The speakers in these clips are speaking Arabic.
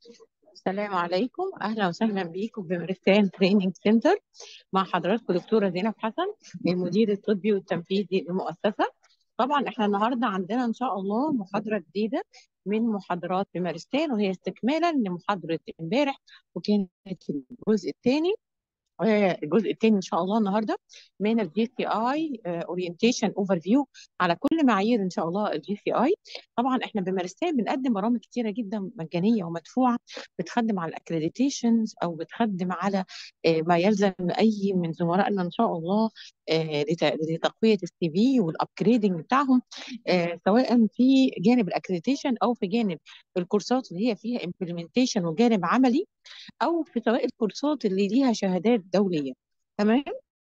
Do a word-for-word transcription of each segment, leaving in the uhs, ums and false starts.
السلام عليكم، اهلا وسهلا بيكم بمارستان تريننج سنتر. مع حضراتكم دكتوره زينب حسن، المدير الطبي والتنفيذي للمؤسسه. طبعا احنا النهارده عندنا ان شاء الله محاضره جديده من محاضرات بمارستان، وهي استكمالا لمحاضره امبارح، وكانت الجزء الثاني. آه، الجزء الثاني ان شاء الله النهارده من الجي سي اي اورينتيشن اوفر فيو على كل معايير ان شاء الله الجي سي اي. طبعا احنا بمارستان بنقدم برامج كتيره جدا مجانيه ومدفوعه، بتخدم على الاكريديتيشنز او بتخدم على آه، ما يلزم اي من زملائنا ان شاء الله آه، لت- لتقويه السي في والابجريدنج بتاعهم، آه، سواء في جانب الاكريديتيشن او في جانب الكورسات اللي هي فيها امبلمنتيشن وجانب عملي، او في سواء الكورسات اللي ليها شهادات دوليه. تمام.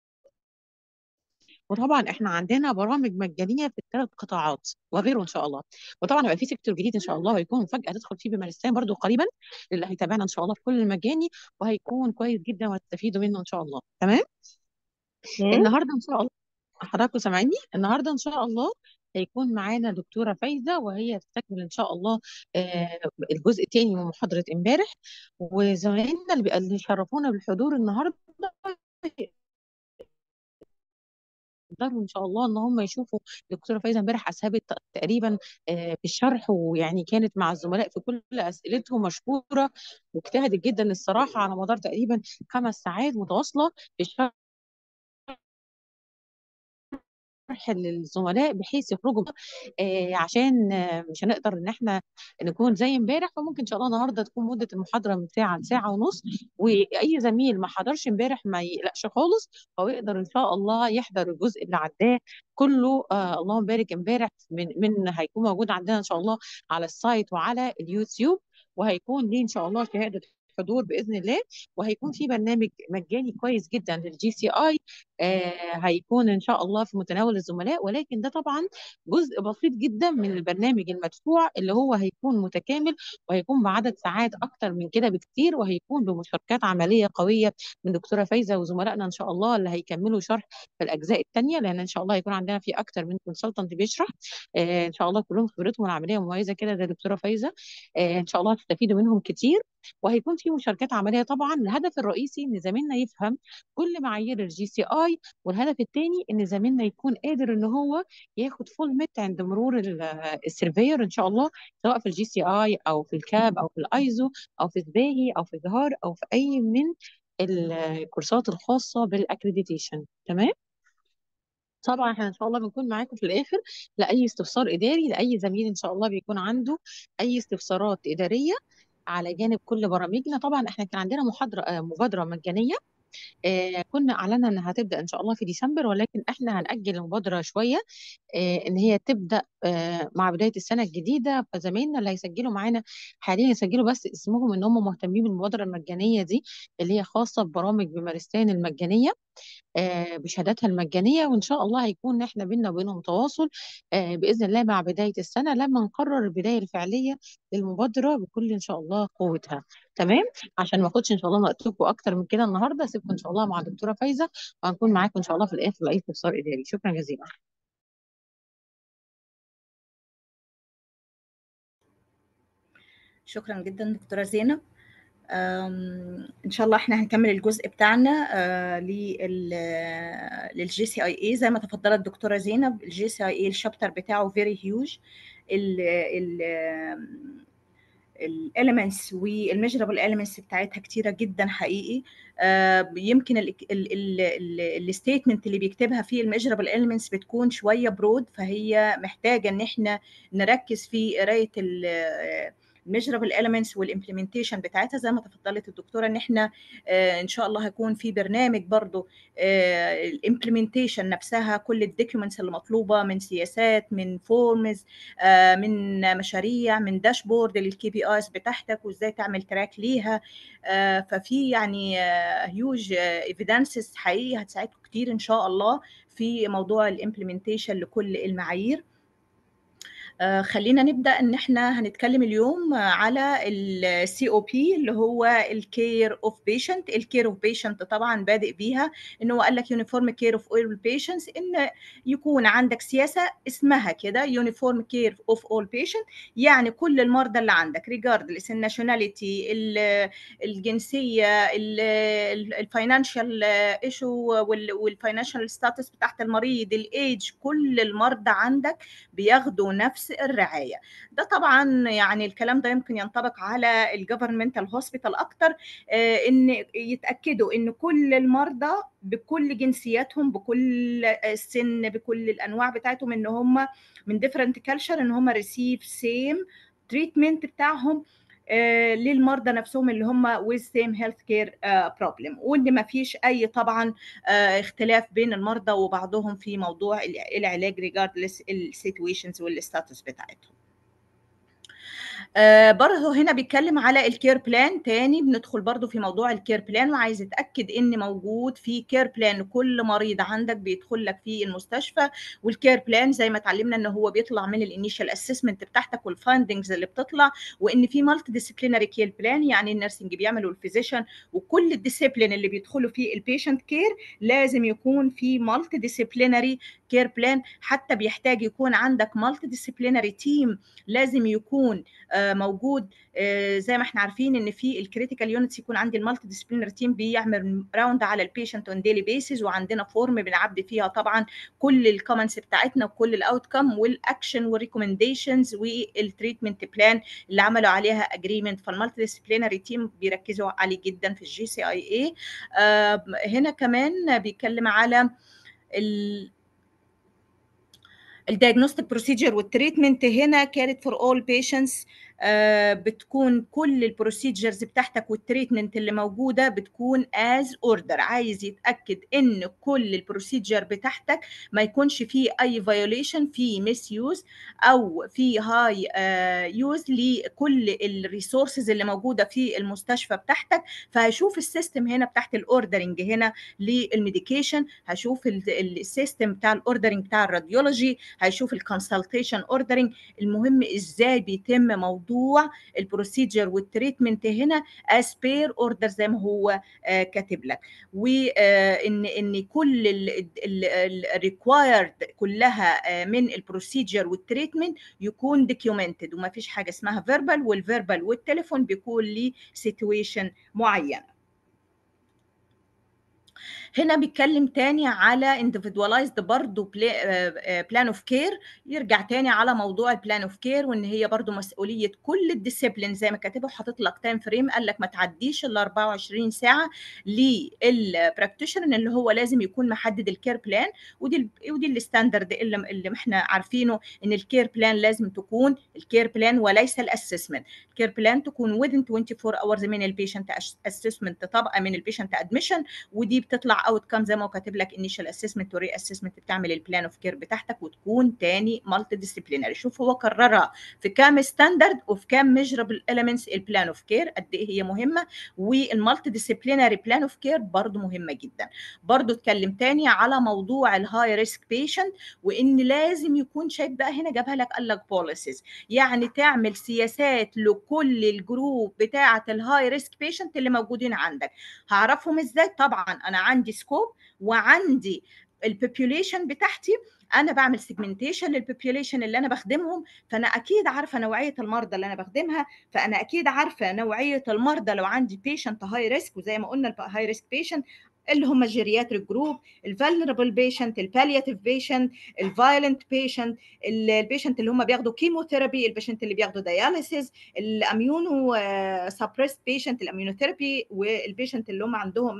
وطبعا احنا عندنا برامج مجانيه في الثلاث قطاعات وغيره ان شاء الله. وطبعا هيبقى في سيكتور جديد ان شاء الله هيكون فجاه تدخل فيه بمارستان برضو قريبا، اللي هيتابعنا ان شاء الله في كل المجاني، وهيكون كويس جدا وهتستفيدوا منه ان شاء الله. تمام. مم. النهارده ان شاء الله، حضراتكم سامعيني؟ النهارده ان شاء الله هيكون معانا دكتوره فايزه، وهي تستكمل ان شاء الله آه، الجزء الثاني من محاضره امبارح. وزمايلنا اللي بي- اللي شرفونا بالحضور النهارده يقدروا ان شاء الله ان هم يشوفوا دكتوره فايزه امبارح اسهبت تقريبا آه، في الشرح، ويعني كانت مع الزملاء في كل اسئلتهم مشكوره، واجتهدت جدا الصراحه على مدار تقريبا خمس ساعات متواصله في الشرح للزملاء، بحيث يخرجوا آه عشان آه مش هنقدر ان احنا نكون زي امبارح. فممكن ان شاء الله النهارده تكون مده المحاضره من ساعه لساعه ونص، واي زميل ما حضرش امبارح ما يقلقش خالص، هو يقدر ان شاء الله يحضر الجزء اللي عداه كله. آه اللهم بارك، امبارح من من هيكون موجود عندنا ان شاء الله على السايت وعلى اليوتيوب، وهيكون ليه ان شاء الله شهاده حضور باذن الله. وهيكون في برنامج مجاني كويس جدا للجي سي اي، آه هيكون ان شاء الله في متناول الزملاء، ولكن ده طبعا جزء بسيط جدا من البرنامج المدفوع اللي هو هيكون متكامل، وهيكون بعدد ساعات اكتر من كده بكتير، وهيكون بمشاركات عمليه قويه من دكتوره فايزه وزملائنا ان شاء الله اللي هيكملوا شرح في الاجزاء الثانيه، لان ان شاء الله هيكون عندنا في اكتر من كونسلتنت بيشرح. آه ان شاء الله كلهم خبرتهم العمليه مميزه كده زي دكتوره فايزه. آه ان شاء الله هتستفيدوا منهم كتير. وهيكون في مشاركات عمليه. طبعا الهدف الرئيسي ان زميلنا يفهم كل معايير الجي سي اي، والهدف الثاني ان زميلنا يكون قادر ان هو ياخد فول ميت عند مرور ال- السيرفير ان شاء الله، سواء في الجي سي اي او في الكاب او في الايزو او في سباهي او في جهار او في اي من الكورسات الخاصه بالاكريديتيشن. تمام. طبعا احنا ان شاء الله بنكون معاكم في الاخر لاي استفسار اداري، لاي زميل ان شاء الله بيكون عنده اي استفسارات اداريه على جانب كل برامجنا. طبعا احنا كان عندنا محاضره آه، مبادره مجانيه، آه كنا اعلنا انها هتبدا ان شاء الله في ديسمبر، ولكن احنا هنأجل المبادره شويه، آه ان هي تبدا آه مع بدايه السنه الجديده. فزمايلنا اللي هيسجلوا معانا حاليا يسجلوا بس اسمهم ان هم مهتمين بالمبادره المجانيه دي، اللي هي خاصه ببرامج بمارستان المجانيه آه بشهاداتها المجانيه. وان شاء الله هيكون احنا بينا وبينهم تواصل آه باذن الله مع بدايه السنه، لما نقرر البدايه الفعليه للمبادره بكل ان شاء الله قوتها. تمام. عشان ما اخدش ان شاء الله وقتكم اكتر من كده النهارده، اسيبكم ان شاء الله مع الدكتوره فايزه، وهنكون معاكم ان شاء الله في الاخر لاي استفسار اداري. شكرا جزيلا. شكرا جدا دكتورة زينب. أم، ان شاء الله احنا هنكمل الجزء بتاعنا آه، لل للجي سي اي اي. زي ما تفضلت الدكتوره زينب، الجي سي اي اي الشابتر بتاعه فيري هيوج. الاليمنتس والميجرابل اليمنتس بتاعتها كتيره جدا حقيقي. آه، يمكن الستيتمنت اللي بيكتبها فيه الميجرابل اليمنتس بتكون شويه برود، فهي محتاجه ان احنا نركز في قرايه الميجرابل اليمنتس والامبلمنتيشن بتاعتها. زي ما تفضلت الدكتوره ان احنا آه، ان شاء الله هيكون في برنامج برضو الامبلمنتيشن نفسها، كل الدوكيومنتس اللي مطلوبه من سياسات، من فورمز، من مشاريع، من داشبورد للكي بي ايز بتاعتك، وازاي تعمل تراك ليها. ففي يعني هيوج ايفيدنسز حقيقي هتساعدكم كتير ان شاء الله في موضوع الامبلمنتيشن لكل المعايير. آه، خلينا نبدأ إن إحنا هنتكلم اليوم على ال سي أو بي اللي هو ال Care of Patient. ال Care of Patient طبعا بادئ بيها إن هو قال لك Uniform Care of All Patients، إن يكون عندك سياسة اسمها كده Uniform Care of All Patients، يعني كل المرضى اللي عندك regardless الناشوناليتي، الجنسية، الفاينانشال ايشو والفاينانشال ستاتس بتاعت المريض، الايدج، كل المرضى عندك بياخدوا نفس الرعايه. ده طبعا يعني الكلام ده يمكن ينطبق على الجفرمنتال هوسبيتال اكتر، آه، ان يتاكدوا ان كل المرضى بكل جنسياتهم، بكل السن، بكل الانواع بتاعتهم، ان هم من ديفرنت كالتشر، ان هم ريسيف سيم تريتمنت بتاعهم آه، للمرضى نفسهم اللي هم with same health care uh, problem، وان ما فيش اي طبعا uh, اختلاف بين المرضى وبعضهم في موضوع العلاج regardless السيتويشنز والستاتس بتاعتهم. آه برضه هنا بيتكلم على الكير بلان تاني، بندخل برضه في موضوع الكير بلان، وعايز اتاكد ان موجود في كير بلان لكل مريض عندك بيدخل لك في المستشفى. والكير بلان زي ما اتعلمنا ان هو بيطلع من الانيشال اسسمنت بتاعتك والفاندنجز اللي بتطلع، وان في مالتي ديسيبلينري كير بلان، يعني النيرسنج بيعملوا الفيزيشن وكل الديسيبلين اللي بيدخلوا في البيشنت كير لازم يكون في مالتي ديسيبلينري كير بلان. حتى بيحتاج يكون عندك مالتي ديسيبلينري تيم لازم يكون موجود. زي ما احنا عارفين ان في الكريتيكال يونتس يكون عندي المالتي ديسيبلينري تيم بيعمل راوند على البيشنت اون ديلي بيسز، وعندنا فورم بنعبي فيها طبعا كل الكومنتس بتاعتنا وكل الاوت كم والاكشن والريكومنديشنز والتريتمنت بلان اللي عملوا عليها اجريمنت. فالمالتي ديسيبلينري تيم بيركزوا عليه جدا في الجي سي اي اي. هنا كمان بيتكلم على ال الدياجنوستيك بروسيجر والتريتمنت. هنا كانت فور اول بيشنتس، بتكون كل البروسيجرز بتاعتك والتريتمنت اللي موجوده بتكون از اوردر. عايز يتاكد ان كل البروسيجر بتاعتك ما يكونش فيه اي فايوليشن، في ميس يوز او في هاي يوز لكل الريسورسز اللي موجوده في المستشفى بتاعتك. فهشوف السيستم هنا بتاعت الاوردرنج هنا للميديكيشن، هشوف السيستم بتاع الاوردرنج بتاع الراديولوجي، هيشوف الكونسلتيشن اوردرنج. المهم ازاي بيتم موضوع البروسيجر والتريتمنت هنا as per order زي ما هو آه كاتب لك، وان ان كل الريكوايرد كلها آه من البروسيجر والتريتمنت يكون دوكيومنتد، وما فيش حاجه اسمها فيربال، والفيربال والتليفون بيكون ليه سيتويشن معينه. هنا بيتكلم تاني على individualized برضو plan of care، يرجع تاني على موضوع البلان اوف كير، وان هي برضو مسؤوليه كل الديسيبلين زي ما كاتبه وحاطط لك تايم فريم، قال لك ما تعديش ال أربعة وعشرين ساعه للبراكتيشنر اللي هو لازم يكون محدد الكير بلان. ودي ودي الستاندرد اللي, اللي احنا عارفينه ان الكير بلان لازم تكون الكير بلان وليس الاسسمنت. الكير بلان تكون within أربعة وعشرين hours من البيشنت اسسمنت، طبقه من البيشنت ادميشن، ودي بتطلع اوت كام زي ما هو كاتب لك انيشال اسسمنت وري اسسمنت، بتعمل البلان اوف كير بتاعتك وتكون تاني مالتي ديسيبلينري. شوف هو كررها في كام ستاندرد وفي كام ميجربل اليمنتس. البلان اوف كير قد ايه هي مهمه، والمالتي ديسيبلينري بلان اوف كير برضو مهمه جدا. برضو اتكلم تاني على موضوع الهاي ريسك بيشنت، وان لازم يكون شايف بقى هنا جابها لك قال لك بوليسيز، يعني تعمل سياسات لكل الجروب بتاعه الهاي ريسك بيشنت اللي موجودين عندك. هعرفهم ازاي؟ طبعا انا عندي سكوب وعندي البوبيوليشن بتاعتي، انا بعمل سيجمنتيشن للبوبيوليشن اللي انا بخدمهم، فانا اكيد عارفه نوعيه المرضى اللي انا بخدمها، فانا اكيد عارفه نوعيه المرضى لو عندي بيشنت هاي ريسك، وزي ما قلنا الهاي ريسك بيشنت اللي هم الجيرياتريك جروب، الفالنربل بيشنت، البالياتيف بيشنت، الفايلنت بيشنت، البيشنت اللي هم بياخدوا كيموثيرابي، البيشنت اللي بياخدوا دياليسيس، الاميونو سبريست بيشنت الاميونوثيرابي، والبيشنت اللي هم عندهم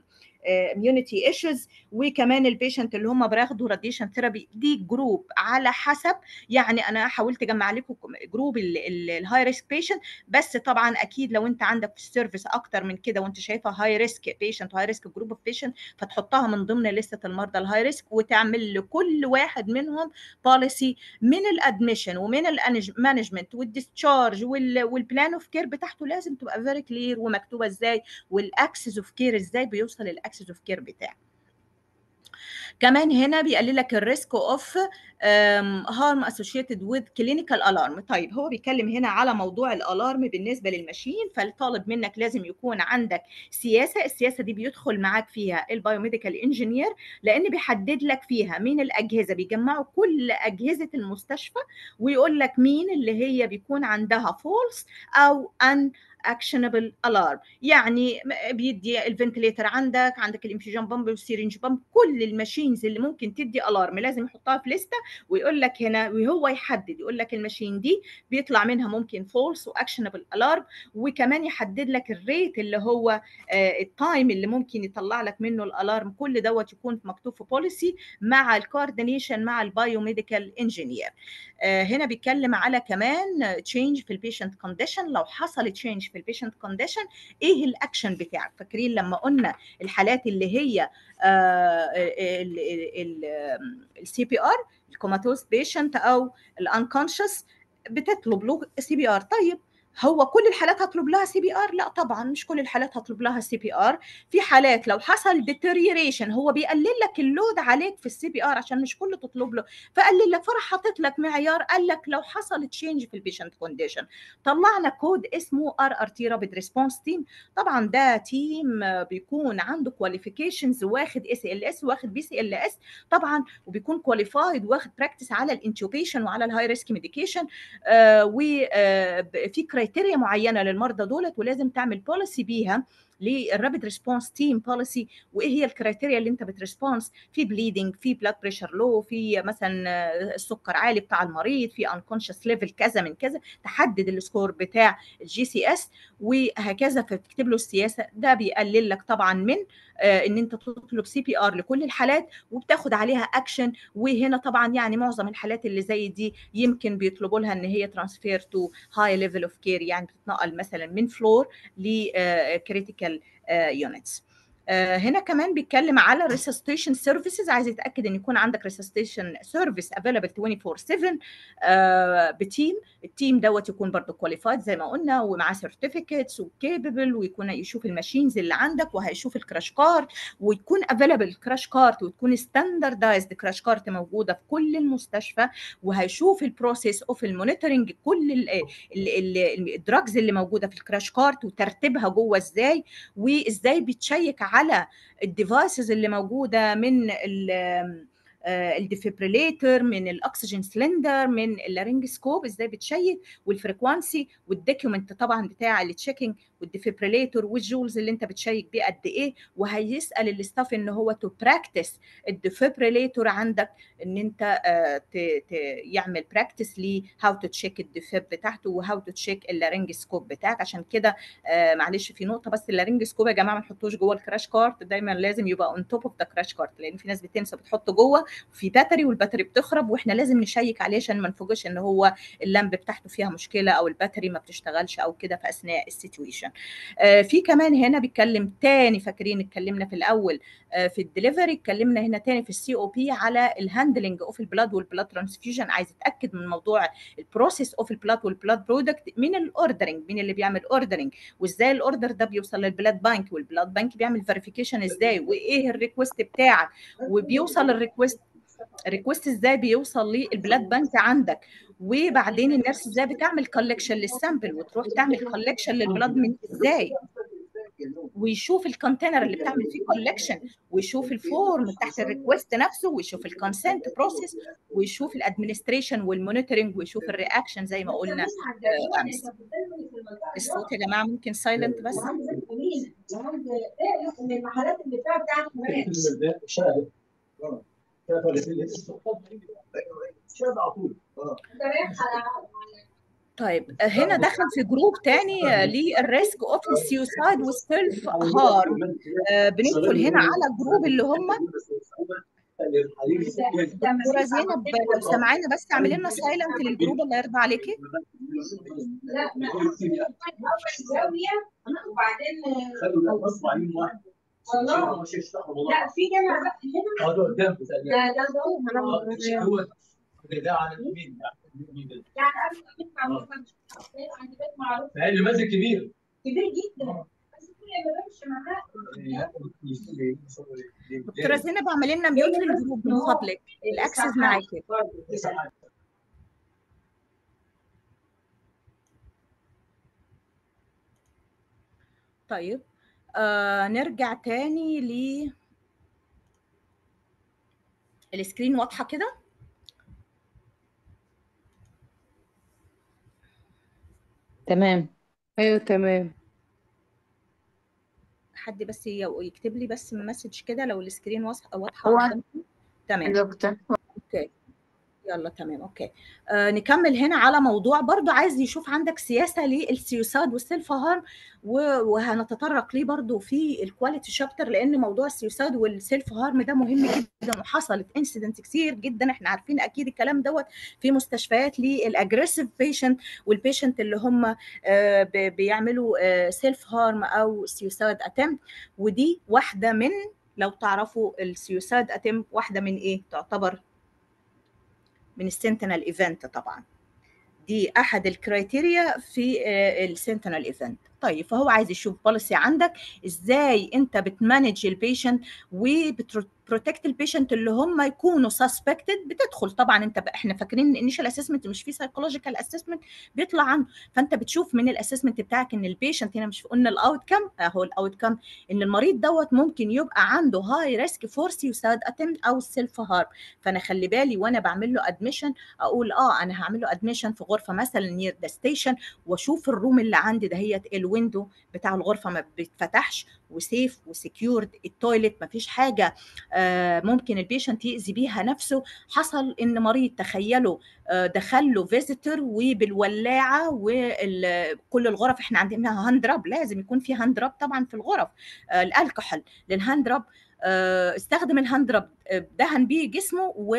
اميونيتي ايشوز، وكمان البيشنت اللي هم بياخدوا راديشن ثيرابي. دي جروب على حسب، يعني انا حاولت اجمع لكم جروب الهاي ريسك بيشنت، بس طبعا اكيد لو انت عندك في السيرفيس اكتر من كده وانت شايفها هاي ريسك بيشنت وهاي ريسك جروب اوف بيشنت، فتحطها من ضمن لسته المرضى الهاي ريسك، وتعمل لكل واحد منهم بوليسي من الادميشن ومن المانجمنت والديسشارج والبلان اوف كير بتاعته لازم تبقى فيري كلير ومكتوبه ازاي، والاكسس اوف كير ازاي بيوصل الاكسس اوف كير بتاعه. كمان هنا بيقلل لك الريسك اوف هارم اسوشيتد وذ كلينيكال الارم. طيب هو بيتكلم هنا على موضوع الالارم بالنسبه للماشين، فالطالب منك لازم يكون عندك سياسه، السياسه دي بيدخل معاك فيها البايوميديكال انجينير، لان بيحدد لك فيها مين الاجهزه، بيجمعوا كل اجهزه المستشفى ويقول لك مين اللي هي بيكون عندها فولس او ان اكشنبل الارم. يعني بيدي الفنتليتر عندك، عندك الانفيوجن بامب والسيرنج بامب، كل الماشينز اللي ممكن تدي الارم لازم يحطها في لسته ويقول لك هنا، وهو يحدد يقول لك الماشين دي بيطلع منها ممكن فولس واكشنبل الارم، وكمان يحدد لك الريت اللي هو التايم اللي ممكن يطلع لك منه الالارم. كل دوت يكون مكتوب في بوليسي مع الكوردينيشن مع البايوميديكال انجينير. هنا بيتكلم على كمان تشينج في البيشنت كونديشن. لو حصل تشينج في البيشنت كونديشن ايه الاكشن بتاعك؟ فاكرين لما قلنا الحالات اللي هي السي بي ار، الكوماتوز بيشنت او الانكونشس، بتطلب له سي بي ار. طيب هو كل الحالات هطلب لها سي بي ار؟ لا طبعا مش كل الحالات هطلب لها سي بي ار. في حالات لو حصل ديتيريوريشن هو بيقلل لك اللود عليك في السي بي ار عشان مش كله تطلب له، فقلل لك، فراح حاطط لك معيار قال لك لو حصل تشينج في البيشنت كونديشن. طلعنا كود اسمه ار ار تي رابيد ريسبونس تيم. طبعا ده تيم بيكون عنده كواليفيكيشنز، واخد اس ال اس واخد بي سي ال اس طبعا، وبيكون كواليفايد واخد براكتس على الانتوبيشن وعلى الهاي ريسك ميديكيشن، وفي كرايتيريا معينه للمرضى دولت، ولازم تعمل بوليسي بيها للرابيد ريسبونس تيم بوليسي. وايه هي الكرايتيريا اللي انت بتريسبونس؟ في بليدنج، في بلاد بريشر لو، في مثلا السكر عالي بتاع المريض، في انكونشس ليفل كذا من كذا، تحدد السكور بتاع الجي سي اس وهكذا، فتكتب له السياسه. ده بيقلل لك طبعا من آه ان انت تطلب سي بي ار لكل الحالات وبتاخد عليها اكشن. وهنا طبعا يعني معظم الحالات اللي زي دي يمكن بيطلبوا لها ان هي ترانسفير تو هاي ليفل اوف كير، يعني بتتنقل مثلا من فلور لكريتيكال يونتس. هنا كمان بيتكلم على ريسستيشن سيرفيسز، عايز يتاكد ان يكون عندك ريسستيشن سيرفيس افيلبل اربعة وعشرين سبعة بتيم. التيم دوت يكون برضه كواليفايد زي ما قلنا ومعاه سيرتيفيكتس وكيبل، ويكون يشوف الماشينز اللي عندك وهيشوف الكراش كارت، ويكون افيلبل الكراش كارت، وتكون ستاندردايزد كراش كارت موجوده في كل المستشفى، وهيشوف البروسيس اوف المونيتورنج كل الدراجز اللي موجوده في الكراش كارت وترتيبها جوه ازاي، وازاي بتشيك على الديفايسز اللي موجوده من الديفيبريليتر، من الاكسجين سلندر، من اللارينجسكوب، ازاي بتشيك، والفريكوانسي والدوكيومنت طبعا بتاع التشيكينج والديفيبريليتر والجولز اللي انت بتشيك بيه قد ايه. وهيسال الاستاف ان هو تو براكتس الديفيبريليتر عندك، ان انت يعمل براكتس ليه هاو تو تشيك الديفيب بتاعته وهاو تو تشيك اللارينجسكوب بتاعك. عشان كده معلش في نقطه بس، اللارينجسكوب يا جماعه ما نحطوش جوه الكراش كارت، دايما لازم يبقى اون توب اوف ذا كراش كارت، لان في ناس بتنسى بتحطه جوه في باتري والباتري بتخرب، واحنا لازم نشيك عليه عشان ما نفوجئش ان هو اللمب بتاعته فيها مشكله او الباتري ما بتشتغلش او كده في اثناء السيتويشن. آه في كمان هنا بيتكلم تاني، فاكرين اتكلمنا في الاول آه في الدليفري، اتكلمنا هنا تاني في السي او بي على الهاندلنج اوف البلاد والبلاد ترانسفيوجن. عايز اتاكد من موضوع البروسيس اوف البلاد والبلاد برودكت من الاوردرنج، مين اللي بيعمل اوردرنج، وازاي الاوردر ده بيوصل للبلاد بانك، والبلاد بانك بيعمل فيريفيكيشن ازاي، وايه الريكوست بتاعك، وبيوصل الريكوست الريكوست ازاي بيوصل للبلاد بانك عندك، وبعدين الناس ازاي بتعمل كولكشن للسامبل وتروح تعمل كولكشن للبلاد من ازاي، ويشوف الكونتينر اللي بتعمل فيه كولكشن، ويشوف الفورم تحت الريكوست نفسه، ويشوف الكونسنت بروسيس، ويشوف الادمنستريشن والمونيتورنج، ويشوف الرياكشن زي ما قلنا امس. الصوت يا جماعه ممكن سايلنت بس. طيب هنا دخل في جروب تاني للريسك اوف السيوسايد والسيلف هارم. بندخل هنا على الجروب اللي هم دكتوره زينب لو سامعانا بس اعملي لنا سايلنت للجروب الله يرضى عليكي. لا لا وبعدين خدوا غصب عنهم واحد والله لا في جامعه بقى هنا اه ده قدام ده ده هو ده على اليمين يعني قبل ما عند بيت معروف اللي ماسك كبير كبير جدا بس دكتوره زينب اعملي لنا ميوت للجروب من فضلك، الاكسس معاكي. طيب آه نرجع تاني ل السكرين. واضحه كده؟ تمام. ايوه تمام. حد بس يكتب لي بس مسج كده لو السكرين واضحه واضحه هو قدامكم. تمام دكتور اوكي يلا تمام اوكي. آه نكمل هنا على موضوع برضو عايز يشوف عندك سياسه للسيوسايد والسيلف هارم، وهنتطرق ليه برضو في الكواليتي شابتر، لان موضوع السيوسايد والسيلف هارم ده مهم جدا، وحصلت انسيدنت كتير جدا احنا عارفين اكيد الكلام دوت في مستشفيات للاجريسيف بيشنت والبيشنت اللي هم آه بيعملوا آه سيلف هارم او سيوسايد اتمت. ودي واحده من، لو تعرفوا السيوسايد اتمت واحده من ايه تعتبر؟ من السنتينل ايفنت طبعا، دي احد الكرايتيريا في السنتينل ايفنت. طيب فهو عايز يشوف بوليسي عندك ازاي انت بتمانج البيشنت وبتبروتكت البيشنت اللي هم يكونوا سسبكتد. بتدخل طبعا انت احنا فاكرين ان انيشال اسسمنت مش في سايكولوجيكال اسسمنت بيطلع عنه، فانت بتشوف من الاسسمنت بتاعك ان البيشنت هنا مش قلنا الاوت كام اهو، الاوت كام ان المريض دوت ممكن يبقى عنده هاي ريسك فور سيوسايد اتمت او سيلف هارم. فانا خلي بالي وانا بعمل له ادميشن اقول اه انا هعمل له ادميشن في غرفه مثلا نير ذا ستيشن، واشوف الروم اللي عندي دهيت الويندو بتاع الغرفه ما بيتفتحش وسيف وسكيورد، التويلت ما فيش حاجه آه ممكن البيشنت يأذي بيها نفسه. حصل ان مريض تخيلوا آه دخل له فيزيتور وبالولاعه، وكل الغرف احنا عندنا هاند راب، لازم يكون في هاند راب طبعا في الغرف، آه الكحول للهاند راب، استخدم الهاند راب دهن بيه جسمه و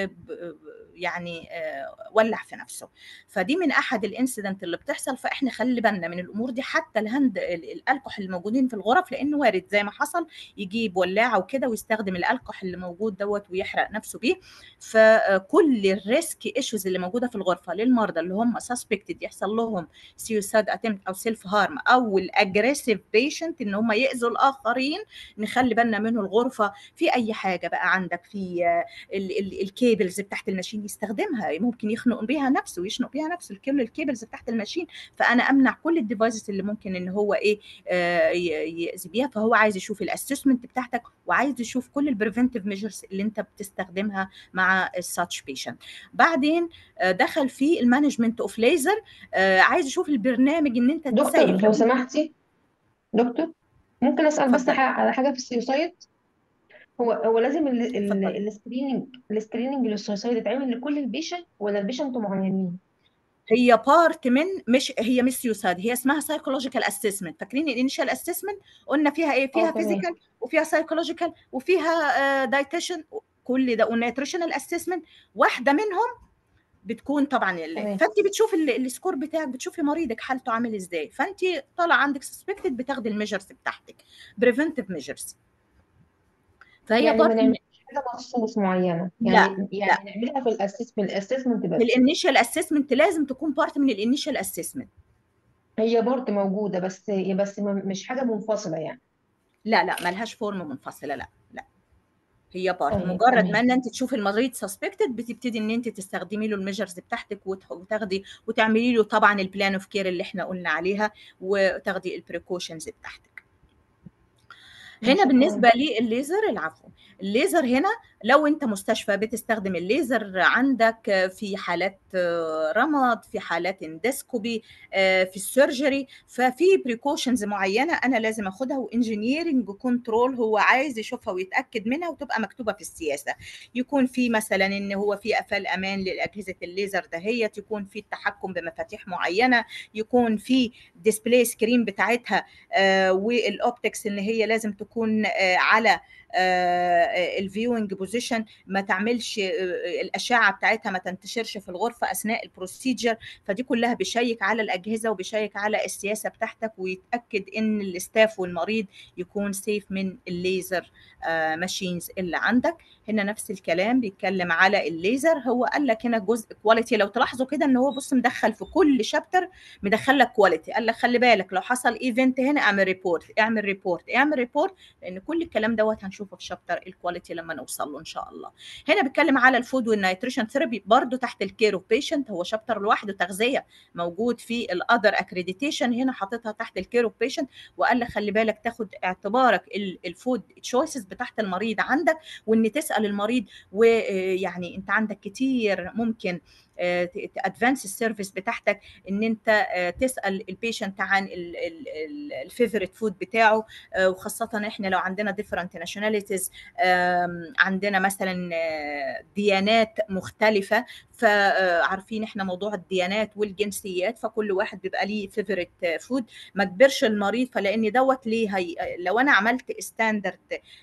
يعني ولع في نفسه. فدي من احد الانسيدنت اللي بتحصل، فاحنا خلي بالنا من الامور دي. حتى الهند الالكحول الموجودين في الغرف، لانه وارد زي ما حصل يجيب ولاعه وكده ويستخدم الالكحول اللي موجود دوت ويحرق نفسه بيه. فكل الريسك ايشوز اللي موجوده في الغرفه للمرضى اللي هم سسبكتد يحصل لهم سيوسايد اتمت او سيلف هارم او الاجريسيف بيشنت ان هم ياذوا الاخرين، نخلي بالنا منه الغرفه. في اي حاجه بقى عندك في الكيبلز بتاعت الماشين يستخدمها، ممكن يخنق بيها نفسه ويشنق بيها نفسه كل الكيبلز بتاعت الماشين، فانا امنع كل الديفايسز اللي ممكن ان هو ايه آه يأذي بيها. فهو عايز يشوف الاسسمنت بتاعتك وعايز يشوف كل البريفنتيف ميجرز اللي انت بتستخدمها مع الساتش بيشنت. بعدين آه دخل في المانجمنت اوف ليزر، آه عايز يشوف البرنامج ان انت دكتور تسيف. لو سمحتي دكتور ممكن اسال بس اتفضل. على حاجه في السيوسايد؟ هو هو لازم اتفضل. السكريننج السكريننج للسيوسايد يتعمل لكل البيشنت ولا البيشنت معينين؟ هي بارت من، مش هي مش سيوسايد، هي اسمها سايكولوجيكال اسسمنت. فاكرين الانيشال اسسمنت قلنا فيها ايه؟ فيها اه تمام. فيزيكال وفيها سايكولوجيكال وفيها دايتيشن كل ده، ونيوتريشنال اسسمنت واحده منهم بتكون طبعا اللي. تمام فانت بتشوفي السكور بتاعك، بتشوفي مريضك حالته عامل ازاي، فانت طالع عندك سسبكتد بتاخدي الميجرز بتاعتك بريفنتيف ميجرز. فهي يعني ما بارت. نعملش حاجه مخصوص معينه، لا يعني لا، يعني نعملها في الاسسمنت الاسسمنت بس؟ الانيشال اسسمنت لازم تكون بارت من الانيشال اسسمنت. هي بورت موجوده بس بس ما- مش حاجه منفصله يعني؟ لا لا ملهاش فورم منفصله، لا لا، هي بارت. طيب مجرد ما تمام. ان انت تشوفي المريض سسبكتد بتبتدي ان انت تستخدمي له الميجرز بتاعتك وتاخدي وتعملي له طبعا البلان اوف كير اللي احنا قلنا عليها وتاخدي البريكوشنز بتاعتك. هنا شكرا. بالنسبه للليزر، العفو، الليزر هنا لو انت مستشفى بتستخدم الليزر عندك في حالات رمد، في حالات اندسكوبي، في السيرجري، ففي بريكوشنز معينه انا لازم اخدها، وانجينيرنج كنترول هو عايز يشوفها ويتاكد منها وتبقى مكتوبه في السياسه. يكون في مثلا ان هو في قفل امان لاجهزه الليزر دهيت، يكون في التحكم بمفاتيح معينه، يكون في ديسبلاي سكرين بتاعتها آه والاوبتكس ان هي لازم تكون تكون على الفيوينج بوزيشن، ما تعملش الاشعه بتاعتها ما تنتشرش في الغرفه اثناء البروسيجر. فدي كلها بيشيك على الاجهزه وبيشيك على السياسه بتاعتك، ويتاكد ان الاستاف والمريض يكون سيف من الليزر ماشينز اللي عندك. هنا نفس الكلام بيتكلم على الليزر. هو قال لك هنا جزء كواليتي، لو تلاحظوا كده ان هو بص مدخل في كل شابتر مدخل لك كواليتي. قال لك خلي بالك لو حصل ايفنت هنا اعمل ريبورت اعمل ريبورت اعمل ريبورت، لان كل الكلام دوت هنشوفه في شابتر الكواليتي لما نوصل له ان شاء الله. هنا بيتكلم على الفود والنيتريشن ثيرابي برضو تحت الكير اوف بيشنت، هو شابتر لوحده تغذيه موجود في الاذر اكريديتيشن، هنا حاططها تحت الكير اوف بيشنت. وقال لك خلي بالك تاخد اعتبارك الفود تشويسز بتاعت المريض عندك، وان تسال المريض. ويعني انت عندك كتير ممكن تادفانس السيرفيس بتاعتك، ان انت تسال البيشنت عن الفيفوريت فود بتاعه، وخاصه احنا لو عندنا ديفرنت ناشوناليتيز، عندنا مثلا ديانات مختلفه، فعارفين احنا موضوع الديانات والجنسيات، فكل واحد بيبقى ليه فيفوريت فود. ما تجبرش المريض، فلان دوت ليه هي لو انا عملت ستاندرد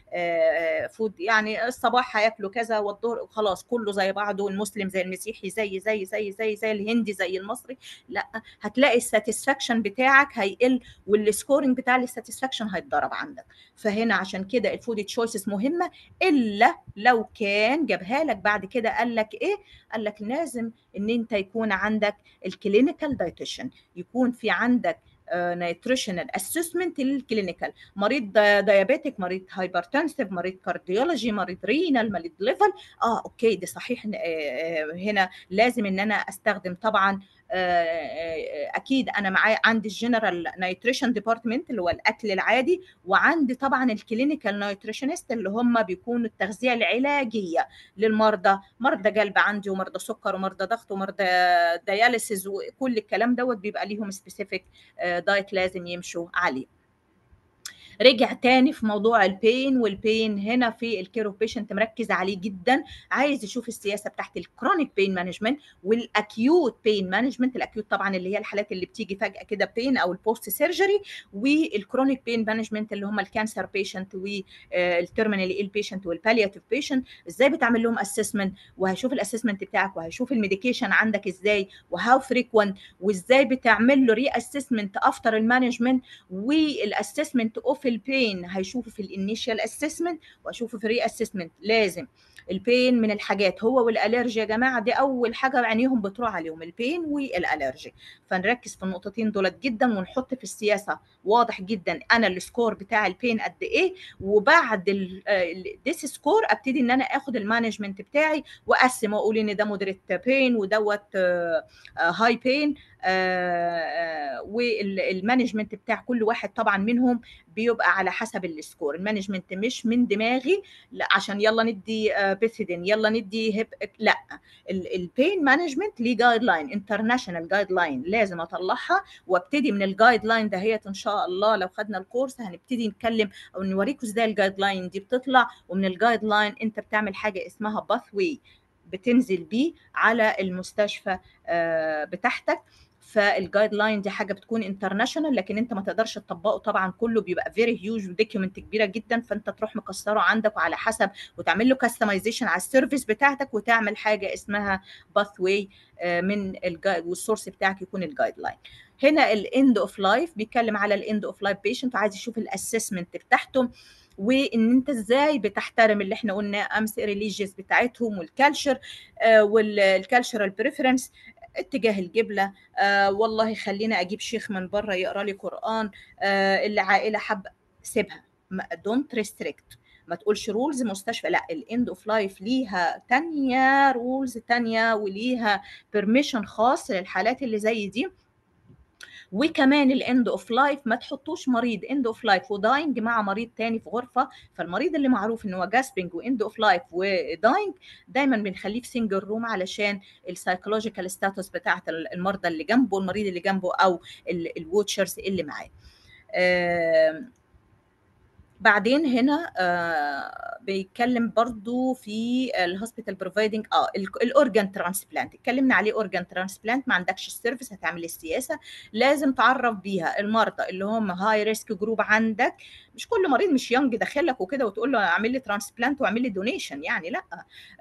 فود، يعني الصباح هياكلوا كذا والظهر خلاص كله زي بعضه، والمسلم زي المسيحي زي زي زي زي زي الهندي زي المصري، لا، هتلاقي الساتسفاكشن بتاعك هيقل، والسكورنج بتاع الساتسفاكشن هيتضرب عندك. فهنا عشان كده الفود تشويسز مهمه، الا لو كان جابها لك بعد كده قال لك ايه، قال لك لازم ان انت يكون عندك الكلينيكال دايتيشن، يكون في عندك نيوتريشنال اسسمنت للكلينيكال، مريض ديابيتك، مريض هايبرتنسيف، مريض كارديولوجي، مريض رينال، مريض ليفل. اه اوكي دي صحيح. هنا لازم ان انا استخدم طبعا اكيد انا معايا عندي الجنرال نيوتريشن ديبارتمنت اللي هو الاكل العادي، وعندي طبعا الكلينيكال نيوتريشنست اللي هم بيكونوا التغذيه العلاجيه للمرضى، مرضى قلب عندي ومرضى سكر ومرضى ضغط ومرضى دياليسيس، وكل الكلام دوت بيبقى ليهم سبيسيفيك دايت لازم يمشوا عليه. رجع تاني في موضوع البين، والبين هنا في الكير اوف بيشنت مركز عليه جدا، عايز يشوف السياسه بتاعت الكرونيك بين مانجمنت والاكيوت بين مانجمنت. الاكيوت طبعا اللي هي الحالات اللي بتيجي فجاه كده بين او البوست سيرجري، والكرونيك بين مانجمنت اللي هم الكانسر بيشنت والتيرمينال ال بيشنت والبالياتيف بيشنت. ازاي بتعمل لهم اسسمنت، وهيشوف الاسسمنت بتاعك، وهيشوف الميديكيشن عندك ازاي وهاو فريكوينت، وازاي بتعمل له ري اسسمنت افتر المانجمنت، والاسسمنت اوف البين هيشوفوا في الانيشال اسسمنت واشوفه في الري اسسمنت. لازم البين من الحاجات، هو والالرجي يا جماعه دي اول حاجه عينيهم بتروح عليهم، البين والالرجي. فنركز في النقطتين دولت جدا، ونحط في السياسه واضح جدا انا السكور بتاع البين قد ايه، وبعد الديس سكور ابتدي ان انا اخد المانجمنت بتاعي واقسم واقول ان ده مودريت بين ودوت هاي بين، والمانجمنت بتاع كل واحد طبعا منهم بيبقى على حسب السكور. المانجمنت مش من دماغي لا عشان يلا ندي بيثيدين يلا ندي هيب، لا، البين مانجمنت ليه جايد لاين، انترناشونال جايد لاين لازم اطلعها، وابتدي من الجايد لاين دهيت ان شاء الله. لو خدنا الكورس هنبتدي نتكلم او نوريكم ازاي الجايد لاين دي بتطلع، ومن الجايد لاين انت بتعمل حاجه اسمها باث واي بتنزل بيه على المستشفى بتاعتك. فالجايد لاين دي حاجه بتكون انترناشونال، لكن انت ما تقدرش تطبقه طبعا كله، بيبقى فيري هيوج ودوكيومنت كبيره جدا، فانت تروح مكسره عندك وعلى حسب، وتعمل له كاستمايزيشن على السيرفيس بتاعتك، وتعمل حاجه اسمها باث واي من الجايد، والسورس بتاعك يكون الجايد لاين. هنا الاند اوف لايف بيتكلم على الاند اوف لايف بيشنت، وعايز يشوف الاسسمنت بتاعته، وان انت ازاي بتحترم اللي احنا قلنا امس ريليجيوس بتاعتهم، والكالتشر آه والكالتشرال بريفرنس، اتجاه القبله. آه والله خلينا اجيب شيخ من بره يقرا لي قران، آه اللي عائله حابه سيبها، دونت ريستريكت، ما تقولش رولز مستشفى، لا، الاند اوف لايف ليها تانية رولز تانية، وليها بيرميشن خاص للحالات اللي زي دي. وكمان الاند اوف لايف ما تحطوش مريض اند اوف لايف وداينج مع مريض تاني في غرفه، فالمريض اللي معروف ان هو جاسبنج واند اوف لايف وداينج دايما بنخليه في سنجل روم، علشان السايكولوجيكال ستاتس بتاعه المرضى اللي جنبه، المريض اللي جنبه او الووتشرز اللي معاه. بعدين هنا آه بيتكلم برضو في الهوسبيتال بروفايدنج اه الاورجان ترانسبلانت، اتكلمنا عليه. اورجان ترانسبلانت ما عندكش السيرفيس، هتعمل السياسه، لازم تعرف بيها المرضى اللي هم هاي ريسك جروب عندك. مش كل مريض مش يونج داخلك وكده وتقول له اعمل لي ترانسبلانت واعمل لي دونيشن، يعني لا.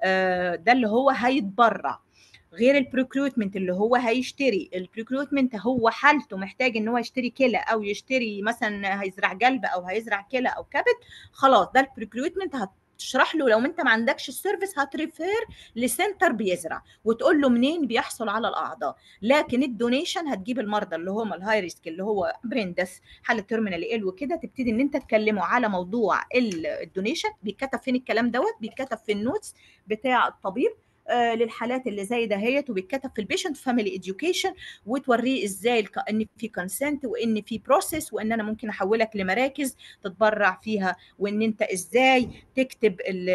آه ده اللي هو هيتبرع، غير البروكروتمنت اللي هو هيشتري. البروكروتمنت هو حالته محتاج ان هو يشتري كلى او يشتري مثلا هيزرع قلب او هيزرع كلى او كبد، خلاص ده البروكروتمنت. هتشرح له لو انت ما عندكش السيرفيس هتريفير لسنتر بيزرع وتقول له منين بيحصل على الاعضاء. لكن الدونيشن هتجيب المرضى اللي هم الهاي ريسك اللي هو برين ديث، حاله تيرمينال ال وكده، تبتدي ان انت تكلمه على موضوع الدونيشن. بيتكتب فين الكلام دوت؟ بيتكتب في النوتس بتاع الطبيب آه للحالات اللي زي دهيت، وبيتكتب في البيشنت فاميلي اديوكيشن، وتوريه ازاي ان في كونسنت وان في بروسيس وان انا ممكن احولك لمراكز تتبرع فيها، وان انت ازاي تكتب ال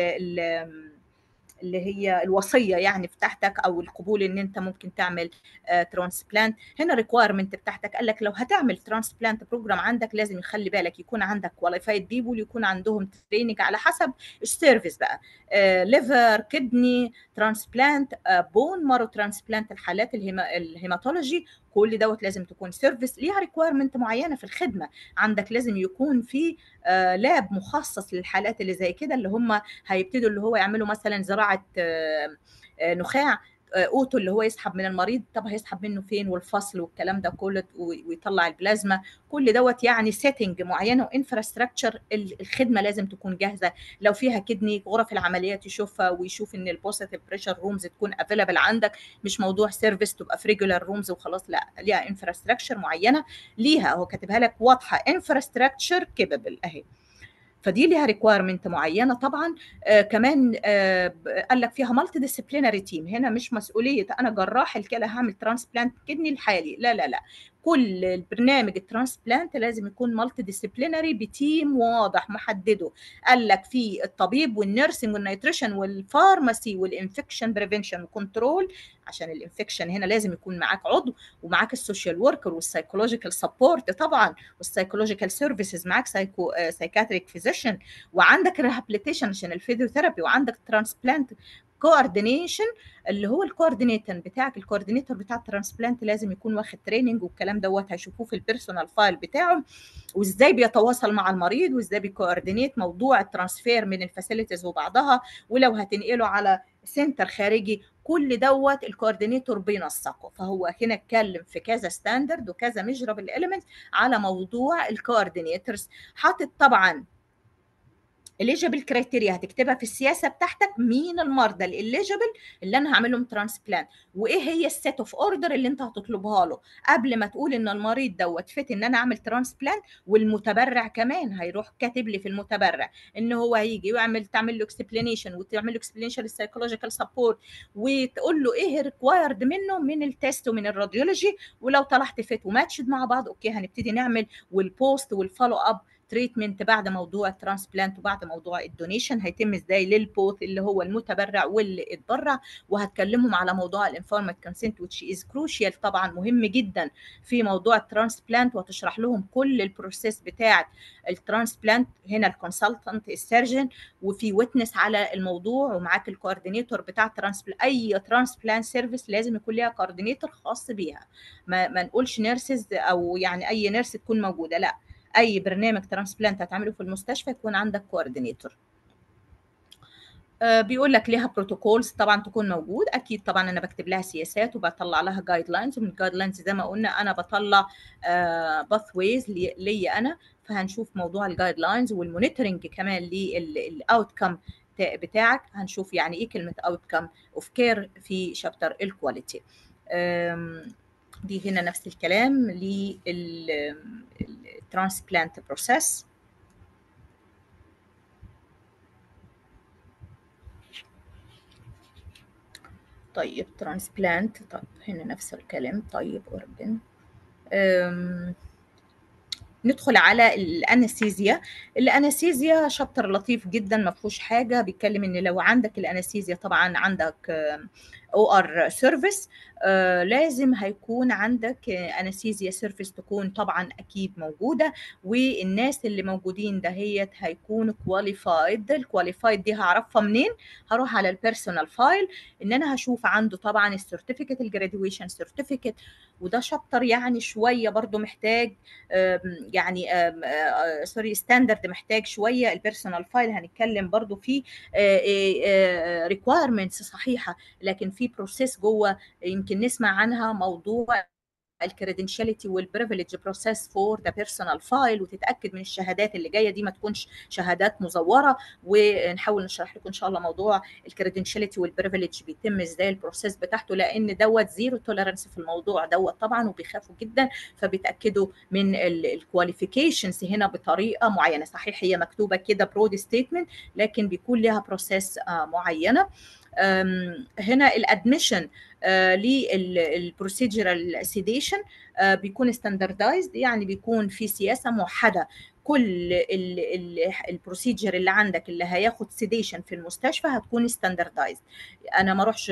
ال اللي هي الوصيه يعني بتاعتك او القبول ان انت ممكن تعمل ترانسبلانت. هنا ريكوايرمنت بتاعتك قال لك لو هتعمل ترانسبلانت بروجرام عندك لازم يخلي بالك يكون عندك كواليفايد بيبول، يكون عندهم تريننج على حسب السيرفيس بقى، ليفر كدني ترانسبلانت، بون مارو ترانسبلانت، الحالات الهيما الهيماتولوجي، كل دوت لازم تكون سيرفيس ليها ريكوايرمنت معينه في الخدمه عندك. لازم يكون في آه لاب مخصص للحالات اللي زي كده، اللي هم هيبتدوا اللي هو يعملوا مثلا زراعه آه آه نخاع اوتو اللي هو يسحب من المريض. طب هيسحب منه فين والفصل والكلام ده كله ويطلع البلازما، كل دوت يعني سيتنج معينه وانفراستراكشر. الخدمه لازم تكون جاهزه. لو فيها كدني غرف العمليات يشوفها ويشوف ان البوزيتيف بريشر رومز تكون افيلابل عندك، مش موضوع سيرفيس تبقى في ريجولار رومز وخلاص، لا ليها انفراستراكشر معينه ليها، هو كاتبها لك واضحه انفراستراكشر كيبل اهي. فدي ليها ريكوايرمنت معينه طبعا. آه كمان آه قال لك فيها مالتي ديسيبلينري تيم. هنا مش مسؤوليه انا جراح الكلى هعمل ترانسبلانت كدني الحالي، لا لا لا، كل البرنامج الترانسبلانت لازم يكون مالتي ديسيبلينري بتيم واضح محدده. قال لك في الطبيب والنيرسينج والنيتريشن والفارماسي والانفكشن بريفنشن وكنترول، عشان الانفكشن هنا لازم يكون معاك عضو، ومعاك السوشيال وركر والسايكولوجيكال سبورت طبعا، والسايكولوجيكال سيرفيسز معاك سايكو سايكاتريك فيزيشن، وعندك ريهابيليتيشن عشان الفيزيوثيرابي، وعندك ترانسبلانت كوردينيشن اللي هو الكوردينيتور بتاعك. الكوردينيتور بتاع الترانسبلانت لازم يكون واخد تريننج، والكلام دوت هيشوفوه في البيرسونال فايل بتاعه، وازاي بيتواصل مع المريض وازاي بيكوردينيت موضوع الترانسفير من الفاسيلتيز وبعضها، ولو هتنقله على سنتر خارجي كل دوت الكوردينيتور بينسقه. فهو هنا اتكلم في كذا ستاندرد وكذا ميجرابل اليمنت على موضوع الكوردينيتورز. حاطط طبعا اليجيبل كرايتيريا هتكتبها في السياسه بتاعتك، مين المرضى الاليجيبل اللي انا هعمل لهم ترانسبلانت، وايه هي السيت اوف اوردر اللي انت هتطلبها له قبل ما تقول ان المريض دوت فت ان انا اعمل ترانسبلانت. والمتبرع كمان هيروح كاتب لي في المتبرع ان هو هيجي ويعمل تعمل له اكسبلانيشن وتعمل له اكسبلانيشن للسايكولوجيكال سبورت، وتقول له ايه ريكوايرد منه من التيست ومن الراديولوجي، ولو طلعت فت وماتشد مع بعض اوكي هنبتدي نعمل والبوست والفولو اب تريتمنت بعد موضوع الترانسبلانت وبعد موضوع الدونيشن هيتم ازاي للبوث اللي هو المتبرع واللي اتبرع. وهتكلمهم على موضوع الانفورمد كونسنت which is crucial طبعا مهم جدا في موضوع الترانسبلانت، وتشرح لهم كل البروسيس بتاعه الترانسبلانت. هنا الكونسلتنت السيرجن وفي ويتنس على الموضوع، ومعاك الكوردينيتور بتاع ترانسبلانت. اي ترانسبلانت سيرفيس لازم يكون ليها كوردينيتور خاص بيها، ما, ما نقولش نيرسز او يعني اي نيرس تكون موجوده، لا، اي برنامج ترانسبلانت هتعمله في المستشفى يكون عندك كوردينيتور. آه بيقول لك ليها بروتوكولز طبعا تكون موجود، اكيد طبعا انا بكتب لها سياسات وبطلع لها جايد لاينز، ومن الجايد لاينز زي ما قلنا انا بطلع آه باث ويز ليا انا، فهنشوف موضوع الجايد لاينز والمونيتورنج كمان للاوتكم بتاعك. هنشوف يعني ايه كلمه اوتكم اوف كير في شابتر الكواليتي. دي هنا نفس الكلام للترانسبلانت بروسيس. طيب ترانسبلانت، طب هنا نفس الكلام. طيب اورجن، ندخل على الانستيزيا. الانستيزيا شابتر لطيف جدا ما فيهوش حاجه، بيتكلم ان لو عندك الانستيزيا طبعا عندك او ار سيرفيس، لازم هيكون عندك انستيزيا سيرفيس تكون طبعا اكيد موجوده، والناس اللي موجودين دهيت هيكونوا كواليفايد. الكواليفايد دي هعرفها منين؟ هروح على البيرسونال فايل، ان انا هشوف عنده طبعا السيرتيفيكت، الجراديويشن سيرتيفيكت، وده شابتر يعني شويه برضو محتاج يعني سوري ستاندرد، محتاج شويه. البيرسونال فايل هنتكلم برضو فيه ريكوايرمنتس صحيحه، لكن في بروسيس جوه يمكن نسمع عنها، موضوع الكريدنشاليتي والبريفليج بروسيس فور ذا بيرسونال فايل، وتتاكد من الشهادات اللي جايه دي ما تكونش شهادات مزوره، ونحاول نشرح لكم ان شاء الله موضوع الكريدنشاليتي والبريفليج بيتم ازاي البروسيس بتاعته، لان دوت زيرو توليرانس في الموضوع دوت طبعا، وبيخافوا جدا، فبيتاكدوا من الكواليفيكيشنز هنا بطريقه معينه. صحيح هي مكتوبه كده برود ستيتمنت، لكن بيكون لها بروسيس معينه. هنا الادميشن للبروسيجرال سيديشن بيكون ستاندردايزد، يعني بيكون في سياسه موحده. كل البروسيجر اللي عندك اللي هياخد سيديشن في المستشفى هتكون ستاندردايزد. انا ما اروحش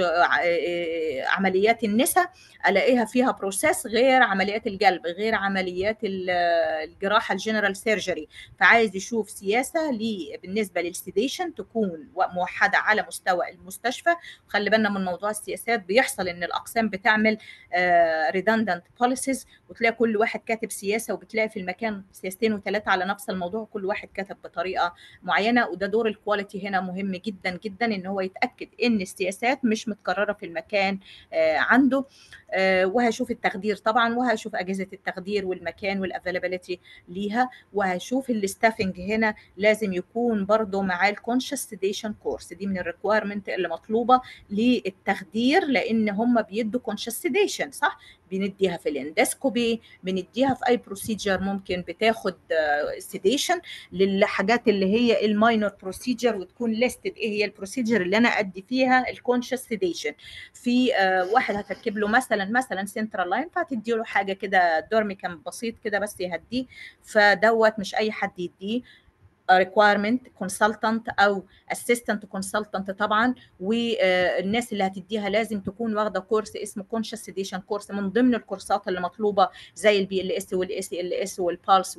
عمليات النساء الاقيها فيها بروسيس غير عمليات القلب، غير عمليات الجراحه الجنرال سيرجري، فعايز يشوف سياسه لي بالنسبه للسيديشن تكون موحده على مستوى المستشفى. خلي بالنا من موضوع السياسات، بيحصل ان الاقسام بتعمل ريدندنت بوليسيز، وتلاقي كل واحد كاتب سياسه، وبتلاقي في المكان سياستين وثلاثه على نفس الموضوع، كل واحد كتب بطريقه معينه. وده دور الكواليتي هنا مهم جدا جدا، ان هو يتاكد ان السياسات مش متكرره في المكان عنده، وهشوف التخدير طبعا، وهشوف اجهزه التخدير والمكان والافيلابيلتي ليها، وهشوف الستافنج هنا لازم يكون برضو معاه الكونشس سيديشن كورس. دي من الريكويرمنت اللي مطلوبه للتخدير، لان هم بيدوا كونشس سيديشن صح، بنديها في الاندسكوبي، بنديها في اي بروسيجر ممكن بتاخد سيديشن للحاجات اللي هي الماينور بروسيجر، وتكون ليستد ايه هي البروسيجر اللي انا ادي فيها الكونشس سيديشن. في واحد هتركب له مثلا مثلا سنترال لاين، فهتدي له حاجه كده دورميكان بسيط كده بس يهديه، فدوت مش اي حد يديه، requirement consultant او assistant consultant طبعا. والناس اللي هتديها لازم تكون واخده كورس اسمه conscious sedation كورس، من ضمن الكورسات اللي مطلوبه زي البي ال اس والاس ال اس والبالس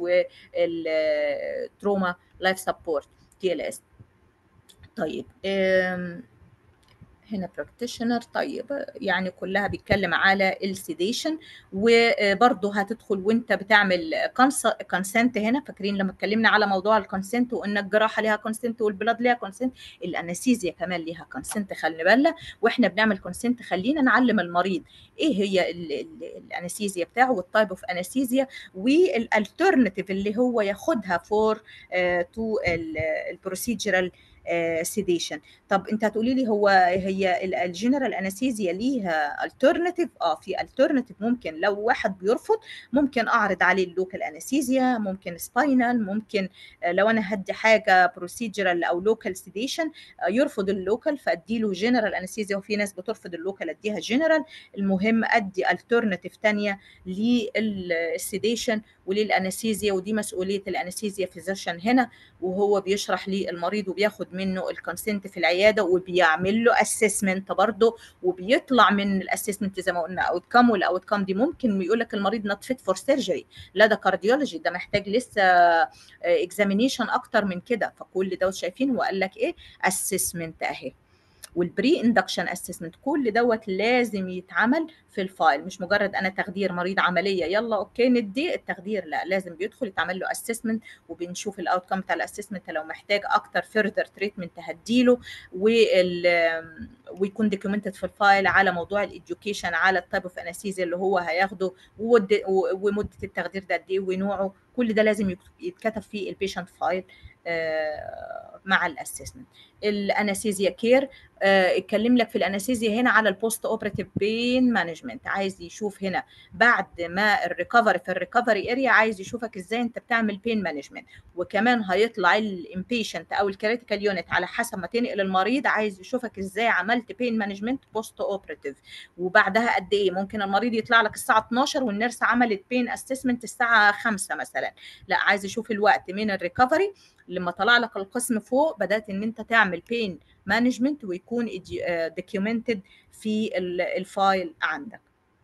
والتروما لايف سبورت تي ال اس. طيب هنا براكتيشنر، طيب يعني كلها بيتكلم على السيديشن. وبرضه هتدخل وانت بتعمل كونسنت هنا، فاكرين لما اتكلمنا على موضوع الكونسنت وان الجراحه ليها كونسنت والبلاد ليها كونسنت، الانستيزيا كمان ليها كونسنت. خلي بالنا واحنا بنعمل كونسنت خلينا نعلم المريض ايه هي الانستيزيا بتاعه والتايب اوف انستيزيا، والالترناتيف اللي هو ياخدها فور تو البروسيجرال سيديشن. طب انت هتقولي لي هو هي الجنرال انستيزيا ليها الترناتيف؟ اه في الترناتيف، ممكن لو واحد بيرفض ممكن اعرض عليه اللوكال انستيزيا، ممكن سباينال، ممكن لو انا هدي حاجه بروسيجرال او لوكال سيديشن يرفض اللوكال فادي له جنرال انستيزيا، وفي ناس بترفض اللوكال اديها جنرال. المهم ادي الترناتيف ثانيه للسيديشن وللانستيزيا، ودي مسؤوليه الانستيزيا فيزيشن هنا، وهو بيشرح للمريض وبياخد منه الكونسنت في العياده، وبيعمل له اسسمنت برضه، وبيطلع من الاسسمنت زي ما قلنا اوت كام، والاوت كام دي ممكن يقول لك المريض نوت فيت فور سيرجري، لا ده كارديولوجي، ده محتاج لسه اكزامينيشن اكتر من كده. فكل ده شايفين هو قال لك ايه؟ اسسمنت اهي، والبري اندكشن اسسمنت، كل دوت لازم يتعمل في الفايل، مش مجرد انا تخدير مريض عمليه يلا اوكي ندي التخدير، لا لازم بيدخل يتعمل له اسسمنت، وبنشوف الاوت كام بتاع الاسسمنت، لو محتاج اكتر فيرذر تريتمنت هديله، وال ويكون دوكيومنتد في الفايل على موضوع الاديوكيشن على التايب اوف انستيزيا اللي هو هياخده، ومده التخدير ده قد ايه ونوعه، كل ده لازم يتكتب في البيشنت فايل مع الاسسمنت. الانستيزيا كير اتكلم لك في الانستيزيا هنا على البوست اوبراتيف بين مانجمنت، عايز يشوف هنا بعد ما الريكفري في الريكفري اريا، عايز يشوفك ازاي انت بتعمل بين مانجمنت، وكمان هيطلع الامبيشنت او الكريتيكال يونت على حسب ما تنقل المريض، عايز يشوفك ازاي عملت بين مانجمنت بوست اوبراتيف، وبعدها قد ايه. ممكن المريض يطلع لك الساعه اتناشر والنيرس عملت بين اسسمنت الساعه خمسة مثلا، مثلا، لا عايز اشوف الوقت من الريكفري لما طلع لك القسم فوق بدات ان انت تعمل بين مانجمنت ويكون دوكيومنتد في الفايل عندك.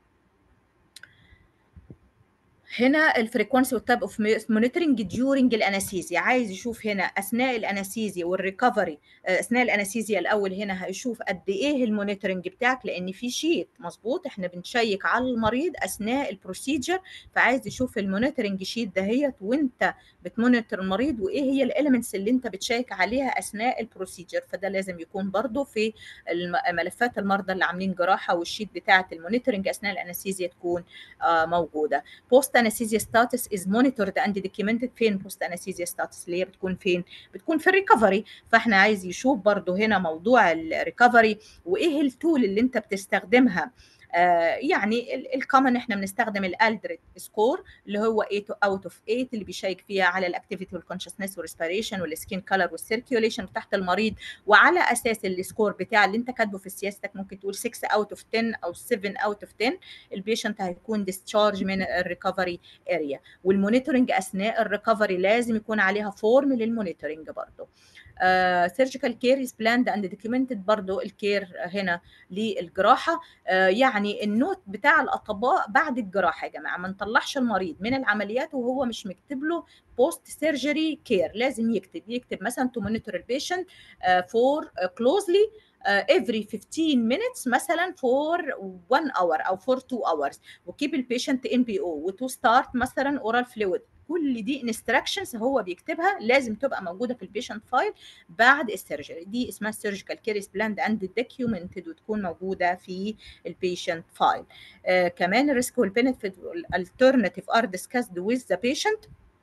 هنا الفريكونسي والتايب اوف مونيتورنج ديورنج الانستيزيا، عايز يشوف هنا اثناء الانستيزيا والريكفري. اثناء الانستيزيا الاول هنا هيشوف قد ايه المونيتورنج بتاعك، لان في شيت مظبوط احنا بنشيك على المريض اثناء البروسيجر، فعايز يشوف المونيتورنج شيت دهيت وانت بتمونيتور المريض، وايه هي الاليمنتس اللي انت بتشيك عليها اثناء البروسيجر. فده لازم يكون برضو في ملفات المرضى اللي عاملين جراحه، والشيت بتاعه المونيتورنج اثناء الانستيزيا تكون آه موجوده. بوست انستيزيا ستاتس از مونيتورد اند دوكيومنتد. فين بوست انستيزيا ستاتس اللي هي بتكون فين؟ بتكون في الريكفري. فاحنا عايز يشوف برضو هنا موضوع الريكفري وايه التول اللي انت بتستخدمها. آه يعني الكومن احنا بنستخدم الالدريت سكور اللي هو ثمانية اوت اوف ثمانية اللي بيشيك فيها على الاكتيفيتي والكونشسنس والريسبيريشن والسكين كلر والسيركيوليشن تحت المريض، وعلى اساس السكور بتاع اللي انت كاتبه في سياستك ممكن تقول ستة اوت اوف عشرة او سبعة اوت اوف عشرة البيشنت هيكون ديسشارج من الريكفري اريا. والمونيتورنج اثناء الريكفري لازم يكون عليها فورم للمونيتورنج برضه. سيرجيكال كير از بلاند اند دوكيومنتد، برضه الكير هنا للجراحه. uh, يعني النوت بتاع الاطباء بعد الجراحه يا جماعه، ما نطلعش المريض من العمليات وهو مش مكتب له بوست سيرجري كير. لازم يكتب يكتب مثلا تو مونيتور البيشنت فور كلوزلي Uh, every fifteen minutes مثلا for one hour او for two hours وكيب البيشنت ان بي او وتو ستارت مثلا اورال فلويد. كل دي انستراكشنز هو بيكتبها لازم تبقى موجوده في البيشنت فايل بعد السيرجري. دي اسمها سيرجيكال كير بلاند اند دوكيومنتد وتكون موجوده في البيشنت فايل. uh, كمان الريسك والبنفيت والالترناتيف ار ديسكاسد ويز ذا بيشنت.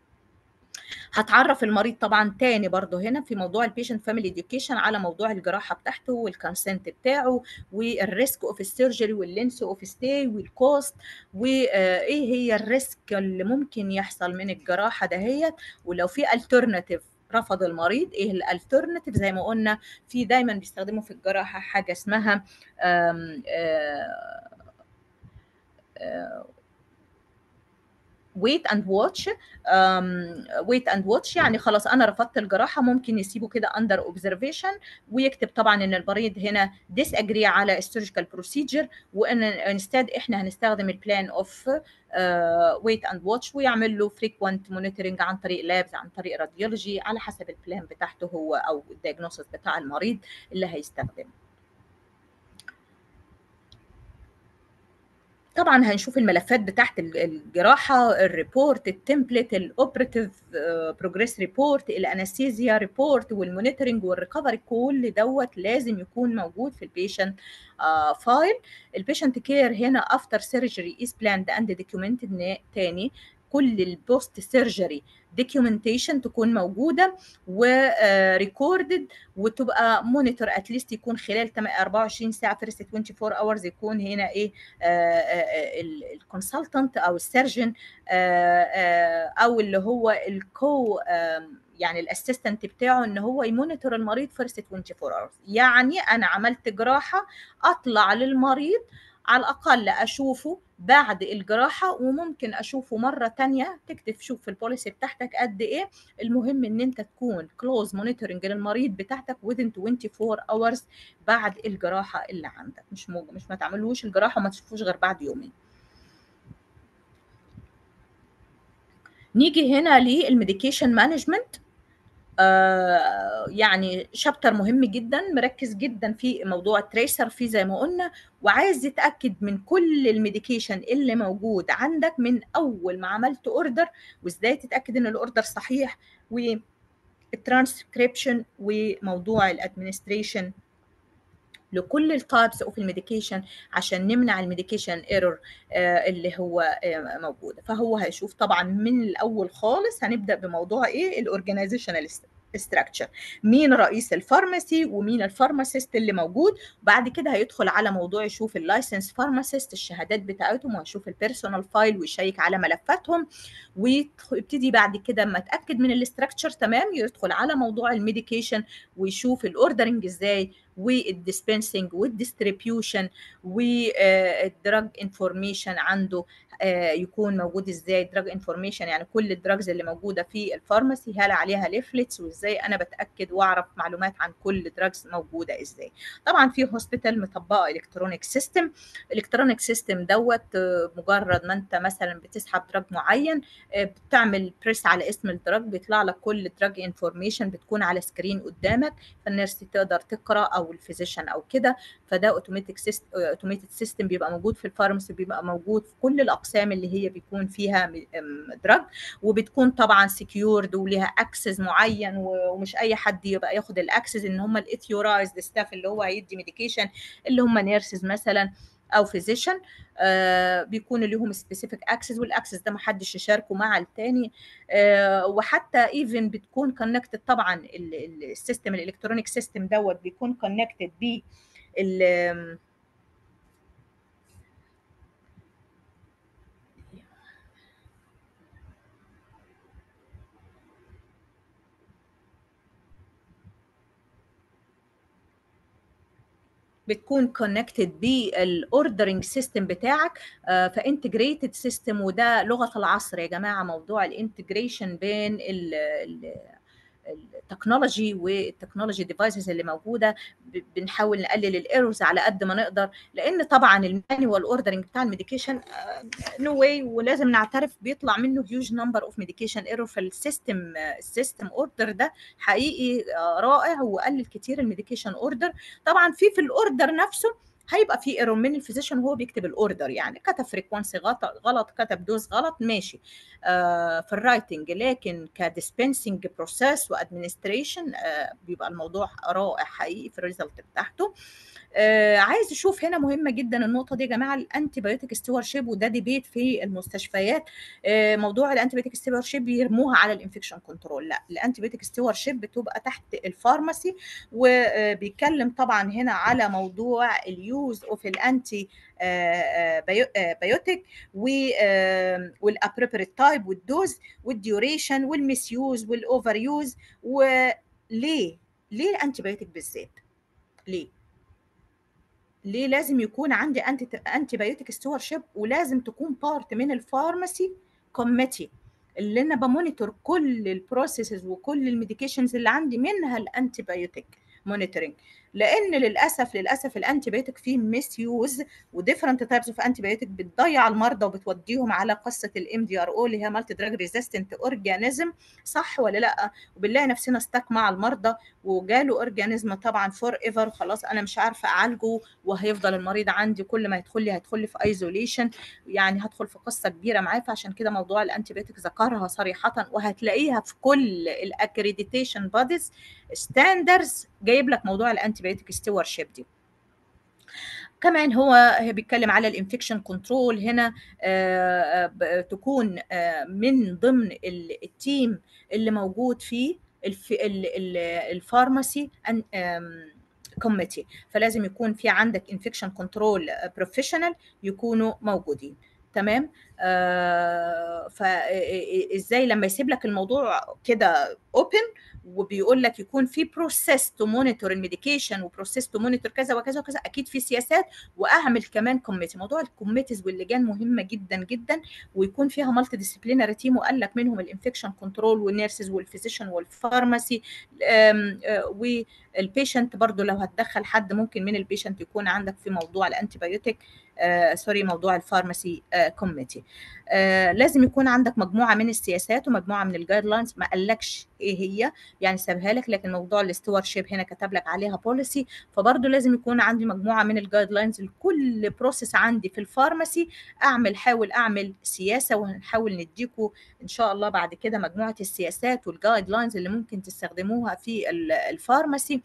هتعرف المريض طبعا تاني برضو هنا في موضوع البيشنت فاميلي اديوكيشن على موضوع الجراحه بتاعته والكونسنت بتاعه والريسك اوف السيرجري واللينس اوف ستاي والكوست وايه هي الريسك اللي ممكن يحصل من الجراحه دهيت، ولو في الترناتيف رفض المريض ايه الالترناتيف. زي ما قلنا في دايما بيستخدموا في الجراحه حاجه اسمها آم آم ويت اند واتش. ويت اند واتش يعني خلاص انا رفضت الجراحه، ممكن يسيبه كده اندر اوبزرفيشن ويكتب طبعا ان المريض هنا ديس اجري على السيرجيكال بروسيجر، وان انستاد احنا هنستخدم البلان اوف ويت اند واتش، ويعمل له فريكوينت مونيتورنج عن طريق لابز عن طريق راديولوجي على حسب البلان بتاعته هو او الدايجنوستس بتاع المريض اللي هيستخدمه. طبعا هنشوف الملفات بتاعت الجراحه، الريبورت، التمبلت، الاوبراتيف بروجريس ريبورت، الانستيزيا ريبورت، والمونيتورنج والريكفري، كل دوت لازم يكون موجود في البيشنت فايل. البيشنت كير هنا افتر سيرجري از بلاند اند دوكيومنتد. تاني كل البوست سيرجري دوكيومنتيشن تكون موجوده وريكوردد وتبقى مونيتور اتليست يكون خلال أربعة وعشرين ساعه فيرست أربعة وعشرين اورز يكون هنا ايه الكونسلتنت او السيرجن او اللي هو الكو يعني الاسيستنت بتاعه ان هو يمونيتور المريض فيرست أربعة وعشرين اورز. يعني انا عملت جراحه اطلع للمريض على الأقل أشوفه بعد الجراحة، وممكن أشوفه مرة تانية. تكتب شوف في البوليسي بتاعتك قد إيه. المهم إن أنت تكون كلوز مونيتورنج للمريض بتاعتك within أربعة وعشرين hours بعد الجراحة اللي عندك. مش مو... مش ما تعملوش الجراحة وما تشوفوش غير بعد يومين. نيجي هنا للميديكيشن مانجمنت. آه يعني شابتر مهم جدا مركز جدا في موضوع التريسر فيه زي ما قلنا، وعايز يتاكد من كل الميديكيشن اللي موجود عندك من اول ما عملت اوردر، وازاي تتاكد ان الاوردر صحيح، والترانسكريبشن، وموضوع الادمنستريشن لكل التايبس اوف الميديكيشن عشان نمنع الميديكيشن ايرور آه اللي هو آه موجوده. فهو هيشوف طبعا من الاول خالص هنبدا بموضوع ايه الاورجانيزيشنال ستراكشر، مين رئيس الفارماسي ومين الفارماسيست اللي موجود. بعد كده هيدخل على موضوع يشوف اللايسنس فارماسيست الشهادات بتاعتهم، وهيشوف البيرسونال فايل ويشيك على ملفاتهم، ويبتدي بعد كده اما اتاكد من الاستراكشر تمام يدخل على موضوع الميديكيشن ويشوف الاوردرنج ازاي والديسبنسنج والديستريبيوشن والدراج انفورميشن عنده يكون موجود ازاي دراج انفورميشن، يعني كل الدراجز اللي موجوده في الفارماسي هل عليها ليفلتس، وازاي انا بتاكد واعرف معلومات عن كل دراجز موجوده ازاي. طبعا في هوسبيتال مطبقه الكترونيك سيستم. الكترونيك سيستم دوت مجرد ما انت مثلا بتسحب دراج معين بتعمل بريس على اسم الدراج بيطلع لك كل دراج انفورميشن بتكون على سكرين قدامك، فالنيرس تقدر تقرا او الفيزيشن او كده. فده اوتوماتيك سيستم اوتوماتيك سيستم بيبقى موجود في الفارماسي، بيبقى موجود في كل الاقسام اللي هي بيكون فيها دراج، وبتكون طبعا سكيورد وليها اكسس معين، ومش اي حد يبقى ياخد الاكسس، ان هم الاثيورايزد ستاف اللي هو هيدي ميديكيشن اللي هم نيرسز مثلا او فيزيشن آه بيكون لهم سبيسيفيك اكسس، والاكسس ده ما حدش يشاركه مع الثاني. آه وحتى ايفن بتكون كونكتد طبعا السيستم الالكترونيك سيستم دوت بيكون كونكتد ب بتكون كونكتد بالاوردرنج سيستم بتاعك، فانتجريتد سيستم. وده لغه العصر يا جماعه، موضوع الانتجريشن بين ال ال التكنولوجي والتكنولوجي ديفايسز اللي موجوده. بنحاول نقلل الايرورز على قد ما نقدر، لان طبعا المانيوال اوردرنج بتاع الميديكيشن نو واي، ولازم نعترف بيطلع منه هيوج نمبر اوف ميديكيشن ايرور. فالسيستم السيستم اوردر ده حقيقي رائع وقلل كتير الميديكيشن اوردر. طبعا في في الاوردر نفسه هيبقى في ايرور من الفيزيشن وهو بيكتب الاوردر، يعني كتب فريكوانسي غلط، كتب دوز غلط، ماشي آه في الرايتنج، لكن كديسبنسنج بروسيس وادمنستريشن آه بيبقى الموضوع رائع حقيقي في الريزلت بتاعته. آه عايز اشوف هنا مهمه جدا النقطه دي يا جماعه، الانتي بايوتيك ستيورشيب، وده ديبيت في المستشفيات. آه موضوع الانتي بايوتيك ستيورشيب بيرموها على الانفكشن كنترول، لا، الانتي بايوتيك ستيورشيب بتبقى تحت الفارماسي. وبيتكلم طبعا هنا على موضوع اليوز اوف الانتي بايوتيك والابروبريت تايب والدوز والديوريشن والمسيوز والاوفر يوز. وليه ليه الانتي بايوتيك بالذات؟ ليه ليه لازم يكون عندي انتي انتي بايوتيك ستيورشيب، ولازم تكون بارت من الفارماسي كوميتي اللي انا بمونيتور كل البروسيسز وكل الميديكيشنز اللي عندي منها الانتي بايوتيك مونيتورنج. لان للاسف للاسف الانتي بايوتيك فيه ميس يوز وديفرنت تايبس اوف انتي بايوتيك بتضيع المرضى وبتوديهم على قصه الام دي ار او اللي هي مالتي دراج ريزيستنت اورجانيزم، صح ولا لا؟ وبنلاقي نفسنا استك مع المرضى وجاله اورجانيزم طبعا فور ايفر، خلاص انا مش عارفه اعالجه وهيفضل المريض عندي، كل ما يدخل لي هيدخل لي في ايزوليشن، يعني هدخل في قصه كبيره معاه. فعشان كده موضوع الانتي بايوتيك ذكرها صريحه، وهتلاقيها في كل الاكريديتيشن بوديز ستاندرز جايب لك موضوع الانتي بايوتيك ستيورشيب دي. كمان هو بيتكلم على الانفكشن كنترول هنا، آه تكون آه من ضمن التيم اللي موجود فيه الفارماسي كوميتي، فلازم يكون في عندك انفكشن كنترول بروفيشنال يكونوا موجودين. تمام. آه فازاي لما يسيب لك الموضوع كده اوبن وبيقول لك يكون في بروسيس تو مونيتور الميديكيشن وبروسيس تو مونيتور كذا وكذا وكذا، اكيد في سياسات. واعمل كمان كوميتي، موضوع الكوميتيز واللجان مهمه جدا جدا، ويكون فيها مالتي ديسيبلينري تيم، وقال لك منهم الانفكشن كنترول والنيرسز والفيزيشن والفارماسي والبيشنت. برضو لو هتدخل حد ممكن من البيشنت يكون عندك في موضوع الانتي بايوتيك آه سوري موضوع الفارماسي آه كوميتي. آه لازم يكون عندك مجموعه من السياسات ومجموعه من الجايد لاينز، ما قالكش ايه هي يعني سابها لك، لكن موضوع الاستورشيب هنا كتب لك عليها بوليسي. فبرضه لازم يكون عندي مجموعه من الجايد لاينز لكل بروسيس عندي في الفارماسي. اعمل حاول اعمل سياسه، وهنحاول نديكم ان شاء الله بعد كده مجموعه السياسات والجايد لاينز اللي ممكن تستخدموها في الفارماسي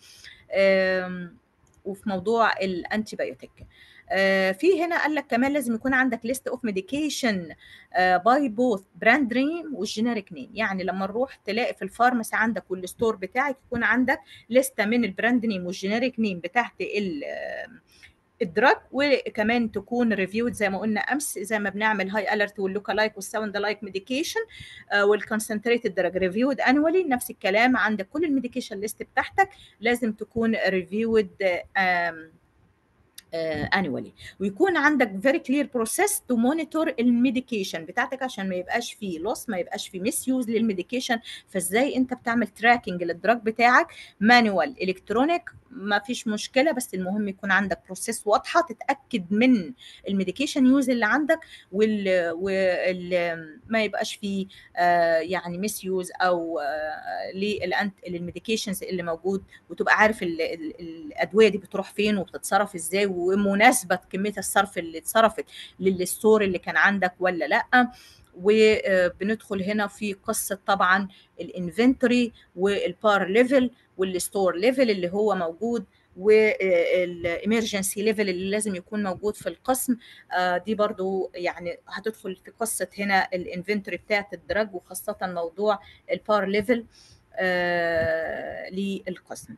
وفي موضوع الانتي بايوتيك. آه في هنا قال لك كمان لازم يكون عندك ليست اوف ميديكيشن باي بوث براند نيم والجينيريك نيم، يعني لما نروح تلاقي في الفارماسي عندك والستور بتاعك يكون عندك لسته من البراند نيم والجينيريك نيم بتاعت الدراج، وكمان تكون ريفيود زي ما قلنا امس، زي ما بنعمل هاي اليرت واللوكالايك والساوند لايك ميديكيشن والكونسنتريتد دراج ريفيود انوالي. نفس الكلام عندك كل الميديكيشن ليست بتاعتك لازم تكون ريفيود annually. ويكون عندك very clear process to monitor الميديكيشن بتاعتك عشان ما يبقاش فيه loss، ما يبقاش فيه misuse للميديكيشن. فازاي انت بتعمل تراكنج للدراج بتاعك؟ مانوال، الكترونيك، ما فيش مشكله، بس المهم يكون عندك بروسيس واضحه تتاكد من الميديكيشن يوز اللي عندك، وال, وال... ما يبقاش فيه آه يعني ميس يوز او آه للميديكيشنز اللي موجود، وتبقى عارف ال ال الادويه دي بتروح فين وبتتصرف ازاي، ومناسبه كميه الصرف اللي اتصرفت للستور اللي كان عندك ولا لا. وبندخل هنا في قصه طبعا الانفنتوري والبار ليفل والستور ليفل اللي هو موجود، والامرجنسي ليفل اللي لازم يكون موجود في القسم. دي برضو يعني هتدخل في قصه هنا الانفنتوري بتاعت الدرج، وخاصه موضوع البار ليفل للقسم.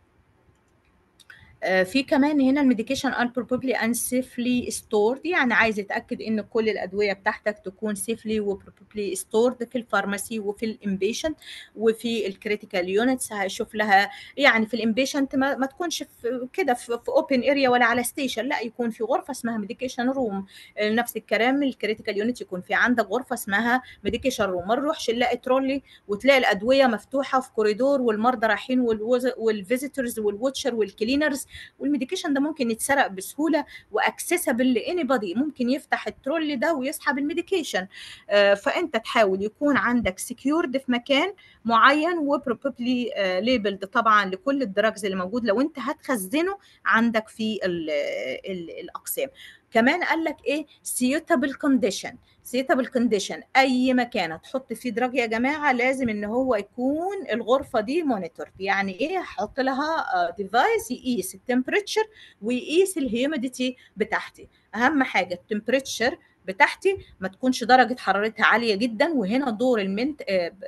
في كمان هنا الميديكيشن are probably and safely stored، يعني عايز يتاكد ان كل الادويه بتاعتك تكون safely و probably stored في الفارماسي وفي الامبيشنت وفي الكريتيكال يونتس. هيشوف لها يعني في الامبيشنت ما, ما تكونش في كده في اوبن اريا ولا على ستيشن، لا يكون في غرفه اسمها ميديكيشن روم. نفس الكلام الكريتيكال يونت يكون في عندك غرفه اسمها ميديكيشن روم. ما نروحش نلاقي ترولي وتلاقي الادويه مفتوحه في كوريدور والمرضى رايحين والفيزيتورز والواتشر والكلينرز، والميديكيشن ده ممكن يتسرق بسهوله واكسسبل لاني بادي، ممكن يفتح الترول ده ويسحب الميديكيشن. آه فانت تحاول يكون عندك سكيورد في مكان معين وبروبابلي آه ليبلد طبعا لكل الدراجز اللي موجود لو انت هتخزنه عندك في ال ال الاقسام. كمان قال لك ايه suitable condition. suitable condition اي مكان هتحط فيه دراج يا جماعه لازم ان هو يكون الغرفه دي مونيتور. يعني ايه؟ هحط لها ديفايس يقيس التمبريتشر ويقيس الهيوميديتي بتاعتي. اهم حاجه التمبريتشر بتاعتي ما تكونش درجه حرارتها عاليه جدا، وهنا دور المنت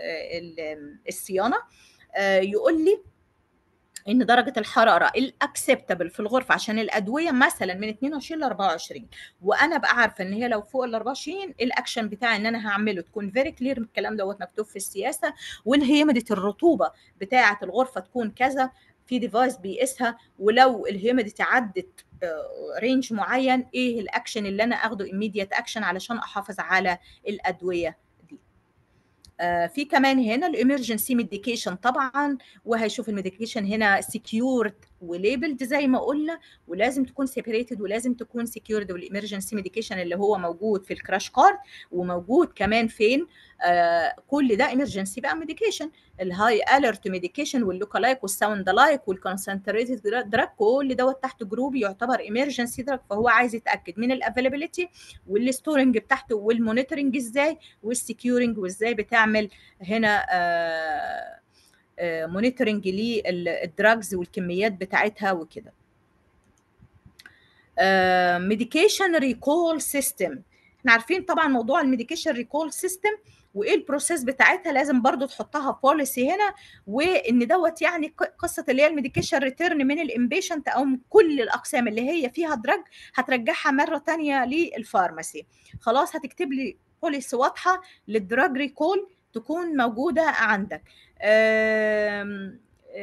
الصيانه يقول لي ان درجه الحراره الاكسبتبل في الغرفه عشان الادويه مثلا من اتنين وعشرين ل اربعة وعشرين، وانا ابقى عارفه ان هي لو فوق ال اربعة وعشرين الاكشن بتاعي ان انا هعمله تكون فيري كلير. الكلام دوت مكتوب في السياسه. والهيوميديتي الرطوبه بتاعه الغرفه تكون كذا، في ديفايس بيقيسها. ولو الهيوميديتي عدت رينج معين ايه الاكشن اللي انا اخده immediate اكشن علشان احافظ على الادويه دي. آه في كمان هنا الامرجنسي ميديكيشن طبعا، وهيشوف الميديكيشن هنا سكيورد وليبلد زي ما قلنا، ولازم تكون سيبريتد ولازم تكون سكيورد. والامرجنسي ميديكيشن اللي هو موجود في الكراش كارد وموجود كمان فين آه كل ده امرجنسي بقى ميديكيشن. الهاي اليرت ميديكيشن واللوكالايك والساوند لايك والكونسنتريتد دراج كل دوت تحت جروب يعتبر امرجنسي دراج. فهو عايز يتاكد من الافيلابيلتي والستورنج بتاعته والمونيتورنج ازاي والسكيورنج وازاي بتعمل هنا آه مونيتورنج للدراجز والكميات بتاعتها وكده. ميديكيشن ريكول سيستم، احنا عارفين طبعا موضوع الميديكيشن ريكول سيستم وايه البروسيس بتاعتها، لازم برضو تحطها بوليسي هنا. وان دوت يعني قصه اللي هي الميديكيشن ريتيرن من الامبيشنت او من كل الاقسام اللي هي فيها دراج هترجعها مره ثانيه للفارماسي. خلاص هتكتب لي بوليسي واضحه للدراج ريكول تكون موجوده عندك. آم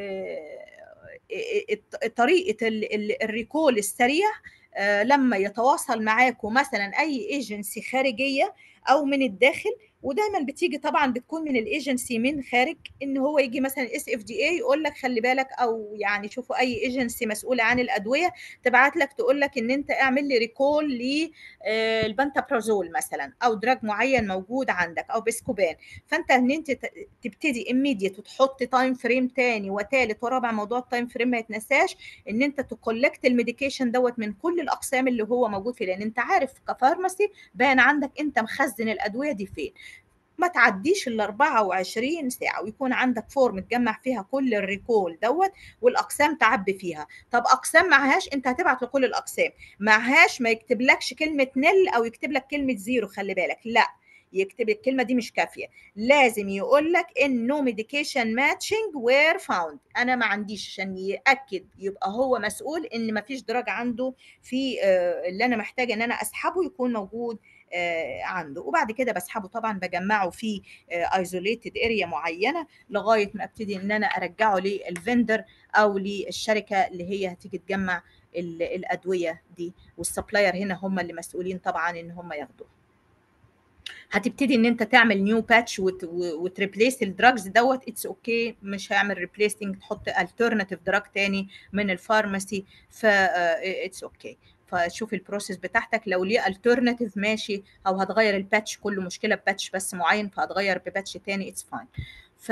آم طريقه الريكول السريع لما يتواصل معاكم مثلا اي ايجنسي خارجيه او من الداخل، ودايما بتيجي طبعا بتكون من الايجنسي من خارج، ان هو يجي مثلا اس اف دي اي يقول لك خلي بالك، او يعني شوفوا اي ايجنسي مسؤوله عن الادويه تبعت لك تقول لك ان انت اعمل لي ريكول للبنتابرازول مثلا او دراج معين موجود عندك او بسكوبان. فانت ان انت تبتدي immediate وتحط تايم فريم تاني وثالث ورابع. موضوع التايم فريم ما يتنساش ان انت تكولكت الميديكيشن دوت من كل الاقسام اللي هو موجود فيه، لان انت عارف كفارماسي باين عندك انت مخزن الادويه دي فين. ما تعديش ال اربعة وعشرين ساعه ويكون عندك فورم تجمع فيها كل الريكول دوت والاقسام تعبي فيها. طب اقسام معهاش، انت هتبعت لكل الاقسام. معهاش ما يكتبلكش كلمه نل او يكتب لك كلمه زيرو، خلي بالك، لا يكتب الكلمه دي مش كافيه، لازم يقول لك ان نو ميديكيشن ماتشنج وير فاوند. انا ما عنديش، عشان ياكد يبقى هو مسؤول ان ما فيش دراج عنده في اللي انا محتاجه ان انا اسحبه يكون موجود عنده. وبعد كده بسحبه طبعا، بجمعه في ايزوليتد اريا معينه لغايه ما ابتدي ان انا ارجعه للفندر او للشركه اللي هي هتيجي تجمع الادويه دي، والسبلاير هنا هم اللي مسؤولين طبعا ان هم ياخدوها. هتبتدي ان انت تعمل نيو باتش وتريبليس الدراجز دوت، اتس اوكي okay. مش هيعمل ريبليسنج، تحط الترناتيف دراج تاني من الفارماسي، ف اتس اوكي okay. فشوف البروسيس بتاعتك، لو ليه الترناتيف ماشي، او هتغير الباتش، كل مشكله بباتش بس معين فهتغير بباتش تاني، اتس فاين. ف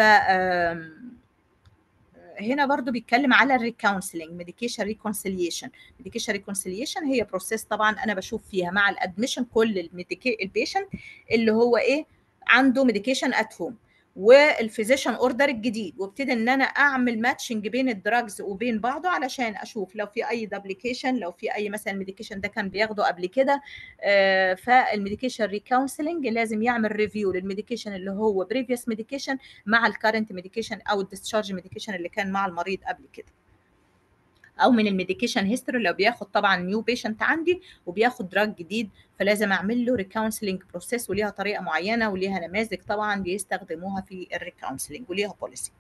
هنا برضو بيتكلم على الريكونسلنج، ميديكيشن ريكونسيليشن. ميديكيشن ريكونسيليشن هي بروسيس طبعا انا بشوف فيها مع الادميشن كل البيشنت اللي هو ايه عنده ميديكيشن ات هوم والفيزيشن اوردر الجديد، وابتدي ان انا اعمل ماتشنج بين الدراجز وبين بعضه علشان اشوف لو في اي دبليكيشن، لو في اي مثلا الميديكيشن ده كان بياخده قبل كده. آه فالميديكيشن ريكونسلنج لازم يعمل ريفيو للميديكيشن اللي هو بريفيوس ميديكيشن مع الكارنت ميديكيشن او الديسشارج ميديكيشن اللي كان مع المريض قبل كده، او من الميديكيشن هيستوري لو بياخد طبعا نيو بيشنت عندي وبياخد دراج جديد، فلازم اعمل له ريكونسلنج بروسيس وليها طريقه معينه وليها نماذج طبعا بيستخدموها في الريكونسلنج وليها بوليسي.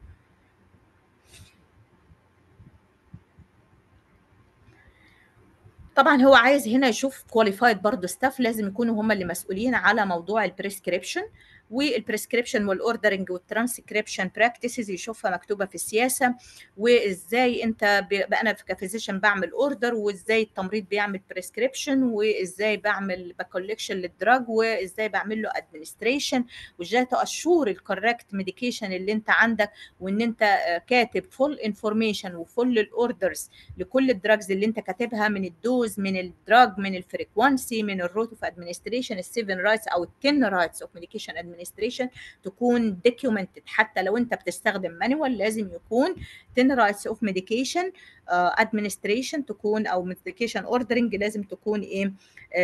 طبعا هو عايز هنا يشوف كواليفايد برضه ستاف، لازم يكونوا هم اللي مسؤولين على موضوع البريسكريبشن والبريسكريبشن والاوردرنج والترانسكريبشن براكتسز، يشوفها مكتوبه في السياسه، وازاي انت بقى انا كفيزيشن بعمل اوردر، وازاي التمريض بيعمل بريسكريبشن، وازاي بعمل بكولكشن للدراج، وازاي بعمل له ادمنستريشن، وازاي تاشور الكوريكت ميديكيشن اللي انت عندك، وان انت كاتب فول انفورميشن وفول الاوردرز لكل الدراجز اللي انت كاتبها، من الدوز، من الدراج، من الفريكوانسي، من الروت اوف ادمنستريشن، السيفن رايتس او التن رايتس اوف ميديكيشن ادمنستريشن تكون دوكيومنتد. حتى لو انت بتستخدم مانوال لازم يكون تن رايتس اوف ميديكيشن ادمنستريشن تكون، او ميديكيشن اوردرنج لازم تكون ايه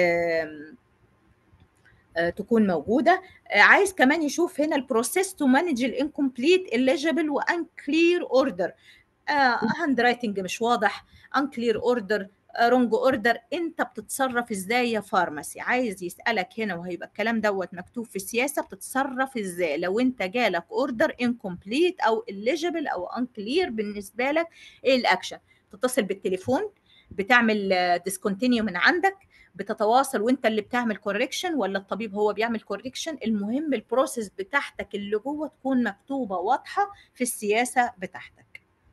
تكون موجوده. عايز كمان يشوف هنا البروسيس تو مانج الانكمبليت eligible وانكلير اوردر، هاند رايتنج مش واضح، انكلير اوردر، رونج اوردر، انت بتتصرف ازاي يا فارماسي؟ عايز يسالك هنا، وهيبقى الكلام دوت مكتوب في السياسه، بتتصرف ازاي لو انت جالك اوردر انكمبليت او eligible او انكلير بالنسبه لك؟ ايه الاكشن؟ تتصل بالتليفون، بتعمل ديسكونتينيو من عندك، بتتواصل وانت اللي بتعمل كوريكشن، ولا الطبيب هو بيعمل كوريكشن؟ المهم البروسيس بتاعتك اللي جوه تكون مكتوبه واضحه في السياسه بتاعتك.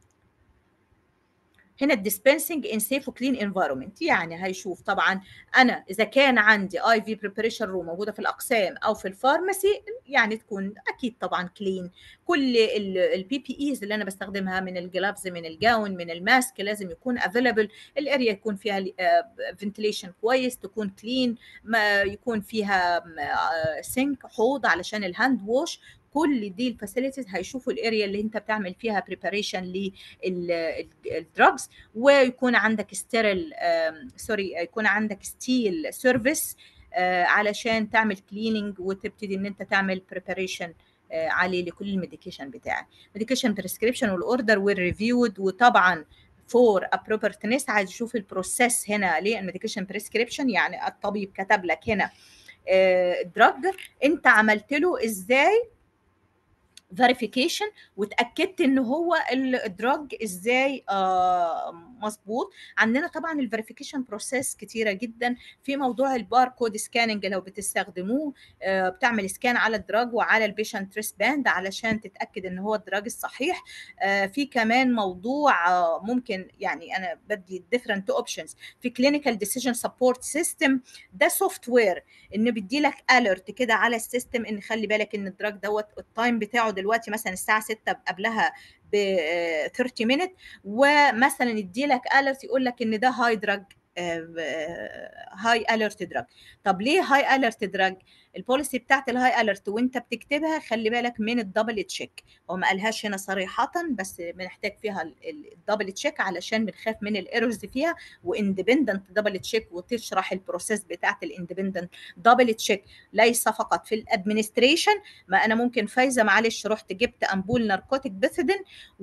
هنا الديسبنسنج ان سيف وكلين انفايرمنت، يعني هيشوف طبعا انا اذا كان عندي اي في بريباريشن روم موجوده في الاقسام او في الفارماسي، يعني تكون اكيد طبعا كلين. كل البي بي ايز اللي انا بستخدمها، من الجلافز، من الجاون، من الماسك، لازم يكون افيلبل. الاريا يكون فيها فنتيليشن كويس، تكون كلين، ما يكون فيها سينك، حوض علشان الهاند ووش. كل دي الفاسيلتيز هيشوفوا الاريا اللي انت بتعمل فيها بريباريشن للدراجز، ويكون عندك ستيرل سوري يكون عندك ستيل سيرفيس علشان تعمل كليننج وتبتدي ان انت تعمل بريباريشن عليه لكل الميديكيشن بتاعك. ميديكيشن بريسكريبشن والاوردر والريفيود، وطبعا فور appropriateness عايز يشوف البروسيس هنا للميديكيشن بريسكريبشن، يعني الطبيب كتب لك هنا دراج، انت عملت له ازاي فيريفيكيشن وتاكدت ان هو الدراج ازاي آه مظبوط. عندنا طبعا الفيريفيكيشن بروسيس كتيره جدا في موضوع الباركود سكاننج، لو بتستخدموه آه بتعمل سكان على الدراج وعلى البيشنت ريست باند علشان تتاكد ان هو الدراج الصحيح. آه في كمان موضوع آه ممكن، يعني انا بدي ديفرنت اوبشنز في كلينيكال ديسيجن سبورت سيستم، ده سوفت وير ان بيدي لك اليرت كده على السيستم ان خلي بالك ان الدراج دوت التايم بتاعه دلوقتي مثلا الساعه ستة قبلها ب ثلاثين مينت، ومثلا يدي لك اليرت يقول لك ان ده هاي دراج، هاي اليرت دراج. طب ليه هاي اليرت دراج؟ البوليسي بتاعت الهاي اليرت وانت بتكتبها خلي بالك من الدبل تشيك. هو ما قالهاش هنا صريحه بس بنحتاج فيها الدبل تشيك علشان بنخاف من الايرورز فيها، واندبندنت دبل تشيك، وتشرح البروسيس بتاعت الاندبندنت دبل تشيك ليس فقط في الادمنستريشن. ما انا ممكن فايزه معلش رحت جبت امبول ناركوتيك بيثيدين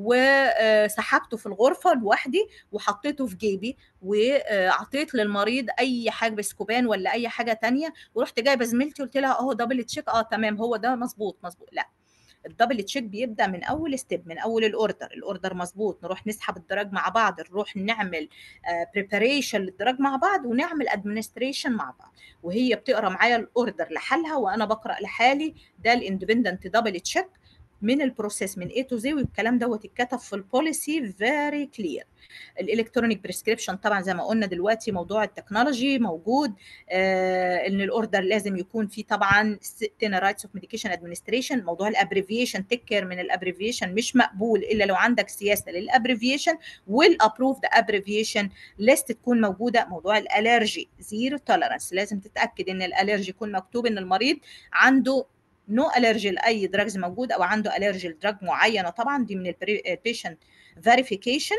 وسحبته في الغرفه لوحدي وحطيته في جيبي واعطيت للمريض اي حاجه بسكوبان ولا اي حاجه تانية، ورحت جايبه زميلتي قلت لها اهو دبل تشيك، اه تمام هو ده مظبوط مظبوط. لا، الدبل تشيك بيبدا من اول ستيب، من اول الاوردر، الاوردر مظبوط، نروح نسحب الدرج مع بعض، نروح نعمل بريباريشن للدرج مع بعض، ونعمل ادمنستريشن مع بعض، وهي بتقرا معايا الاوردر لحالها وانا بقرا لحالي. ده الاندبندنت دبل تشيك من البروسيس من A to Z، والكلام دوت اتكتب في البوليسي فيري كلير. الالكترونيك بريسكريبشن طبعا زي ما قلنا دلوقتي موضوع التكنولوجي موجود، آه ان الاوردر لازم يكون فيه طبعا ten رايتس اوف ميديكيشن ادمنستريشن. موضوع الابريفيشن تيك كير من الابريفيشن، مش مقبول الا لو عندك سياسه للابريفيشن، والابروفد ابريفيشن ليست تكون موجوده. موضوع الالرجي زيرو توليرانس، لازم تتاكد ان الالرجي يكون مكتوب ان المريض عنده نو الرجي لاي دراجز موجود او عنده الرجي لدراج معينه، طبعا دي من البيشنت فيريفيكيشن.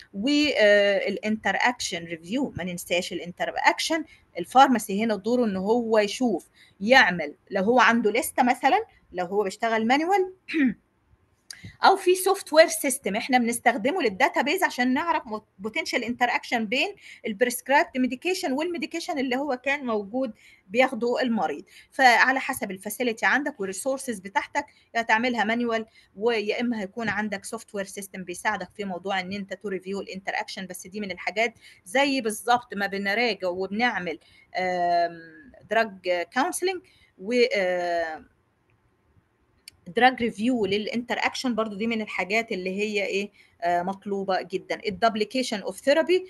والانتر اكشن ريفيو، ما ننساش الانتر اكشن. الفارماسي هنا دوره ان هو يشوف يعمل، لو هو عنده لسته مثلا، لو هو بيشتغل مانوال او في سوفت وير سيستم احنا بنستخدمه للداتابيز عشان نعرف بوتنشال انتر اكشن بين البريسكرايبد ميديكيشن والميديكيشن اللي هو كان موجود بياخده المريض. فعلى حسب الفاسيلتي عندك والريسورسز بتاعتك، يا تعملها مانوال ويا اما هيكون عندك سوفت وير سيستم بيساعدك في موضوع ان انت تو ريفيو الانتر اكشن. بس دي من الحاجات زي بالظبط ما بنراجع وبنعمل دراج كونسلنج و دراج ريفيو للانتر اكشن، برضو دي من الحاجات اللي هي ايه آه مطلوبه جدا. الدبليكيشن اوف ثيرابي،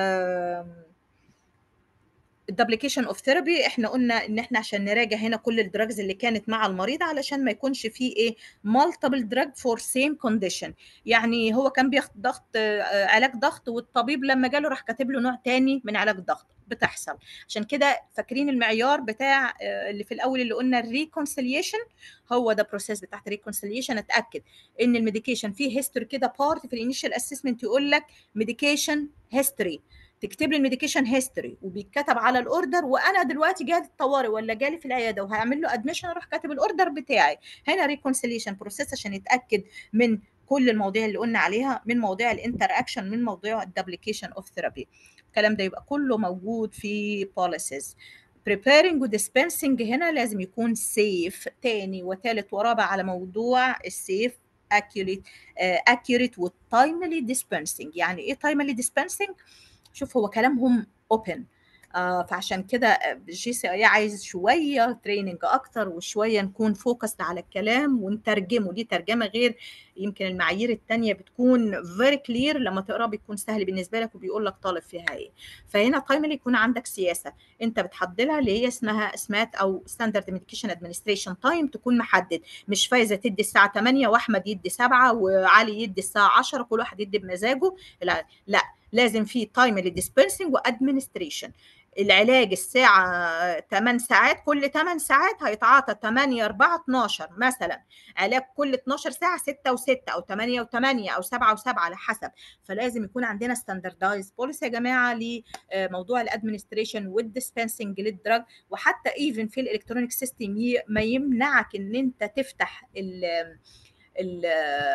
الدبليكيشن اوف ثيرابي احنا قلنا ان احنا عشان نراجع هنا كل الدراجز اللي كانت مع المريض علشان ما يكونش فيه ايه مالتيبل دراج فور سيم كونديشن. يعني هو كان بياخد ضغط آه علاج ضغط، والطبيب لما جاله راح كاتب له نوع تاني من علاج ضغط، بتحصل. عشان كده فاكرين المعيار بتاع آه اللي في الاول اللي قلنا الريكونسيليشن، هو ده بروسيس بتاعت الريكونسيليشن. اتاكد ان الميديكيشن فيه هيستوري كده، بارت في الانيشال اسسمنت يقول لك ميديكيشن هيستوري، تكتب لي الميديكيشن هيستوري وبيتكتب على الاوردر، وانا دلوقتي جالي الطوارئ ولا جالي في العياده وهعمل له ادميشن، اروح كاتب الاوردر بتاعي. هنا ريكونسيليشن بروسيس عشان يتاكد من كل المواضيع اللي قلنا عليها، من مواضيع الانتر اكشن، من موضوع الدبليكيشن اوف ثيرابي. الكلام ده يبقى كله موجود في بوليسيز. preparing وديسبنسنج هنا لازم يكون سيف، تاني وثالث ورابع على موضوع السيف accurate uh, accurate والتايملي dispensing. يعني ايه تايملي dispensing؟ شوف هو كلامهم open، آه فعشان كده جي سي اي عايز شويه تريننج اكتر وشويه نكون فوكست على الكلام ونترجمه. دي ترجمه غير يمكن المعايير الثانيه بتكون فيري كلير، لما تقرا بيكون سهل بالنسبه لك وبيقول لك طالب فيها ايه. فهنا تايملي يكون عندك سياسه انت بتحددها اللي هي اسمها سمات او ستاندرد ميديكيشن ادمنستريشن تايم، تكون محدد، مش فايزه تدي الساعه ثمانية واحمد يدي سبعة وعلي يدي الساعه عشرة، كل واحد يدي بمزاجه. لا لا، لازم في تايملي ديسبنسنج وادمنستريشن. العلاج الساعة ثمانية ساعات، كل ثمانية ساعات هيتعاطى ثمانية أربعة اتناشر مثلا، علاج كل اتناشر ساعة ستة وستة أو ثمانية وثمانية أو سبعة وسبعة على حسب. فلازم يكون عندنا ستاندردايز بوليسي يا جماعة لموضوع الادمنستريشن والديسبنسنج للدراج. وحتى ايفن في الالكترونيك سيستم ما يمنعك ان انت تفتح ال ال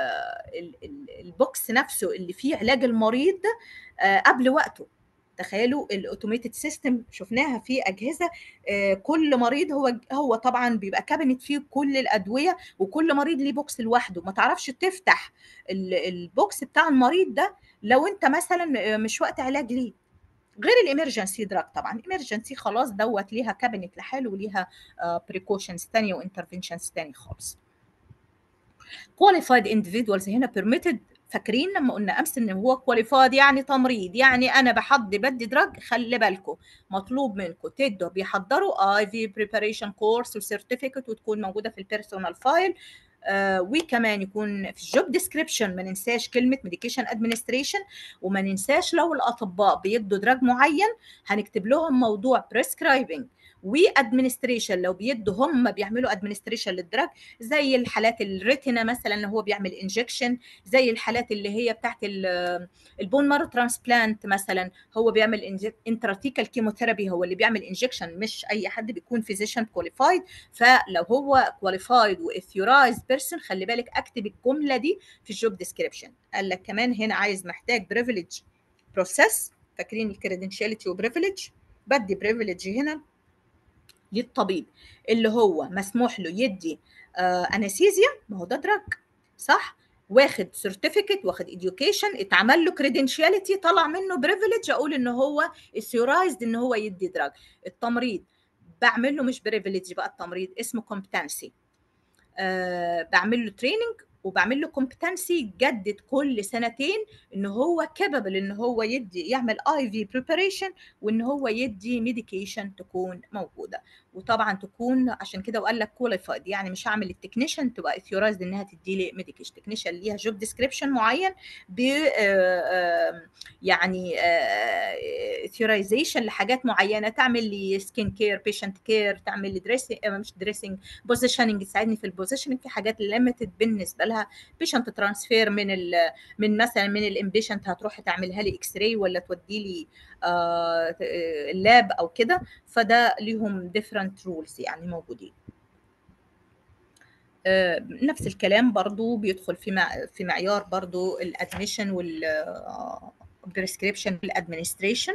البوكس نفسه اللي فيه علاج المريض قبل وقته. تخيلوا الاوتوميتد سيستم شفناها في اجهزه، كل مريض هو هو طبعا بيبقى كابينت فيه كل الادويه، وكل مريض ليه بوكس لوحده، ما تعرفش تفتح البوكس بتاع المريض ده لو انت مثلا مش وقت علاج ليه. غير الامرجنسي دراج طبعا، الامرجنسي خلاص دوت ليها كابينت لحاله وليها بريكوشنز ثانيه وانترفنشنز ثاني خالص. qualified individuals هنا permitted. فاكرين لما قلنا امس ان هو qualified يعني تمريض، يعني انا بحض بدي دراج، خلي بالكم مطلوب منكم تدوا بيحضروا اي في بريباريشن كورس وسيرتيفيكت وتكون موجوده في البيرسونال فايل، آه وكمان يكون في الجوب ديسكريبشن ما ننساش كلمه ميديكيشن ادمنستريشن، وما ننساش لو الاطباء بيدوا دراج معين هنكتب لهم موضوع بريسكرايبنج وادمنستريشن لو بيدوا هم بيعملوا ادمنستريشن للدراج، زي الحالات الريتنا مثلا اللي هو بيعمل انجكشن، زي الحالات اللي هي بتاعت البون مارو ترانسبلانت مثلا هو بيعمل انتراتيكال كيموثيرابي، هو اللي بيعمل انجكشن، مش اي حد بيكون فيزيشن كواليفايد. فلو هو كواليفايد واثيورايز بيرسون خلي بالك اكتب الجمله دي في الجوب ديسكريبشن. قال لك كمان هنا عايز محتاج بريفليج بروسيس، فاكرين الكريدنشاليتي وبريفليج، بدي بريفليج هنا للطبيب اللي هو مسموح له يدي آه انستيزيا، ما هو ده دراج صح، واخد سيرتيفيكت واخد اديوكيشن اتعمل له كريدنشاليتي طلع منه بريفليج، اقول ان هو اثيورايزد ان هو يدي دراج. التمريض بعمل له مش بريفليج بقى، التمريض اسمه كومبتنسي، أه بعمل له تريننج وبعمل له كومبتنسي يجدد كل سنتين ان هو كابابل ان هو يدي يعمل اي في بريباريشن وان هو يدي ميديكيشن تكون موجوده، وطبعا تكون عشان كده وقال لك كواليفايد، يعني مش هعمل التكنيشن تبقى اثيورايزد انها تدي لي ميديكيشن. تكنيشن ليها جوب ديسكريبشن معين ب يعني اثيورايزيشن لحاجات معينه، تعمل لي سكين كير، بيشنت كير، تعمل لي دريسنج مش دريسنج بوزيشننج، تساعدني في البوزيشننج في حاجات ليميتد بالنسبه لها، بيشنت ترانسفير من ال من مثلا من الامبيشنت هتروح تعملها لي اكس راي ولا تودي لي آه اللاب او كده، فده ليهم ديفرنت رولز يعني موجودين. آه نفس الكلام برضو بيدخل في مع في معيار برضو الادميشن والبريسكريبشن والادمنستريشن.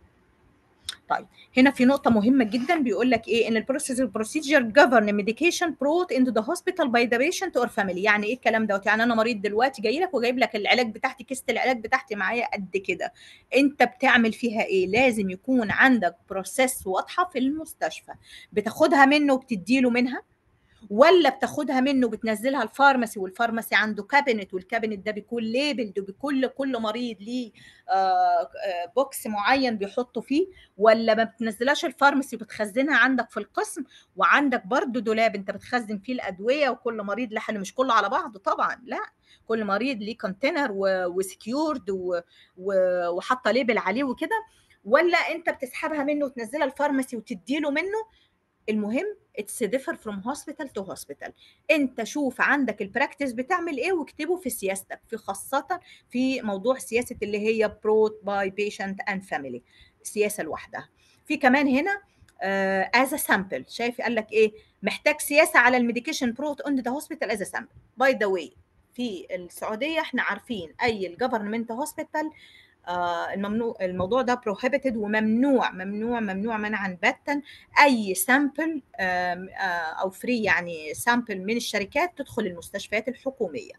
طيب هنا في نقطة مهمة جدا بيقول لك ايه، ان البروسيس البروسيجر جفرن ميديكيشن بروت انتو ذا هوسبيتال باي ذا بيشنت اور فاميلي. يعني ايه الكلام دوت؟ يعني انا مريض دلوقتي جاي لك وجايب لك العلاج بتاعتي، كيسة العلاج بتاعتي معايا قد كده، انت بتعمل فيها ايه؟ لازم يكون عندك بروسيس واضحة في المستشفى، بتاخدها منه وبتدي له منها، ولا بتاخدها منه بتنزلها الفارماسي والفارماسي عنده كابينت والكابينت ده بيكون ليبلد وبكل كل مريض ليه بوكس معين بيحطه فيه، ولا ما بتنزلهاش الفارماسي وبتخزنها عندك في القسم وعندك برضو دولاب انت بتخزن فيه الادويه وكل مريض لحاله، مش كله على بعضه طبعا، لا كل مريض ليه كونتينر وسكيورد وحاطه ليبل عليه وكده، ولا انت بتسحبها منه وتنزلها الفارماسي وتدي له منه. المهم اتس ديفر فروم هوسبيتال تو هوسبيتال. انت شوف عندك البراكتس بتعمل ايه واكتبه في سياستك، في خاصه في موضوع سياسه اللي هي بروت باي بيشنت اند فاميلي، سياسه لوحدها. في كمان هنا از ا سامبل، شايف قال لك ايه، محتاج سياسه على الميديكيشن بروت اون ذا هوسبيتال از ا سامبل. باي ذا واي في السعوديه احنا عارفين اي الجفرمنت هوسبيتال آه الممنوع الموضوع ده prohibited وممنوع ممنوع ممنوع منعا باتا اي سامبل آه آه او فري يعني سامبل من الشركات تدخل المستشفيات الحكوميه.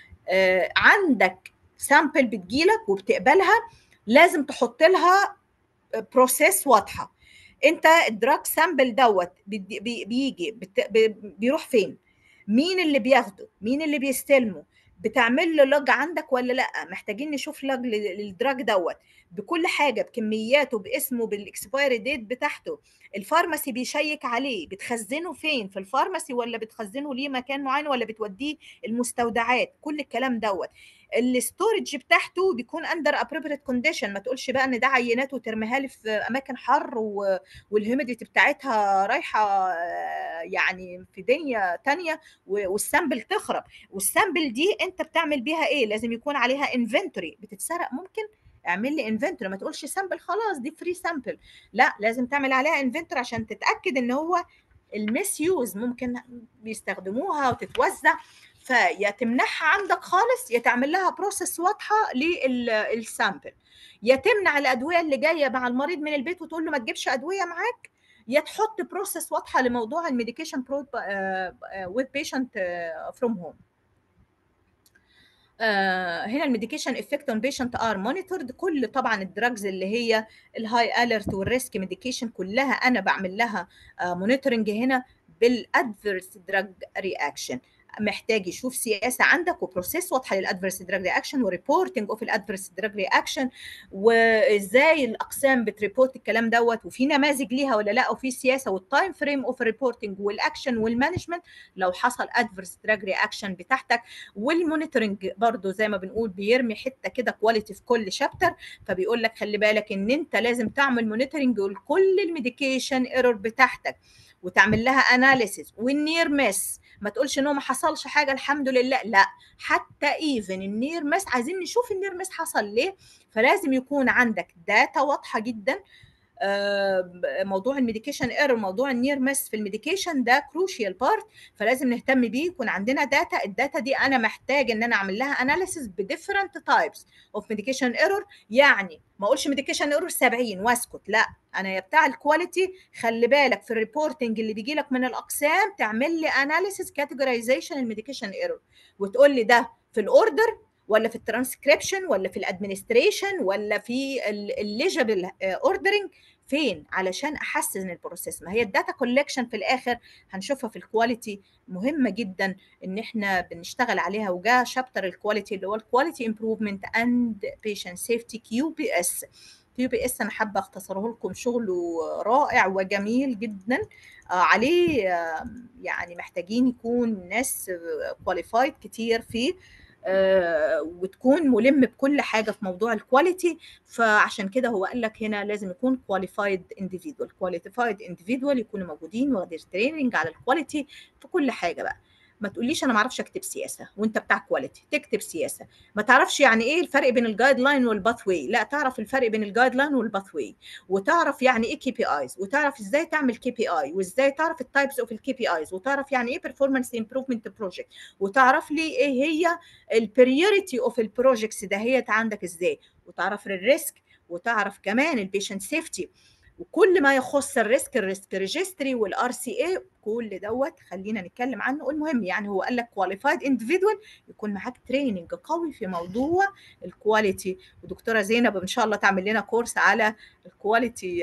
آه عندك سامبل بتجيلك وبتقبلها لازم تحط لها بروسيس واضحه. انت الدراج سامبل دوت بيجي بيروح فين، مين اللي بياخده، مين اللي بيستلمه، بتعمل له لوج عندك ولا لا، محتاجين نشوف لوج للدراج دوت بكل حاجه بكمياته باسمه بالاكسبايري ديت بتاعته، الفارماسي بيشيك عليه، بتخزنه فين في الفارماسي ولا بتخزنه ليه مكان معين ولا بتوديه المستودعات، كل الكلام دوت. الستورج بتاعته بيكون اندر ابروبريت كونديشن، ما تقولش بقى ان ده عينات وترميها لي في اماكن حر والهيوميديتي بتاعتها رايحه يعني في دنيا تانية والسامبل تخرب. والسامبل دي انت بتعمل بيها ايه؟ لازم يكون عليها انفنتوري، بتتسرق ممكن، اعمل لي انفنتوري، ما تقولش سامبل خلاص دي فري سامبل، لا لازم تعمل عليها انفنتوري عشان تتاكد ان هو الميس يوز ممكن بيستخدموها وتتوزع، فيا تمنعها عندك خالص يا تعمل لها بروسيس واضحه للسامبل، يا تمنع الادويه اللي جايه مع المريض من البيت وتقول له ما تجيبش ادويه معاك، يا تحط بروسيس واضحه لموضوع الميديكيشن برود وذ بيشنت فروم هوم. آه هنا الميديكيشن افكت اون بيشنت ار مونيتورد، كل طبعا الدراجز اللي هي الهاي اليرت والريسك ميديكيشن كلها انا بعمل لها مونيتورنج آه هنا بالادفيرس دراج رياكشن. محتاج يشوف سياسه عندك وبروسيس واضحه للادفيرس دراج رياكشن وريبورتنج اوف الادفيرس دراج رياكشن، وازاي الاقسام بتريبورت الكلام دوت، وفي نماذج ليها ولا لا، وفي سياسه والتايم فريم اوف الريبورتنج والاكشن والمانجمنت لو حصل ادفيرس دراج رياكشن بتاعتك. والمونيتورنج برضو زي ما بنقول بيرمي حته كده كواليتي في كل شابتر، فبيقول لك خلي بالك ان انت لازم تعمل مونيتورنج لكل الميديكيشن ايرور بتاعتك وتعمل لها اناليسيس. والنير مس ما تقولش انه ما حصلش حاجه الحمد لله، لا، حتى ايفن النير مس عايزين نشوف النير مس حصل ليه. فلازم يكون عندك داتا واضحه جدا. موضوع الميديكيشن ايرور، موضوع النير مس في الميديكيشن ده كروشيال بارت، فلازم نهتم بيه، يكون عندنا داتا. الداتا دي انا محتاج ان انا اعمل لها اناليسيس بديفرنت تايبس اوف ميديكيشن ايرور. يعني ما اقولش ميديكيشن ايرور سبعين واسكت، لا، انا يا بتاع الكواليتي خلي بالك في الريبورتنج اللي بيجي لك من الاقسام تعمل لي اناليسيس كاتيجورايزيشن الميديكيشن ايرور، وتقول لي ده في الاوردر ولا في الترانسكريبشن ولا في الادمنستريشن ولا في الليجبل اوردرنج، فين، علشان احسن البروسيس. ما هي الداتا كولكشن في الاخر هنشوفها في الكواليتي مهمه جدا ان احنا بنشتغل عليها. وجاء شابتر الكواليتي اللي هو الكواليتي امبروفمنت اند بيشنت سيفتي كيو بي اس. كيو بي اس انا حابه اختصره لكم، شغله رائع وجميل جدا عليه، يعني محتاجين يكون ناس كواليفايد كتير فيه آه، وتكون ملم بكل حاجه في موضوع الكواليتي. فعشان كده هو قال لك هنا لازم يكون كواليفايد انديفيدوال، كواليفايد انديفيدوال يكونوا موجودين واخدين تريننج على الكواليتي في كل حاجه. بقى ما تقوليش انا ما اعرفش اكتب سياسه وانت بتاع كواليتي تكتب سياسه، ما تعرفش يعني ايه الفرق بين الجايد لاين والباث واي، لا، تعرف الفرق بين الجايد لاين والباث واي، وتعرف يعني ايه كي بي ايز، وتعرف ازاي تعمل كي بي اي، وازاي تعرف التايبس اوف الكي بي ايز، وتعرف يعني ايه بيرفورمانس امبروفمنت بروجكت، وتعرف لي ايه هي البريوريتي اوف البروجكتس ده هي عندك ازاي، وتعرف الريسك، وتعرف كمان البيشنت سيفتي، وكل ما يخص الريسك، الريسك ريجستري والار سي اي، كل دوت خلينا نتكلم عنه. المهم يعني هو قال لك كواليفايد انديفيدوال يكون معاك تريننج قوي في موضوع الكواليتي. ودكتوره زينب ان شاء الله تعمل لنا كورس على الكواليتي،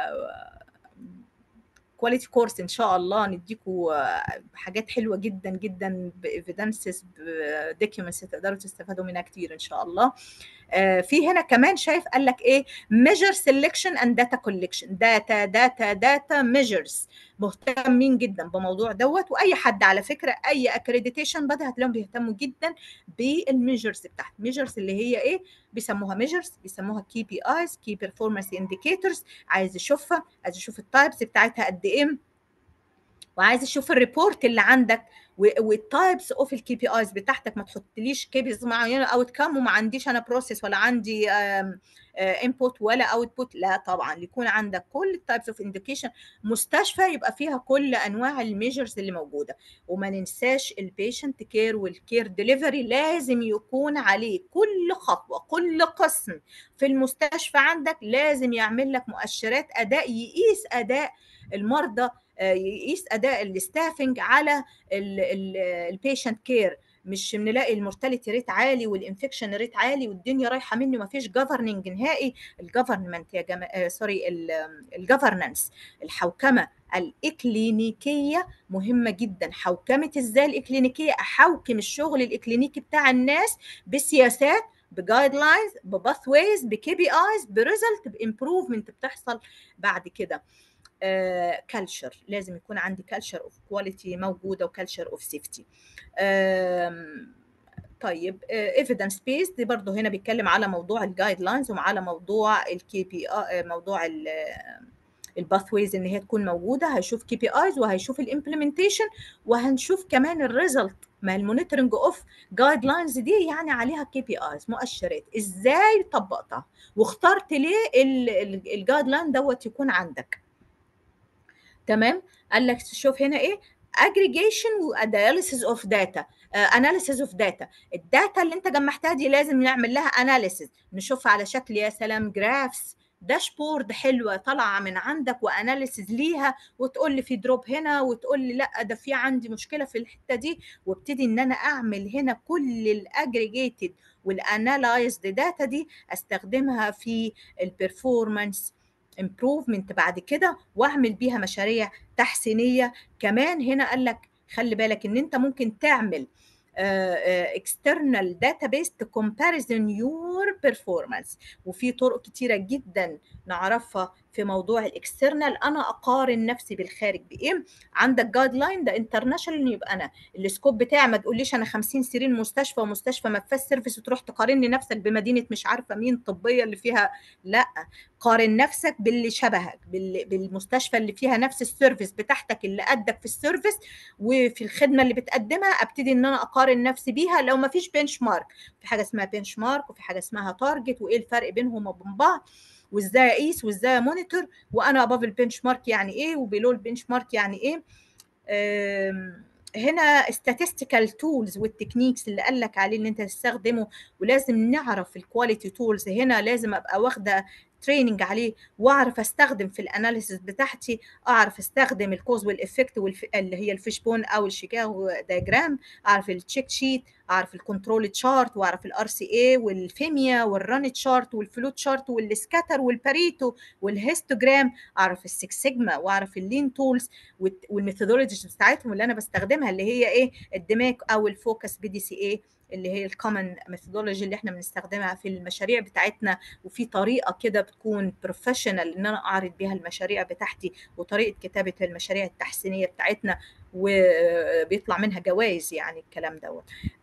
كواليتي كورس ان شاء الله، نديكوا حاجات حلوه جدا جدا بايفيدنسز بدوكيومنتس تقدروا تستفادوا منها كتير ان شاء الله. في هنا كمان شايف قال لك ايه، measure selection and data collection، data data data measures، مهتمين جدا بموضوع دوت. واي حد على فكره اي accreditation بدا هتلاقيهم بيهتموا جدا بالميجرز بتاعت ميجرز اللي هي ايه، بيسموها ميجرز، بيسموها كي بي ايز، كي بيرفورمانس انديكيتورز. عايز يشوفها، عايز يشوف التايبس بتاعتها قد ايه، وعايز اشوف الريبورت اللي عندك والتايبس اوف الكي بي ايز بتاعتك. ما تحطليش كي بيز معينه اوت كام وما عنديش انا بروسيس ولا عندي انبوت ولا اوتبوت، لا طبعا يكون عندك كل التايبس اوف انديكيشن. مستشفى يبقى فيها كل انواع الميجرز اللي موجوده. وما ننساش البيشنت كير والكير ديليفري، لازم يكون عليه كل خطوه، كل قسم في المستشفى عندك لازم يعمل لك مؤشرات اداء، يقيس اداء المرضى، يقيس اداء الستافنج على البيشنت كير. مش بنلاقي المورتاليتي ريت عالي والانفكشن ريت عالي والدنيا رايحه مني وما فيش جفرننج نهائي. الجفرمنت يا جماعه، سوري، الجفرنانس، الحوكمه الاكلينيكيه مهمه جدا. حوكمه ازاي الاكلينيكيه، احوكم الشغل الاكلينيكي بتاع الناس بسياسات، بجايد لاينز، بباث ويز، بكي بي ايز، بريزلت، بامبروفمنت بتحصل بعد كده. كالتشر uh, لازم يكون عندي كالتشر اوف كواليتي موجوده وكالتشر اوف سيفتي. طيب ايفيدنس بيس دي برضه هنا بيتكلم على موضوع الجايد لاينز وعلى موضوع الكي بي موضوع الباث ويز ان هي تكون موجوده. هيشوف كي بي ايز وهيشوف الامبلمنتيشن وهنشوف كمان الريزلت. ما المونيتورنج اوف جايد لاينز دي يعني عليها كي بي ايز، مؤشرات ازاي طبقتها واخترت ليه الجايد لاين دوت يكون عندك. تمام. قال لك شوف هنا ايه، aggregation وanalysis of data، analysis of data. الداتا اللي انت جمعتها دي لازم نعمل لها analysis، نشوفها على شكل يا سلام جرافس، داشبورد حلوه طالعه من عندك واناليسيز ليها، وتقول لي في دروب هنا، وتقول لي لا ده في عندي مشكله في الحته دي، وابتدي ان انا اعمل هنا كل الاجريجيتد والانالايزد داتا دي استخدمها في البرفورمانس امبروفمنت بعد كده، واعمل بيها مشاريع تحسينيه. كمان هنا قال لك خلي بالك ان انت ممكن تعمل external database to comparison your performance. وفي طرق كتيرة جدا نعرفها في موضوع الاكسترنال. انا اقارن نفسي بالخارج بايه؟ عندك جايد لاين ده انترناشونال، يبقى انا السكوب بتاعي ما تقوليش انا خمسين سرير مستشفى ومستشفى ما فيهاش سيرفيس وتروح تقارني نفسك بمدينه مش عارفه مين طبيه اللي فيها. لا، قارن نفسك باللي شبهك، بالمستشفى اللي فيها نفس السيرفيس بتاعتك، اللي قدك في السيرفيس وفي الخدمه اللي بتقدمها. ابتدي ان انا اقارن نفسي بيها. لو ما فيش بنش مارك، في حاجه اسمها بنش مارك وفي حاجه اسمها تارجت، وايه الفرق بينهم وبين بعض، وازاي اقيس وازاي مونيتور، وانا اباف البنش مارك يعني ايه وبيلو البنش مارك يعني ايه. هنا statistical tools والتكنيكس اللي قال لك عليه اللي انت تستخدمه، ولازم نعرف الكواليتي تولز. هنا لازم ابقى واخده تريننج عليه واعرف استخدم في الاناليسيس بتاعتي، اعرف استخدم الكوز والافكت والف... اللي هي الفيش بون او الشيكاغو دايجرام، اعرف التشيك شيت، اعرف الكنترول تشارت، واعرف الار سي اي والفيميا والران تشارت والفلو تشارت والسكاتر والباريتو والهيستوجرام، اعرف السكس سيجما، واعرف اللين تولز والميثودولوجيز بتاعتهم اللي انا بستخدمها اللي هي ايه، الدماغ او الفوكس بي دي سي اي اللي هي الكومن ميثودولوجي اللي احنا بنستخدمها في المشاريع بتاعتنا. وفي طريقه كده بتكون بروفيشنال ان انا اعرض بيها المشاريع بتاعتي، وطريقه كتابه المشاريع التحسينيه بتاعتنا، وبيطلع منها جوائز يعني الكلام دوت.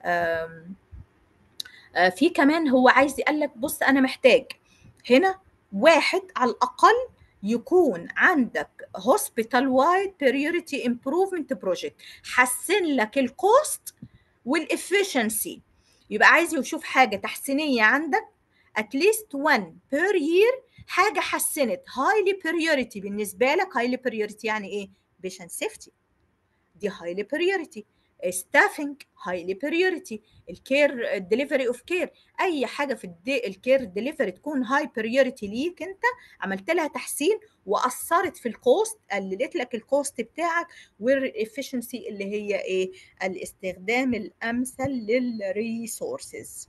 في كمان هو عايز يقول لك بص انا محتاج هنا واحد على الاقل يكون عندك hospital wide priority improvement project حسن لك الكوست والefficiency. يبقى عايز يشوف حاجة تحسينية عندك at least one per year، حاجة حسنت highly priority بالنسبة لك. highly priority يعني ايه؟ patient safety دي highly priority، staffing highly priority، الكير ديليفري اوف كير، اي حاجه في الكير ديليفري تكون هاي priority ليك انت، عملت لها تحسين واثرت في الكوست، قللت لك الكوست بتاعك، والافشنسي اللي هي ايه؟ الاستخدام الامثل للريسورسز.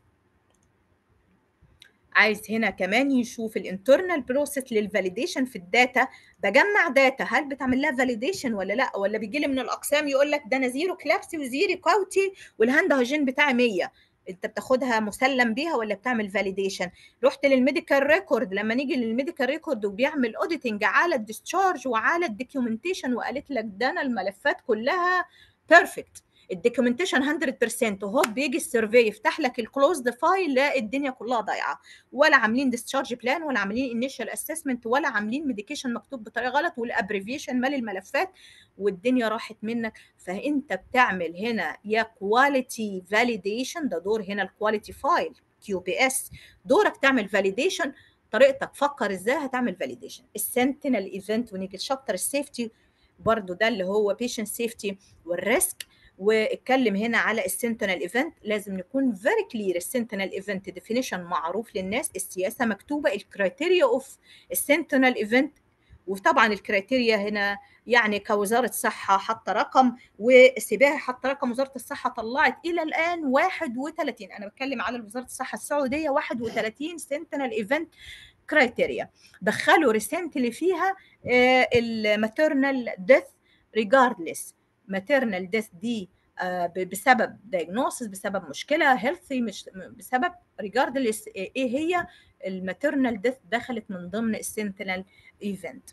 عايز هنا كمان يشوف الانترنال بروسيس للفاليديشن في الداتا. بجمع داتا، هل بتعمل لها فاليديشن ولا لا؟ ولا بيجي لي من الاقسام يقول لك ده انا زيرو كلابسي وزيرو كاوتي والهاند هايجين بتاعي مية، انت بتاخدها مسلم بيها ولا بتعمل فاليديشن؟ رحت للميديكال ريكورد، لما نيجي للميديكال ريكورد وبيعمل اوديتنج على الديسشارج وعلى الدوكيومنتيشن، وقالت لك ده انا الملفات كلها بيرفكت، الدوكيومنتيشن مية بالمية، وهو بيجي السيرفي يفتح لك الكلوزد فايل، لا الدنيا كلها ضايعه، ولا عاملين ديسشارج بلان، ولا عاملين انيشال اسسمنت، ولا عاملين ميديكيشن مكتوب بطريقه غلط، والابريفيشن مال الملفات، والدنيا راحت منك. فانت بتعمل هنا يا كواليتي فاليديشن، ده دور هنا الكواليتي فايل كيو بي اس، دورك تعمل فاليديشن. طريقتك فكر ازاي هتعمل فاليديشن. السنتينل ايفنت، ونيجي لشابتر السيفتي برضو ده اللي هو بيشنت سيفتي والريسك، واتكلم هنا على السنتينل ايفنت. لازم نكون فيري كلير، السنتينل ايفنت ديفينيشن معروف للناس، السياسه مكتوبه، الكرايتيريا اوف السنتينل ايفنت، وطبعا الكرايتيريا هنا يعني كوزاره صحه حاطه رقم، والسباحه حاطه رقم، وزاره الصحه طلعت الى الان واحد وثلاثين، انا بتكلم على وزاره الصحه السعوديه واحد وثلاثين سنتينل ايفنت كرايتيريا. دخلوا ريسنتلي فيها الماتيرنال ديث ريجاردلس، ماتيرنال ديث دي بسبب دايجنوسيس، بسبب مشكله هيلثي، مش بسبب ريجاردلس ايه هي الماتيرنال ديث، دخلت من ضمن السنتينل ايفنت.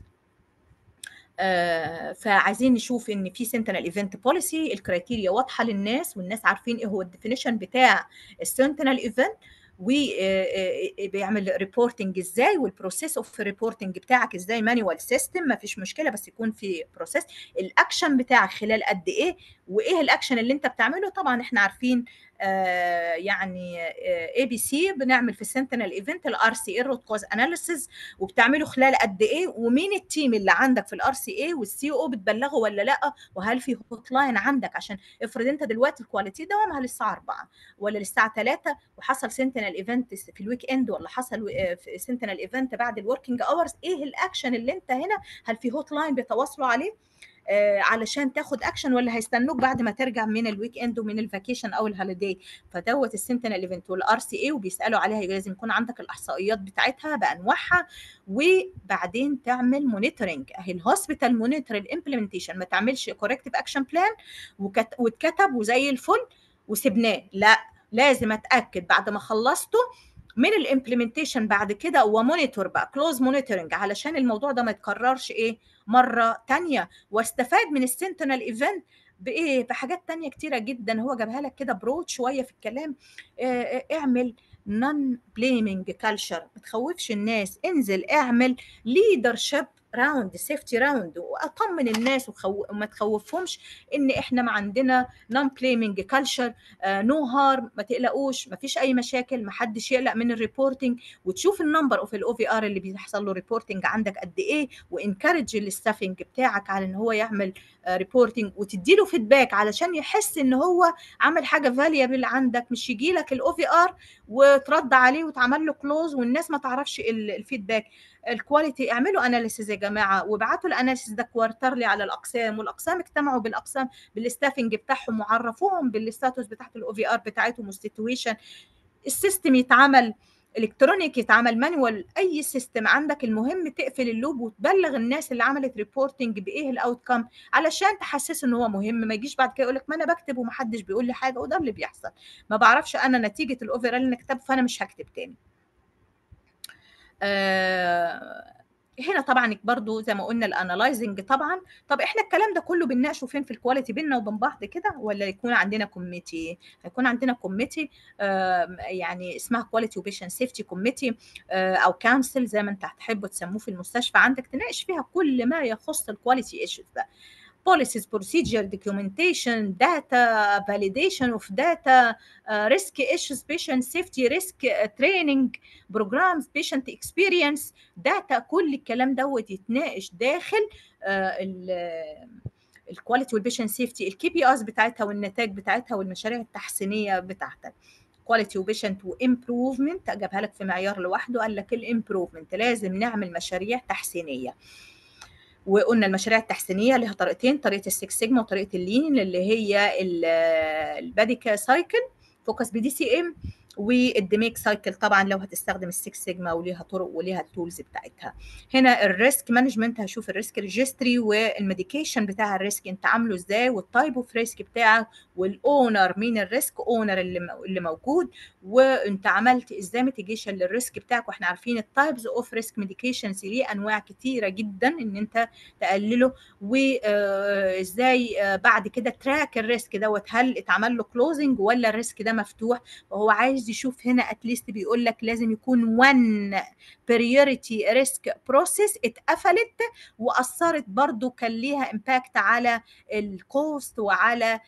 آه فعايزين نشوف ان في سنتينل ايفنت بوليسي، الكرايتيريا واضحه للناس، والناس عارفين ايه هو الديفينيشن بتاع السنتينل ايفنت، وبيعمل ريبورتنج ازاي، والبروسيس اوف ريبورتنج بتاعك ازاي، مانيوال سيستم ما فيش مشكله بس يكون في بروسيس، الاكشن بتاعك خلال قد ايه، وايه الاكشن اللي انت بتعمله. طبعا احنا عارفين آه يعني اي بي سي بنعمل في السنتينل ايفنت الار سي اي روت كوز اناليسيز، وبتعمله خلال قد ايه، ومين التيم اللي عندك في الار سي اي والسي او بتبلغه ولا لا، وهل في هوت لاين عندك، عشان افرض انت دلوقتي الكواليتي دوامها للساعه أربعة ولا للساعه ثلاثة وحصل سنتينل ايفنت في الويك اند، ولا حصل في سنتينل ايفنت بعد الوركينج اورز، ايه الاكشن اللي انت هنا، هل في هوت لاين بيتواصلوا عليه؟ آه علشان تاخد اكشن، ولا هيستنوك بعد ما ترجع من الويك اند ومن الفاكيشن او الهوليداي. فدوت السنتينل ايفنت والار سي اي، وبيسالوا عليها، لازم يكون عندك الاحصائيات بتاعتها بانواعها، وبعدين تعمل مونيتورنج. اهي الهوسبيتال مونيتور الامبلمنتيشن، ما تعملش كوركتيف اكشن بلان واتكتب وزي الفل وسبناه، لا، لازم اتاكد بعد ما خلصته من الامبلمنتيشن بعد كده، ومونيتور بقى كلوز مونيتورنج، علشان الموضوع ده ما يتكررش ايه مره تانية، واستفاد من السنتينل ايفنت بايه، بحاجات تانية كتيره جدا. هو جابها لك كده برود شويه في الكلام. اه اعمل نون بليمنج كلتشر، ما تخوفش الناس، انزل اعمل ليدرشيب راوند، سيفتي راوند، واطمن الناس وخو... وما تخوفهمش ان احنا ما عندنا نون بليمنج كلتشر، نو هارم، ما تقلقوش، ما فيش اي مشاكل، ما حدش يقلق من الريبورتنج. وتشوف النمبر اوف الاو في ار اللي بيحصل له ريبورتنج عندك قد ايه، وانكارج الستافنج بتاعك على ان هو يعمل ريبورتنج، وتدي له فيدباك علشان يحس ان هو عمل حاجه فاليبل عندك، مش يجي لك الاو في ار وترد عليه وتعمل له كلوز والناس ما تعرفش الفيدباك. الكواليتي، اعملوا اناليسيز يا جماعه، وابعتوا الاناليسيز ده كوارترلي على الاقسام، والاقسام اجتمعوا بالاقسام بالستافنج بتاعهم وعرفوهم بالستاتوس بتاعت الاو في ار بتاعتهم والسيتويشن. السيستم يتعمل الكترونيك، يتعمل مانوال، اي سيستم عندك، المهم تقفل اللوب وتبلغ الناس اللي عملت ريبورتنج بايه الاوت كام، علشان تحسسه ان هو مهم. ما يجيش بعد كده يقول لك ما انا بكتب ومحدش بيقول لي حاجه، وده اللي بيحصل. ما بعرفش انا نتيجه الاوفرال اللي كتبت، فانا مش هكتب تاني. آه هنا طبعا برضو زي ما قلنا الانالايزنج طبعا. طب احنا الكلام ده كله بنناقشه فين في الكواليتي بيننا وبين بعض كده، ولا يكون عندنا كوميتي؟ هيكون عندنا كوميتي آه يعني اسمها كواليتي وبيشنت سيفتي كوميتي آه او كونسل زي ما انت هتحبوا تسموه في المستشفى عندك، تناقش فيها كل ما يخص الكواليتي ايشوز ده. policies, procedure, documentation, data, validation of data, uh, risk issues, patient safety, risk uh, training programs, patient experience, data. كل الكلام دوت يتناقش داخل الكواليتي والبيشنت سيفتي، الكي بي اس بتاعتها والنتائج بتاعتها والمشاريع التحسينيه بتاعتك. كواليتي وبيشنت وامبروفمنت جابها لك في معيار لوحده، قال لك الامبروفمنت لازم نعمل مشاريع تحسينيه. وقلنا المشاريع التحسينيه لها طريقتين، طريقه السكس سيجما وطريقه اللين اللي هي الباديكا سايكل فوكس بي دي سي ام، والديميك سايكل طبعا لو هتستخدم السكس سيجما وليها طرق وليها التولز بتاعتها. هنا الريسك مانجمنت هشوف الريسك ريجستري والميديكيشن بتاع الريسك انت عامله ازاي، والتايب اوف ريسك بتاعك، والاونر مين الريسك اونر اللي اللي موجود، وانت عملت ازاي ميتيجيشن للريسك بتاعك. واحنا عارفين التايبز اوف ريسك ميديكيشنز ليه انواع كتيره جدا ان انت تقلله، وازاي بعد كده تراك الريسك دوت، هل اتعمل له كلوزنج ولا الريسك ده مفتوح. وهو عايز يشوف هنا اتليست بيقول لك لازم يكون one priority risk process اتقفلت واثرت برضو كان ليها امباكت على الكوست وعلى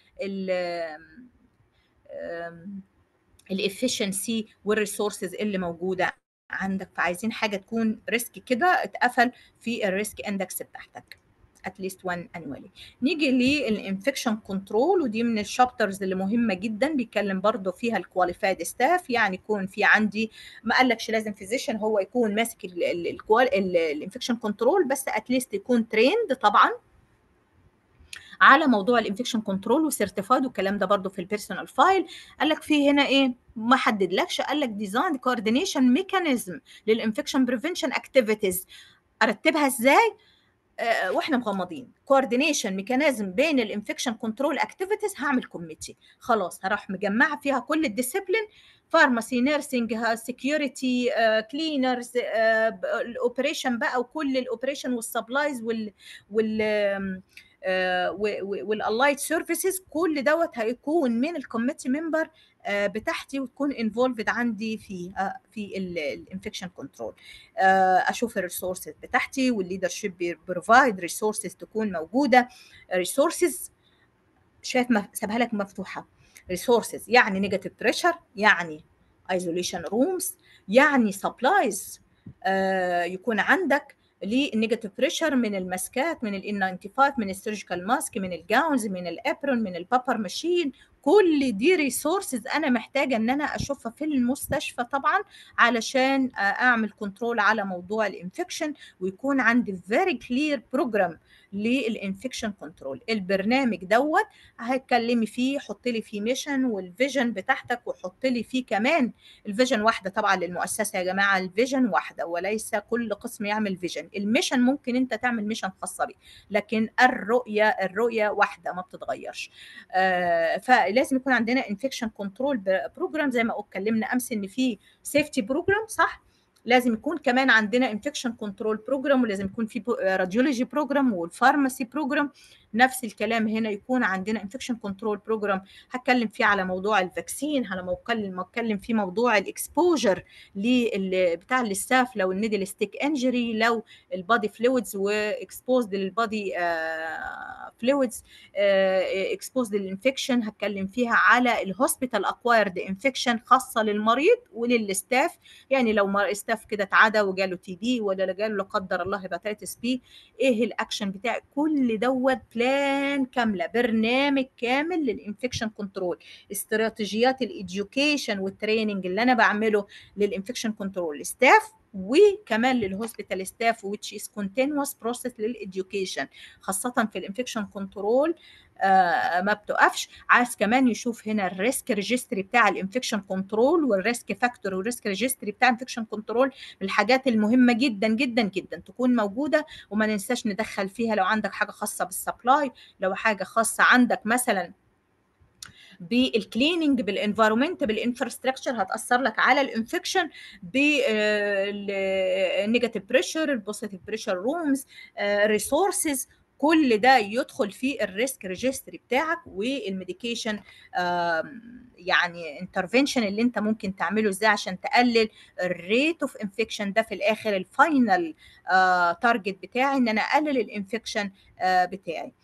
الافشنسي والريسورسز اللي موجوده عندك. فعايزين حاجه تكون ريسك كده اتقفل في الريسك اندكس بتاعتك at least one annually. نيجي للانفكشن كنترول، ودي من الشابترز اللي مهمه جدا، بيتكلم برضو فيها الكواليفايد ستاف، يعني يكون في عندي، ما قالكش لازم فيزيشن هو يكون ماسك الانفكشن كنترول، بس at least يكون تريند طبعا على موضوع الانفكشن كنترول وسيرتيفايد، والكلام ده برضو في البيرسونال فايل. قال لك في هنا ايه، ما حددلكش، قال لك ديزاين كوردينيشن ميكانيزم للانفكشن بريفنشن اكتيفيتيز. ارتبها ازاي آه واحنا مغمضين؟ كوردينيشن ميكانيزم بين الانفكشن كنترول اكتيفيتيز، هعمل كوميتي خلاص، هروح مجمعه فيها كل الديسيبلين، فارماسي، نيرسينج، سكيورتي، كلينرز، الاوبريشن بقى، وكل الاوبريشن والسبلايز وال وال والالايت سيرفيسز، كل دوت هيكون من الكوميتي ممبر بتاعتي، وتكون انفولفد عندي في في الانفكشن كنترول. اشوف الريسورسز بتاعتي، والليدرشيب بروفايد ريسورسز تكون موجوده. ريسورسز شايف سابها لك مفتوحه، ريسورسز يعني نيجاتيف بريشر، يعني ايزوليشن رومز، يعني سبلايز آه يكون عندك للنيجاتيف بريشر من الماسكات، من الان تسعة وتسعين، من السيرجيكال ماسك، من الجاونز، من الابرون، من البابر ماشين، كل دي ريسورسز انا محتاجه ان انا اشوفها في المستشفى طبعا، علشان اعمل كنترول على موضوع الانفكشن، ويكون عندي فيري كلير بروجرام للانفكشن كنترول. البرنامج دوت هتكلمي فيه، حط لي فيه ميشن والفيجن بتاعتك، وحط لي فيه كمان الفيجن واحده طبعا للمؤسسه يا جماعه، الفيجن واحده وليس كل قسم يعمل فيجن. الميشن ممكن انت تعمل ميشن خاصه بيه، لكن الرؤيه الرؤيه واحده ما بتتغيرش. آه فلازم يكون عندنا انفكشن كنترول بروجرام، زي ما اتكلمنا امس ان في سيفتي بروجرام صح، لازم يكون كمان عندنا انفكشن كنترول بروجرام، ولازم يكون في راديولوجي بروجرام والفارماسي بروجرام. نفس الكلام هنا يكون عندنا انفكشن كنترول بروجرام هتكلم فيه على موضوع الفاكسين، على ما اتكلم في موضوع الاكسبوجر بتاع الستاف، لو النيدل ستيك انجري، لو البادي فلويدز واكسبوزد للبادي فلويدز، اكسبوزد للانفكشن. هتكلم فيها على الهوسبيتال اكوايرد انفكشن خاصه للمريض وللستاف، يعني لو ستاف كده اتعدى وجاله تي بي ولا جاله لا قدر الله هيباتيتس بي، ايه الاكشن بتاعي؟ كل دوت بلان كامله، برنامج كامل للانفكشن كنترول، استراتيجيات الاديوكيشن والتريننج اللي انا بعمله للانفكشن كنترول ستاف، وكمان للهوسبيتال ستاف which is continuous process للإديوكيشن، خاصة في الانفكشن كنترول آه ما بتقفش. عايز كمان يشوف هنا الريسك ريجستري بتاع الانفكشن كنترول، والريسك فاكتور والريسك ريجستري بتاع الانفكشن كنترول، من الحاجات المهمة جدا جدا جدا تكون موجودة. وما ننساش ندخل فيها لو عندك حاجة خاصة بالسبلاي، لو حاجة خاصة عندك مثلا بالكليننج بالانفايرمنت بالانفراستراكشر هتاثر لك على الانفكشن، بالنيجاتيف بريشر، البوزيتيف بريشر رومز، ريسورسز، كل ده يدخل في الريسك ريجستري بتاعك. والميديكيشن يعني انترفنشن اللي انت ممكن تعمله ازاي عشان تقلل الريت اوف انفكشن. ده في الاخر الفاينل تارجت بتاعي، ان انا اقلل الانفكشن بتاعي.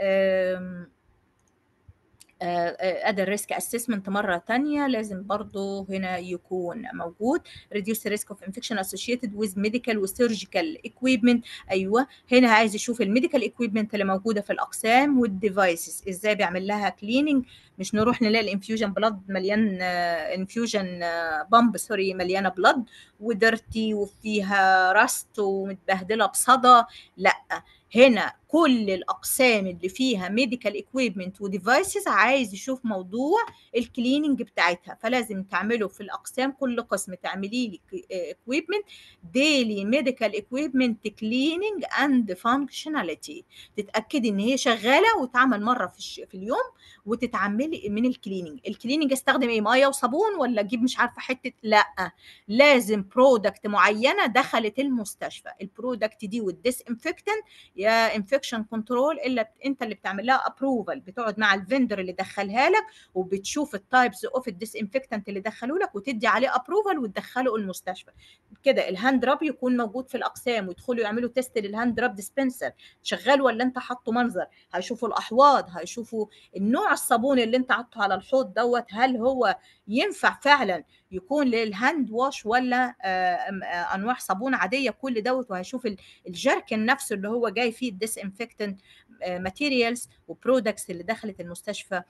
ادي الريسك اسسمنت مره تانية لازم برضو هنا يكون موجود. reduce the risk of infection associated with medical و surgical equipment. ايوه هنا عايز يشوف الميديكال equipment اللي موجوده في الاقسام والديفايسز ازاي بيعمل لها كليننج، مش نروح نلاقي الانفيوجن بلاد مليان انفيوجن بامب سوري مليانه بلاد ودرتي وفيها راست ومتبهدله بصدى، لا هنا كل الاقسام اللي فيها ميديكال اكويبمنت وديفايسز عايز يشوف موضوع الكليننج بتاعتها، فلازم تعمله في الاقسام، كل قسم تعملي لي اكويبمنت ديلي ميديكال اكويبمنت كليننج اند فانكشناليتي، تتاكدي ان هي شغاله وتعمل مره في, في اليوم وتتعملي من الكليننج. الكليننج استخدم ايه؟ ميه وصابون ولا اجيب مش عارفه حته؟ لا، لازم برودكت معينه دخلت المستشفى، البرودكت دي والديس انفكتنت يا انفكشن كنترول الا انت اللي بتعمل لها ابروفال، بتقعد مع الفندر اللي دخلها لك وبتشوف التايبس اوف الديس انفكتنت اللي دخلوا لك وتدي عليه ابروفال وتدخله المستشفى. كده الهاند راب يكون موجود في الاقسام ويدخلوا يعملوا تيست للهاند راب ديسبنسر شغال ولا انت حاطه منظر، هيشوفوا الاحواض، هيشوفوا النوع الصابون اللي انت حاطه على الحوض دوت هل هو ينفع فعلا يكون للهاند واش ولا انواع صابون عاديه، كل دوت. وهيشوف الجركن نفسه اللي هو جاي فيه الديس انفكتنت ماتيريالز وبرودكتس اللي دخلت المستشفى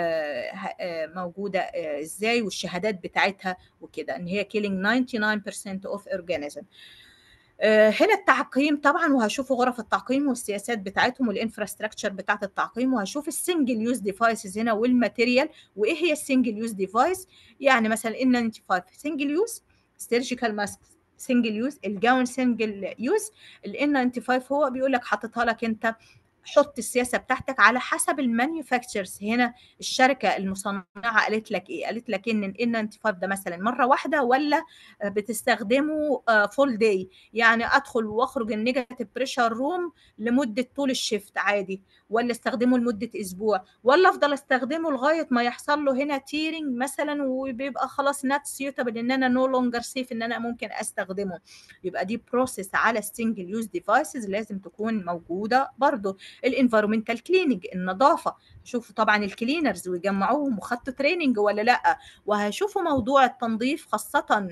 موجوده ازاي والشهادات بتاعتها وكده، ان هي كيلينج تسعة وتسعين بالمية اوف اورجانيزم. هنا التعقيم طبعا، وهشوفوا غرف التعقيم والسياسات بتاعتهم والانفراستراكشر بتاعت التعقيم، وهشوف السنجل يوز ديفايسز هنا والماتيريال. وايه هي السنجل يوز ديفايس؟ يعني مثلا ان تسعة وتسعين سنجل يوز، سيرجيكال ماسك سنجل يوز، الجاون سنجل يوز. الان تسعة وتسعين هو بيقول لك حاططها لك انت، حط السياسه بتاعتك على حسب المانيفاكتشرز. هنا الشركه المصنعه قالت لك ايه؟ قالت لك ان ال تسعة وتسعين ده مثلا مره واحده ولا بتستخدمه فول داي، يعني ادخل واخرج النيجاتيف بريشر روم لمده طول الشيفت عادي، ولا استخدمه لمده اسبوع، ولا افضل استخدمه لغايه ما يحصل له هنا تيرنج مثلا وبيبقى خلاص نات سيوتابل ان انا نو لونجر سيف ان انا ممكن استخدمه. يبقى دي بروسيس على السنجل يوز ديفايسز لازم تكون موجوده. برضو الانفيرومنتال كليننج، النظافه، شوفوا طبعا الكلينرز ويجمعوهم وخدتوا تريننج ولا لا، وهشوفوا موضوع التنظيف خاصه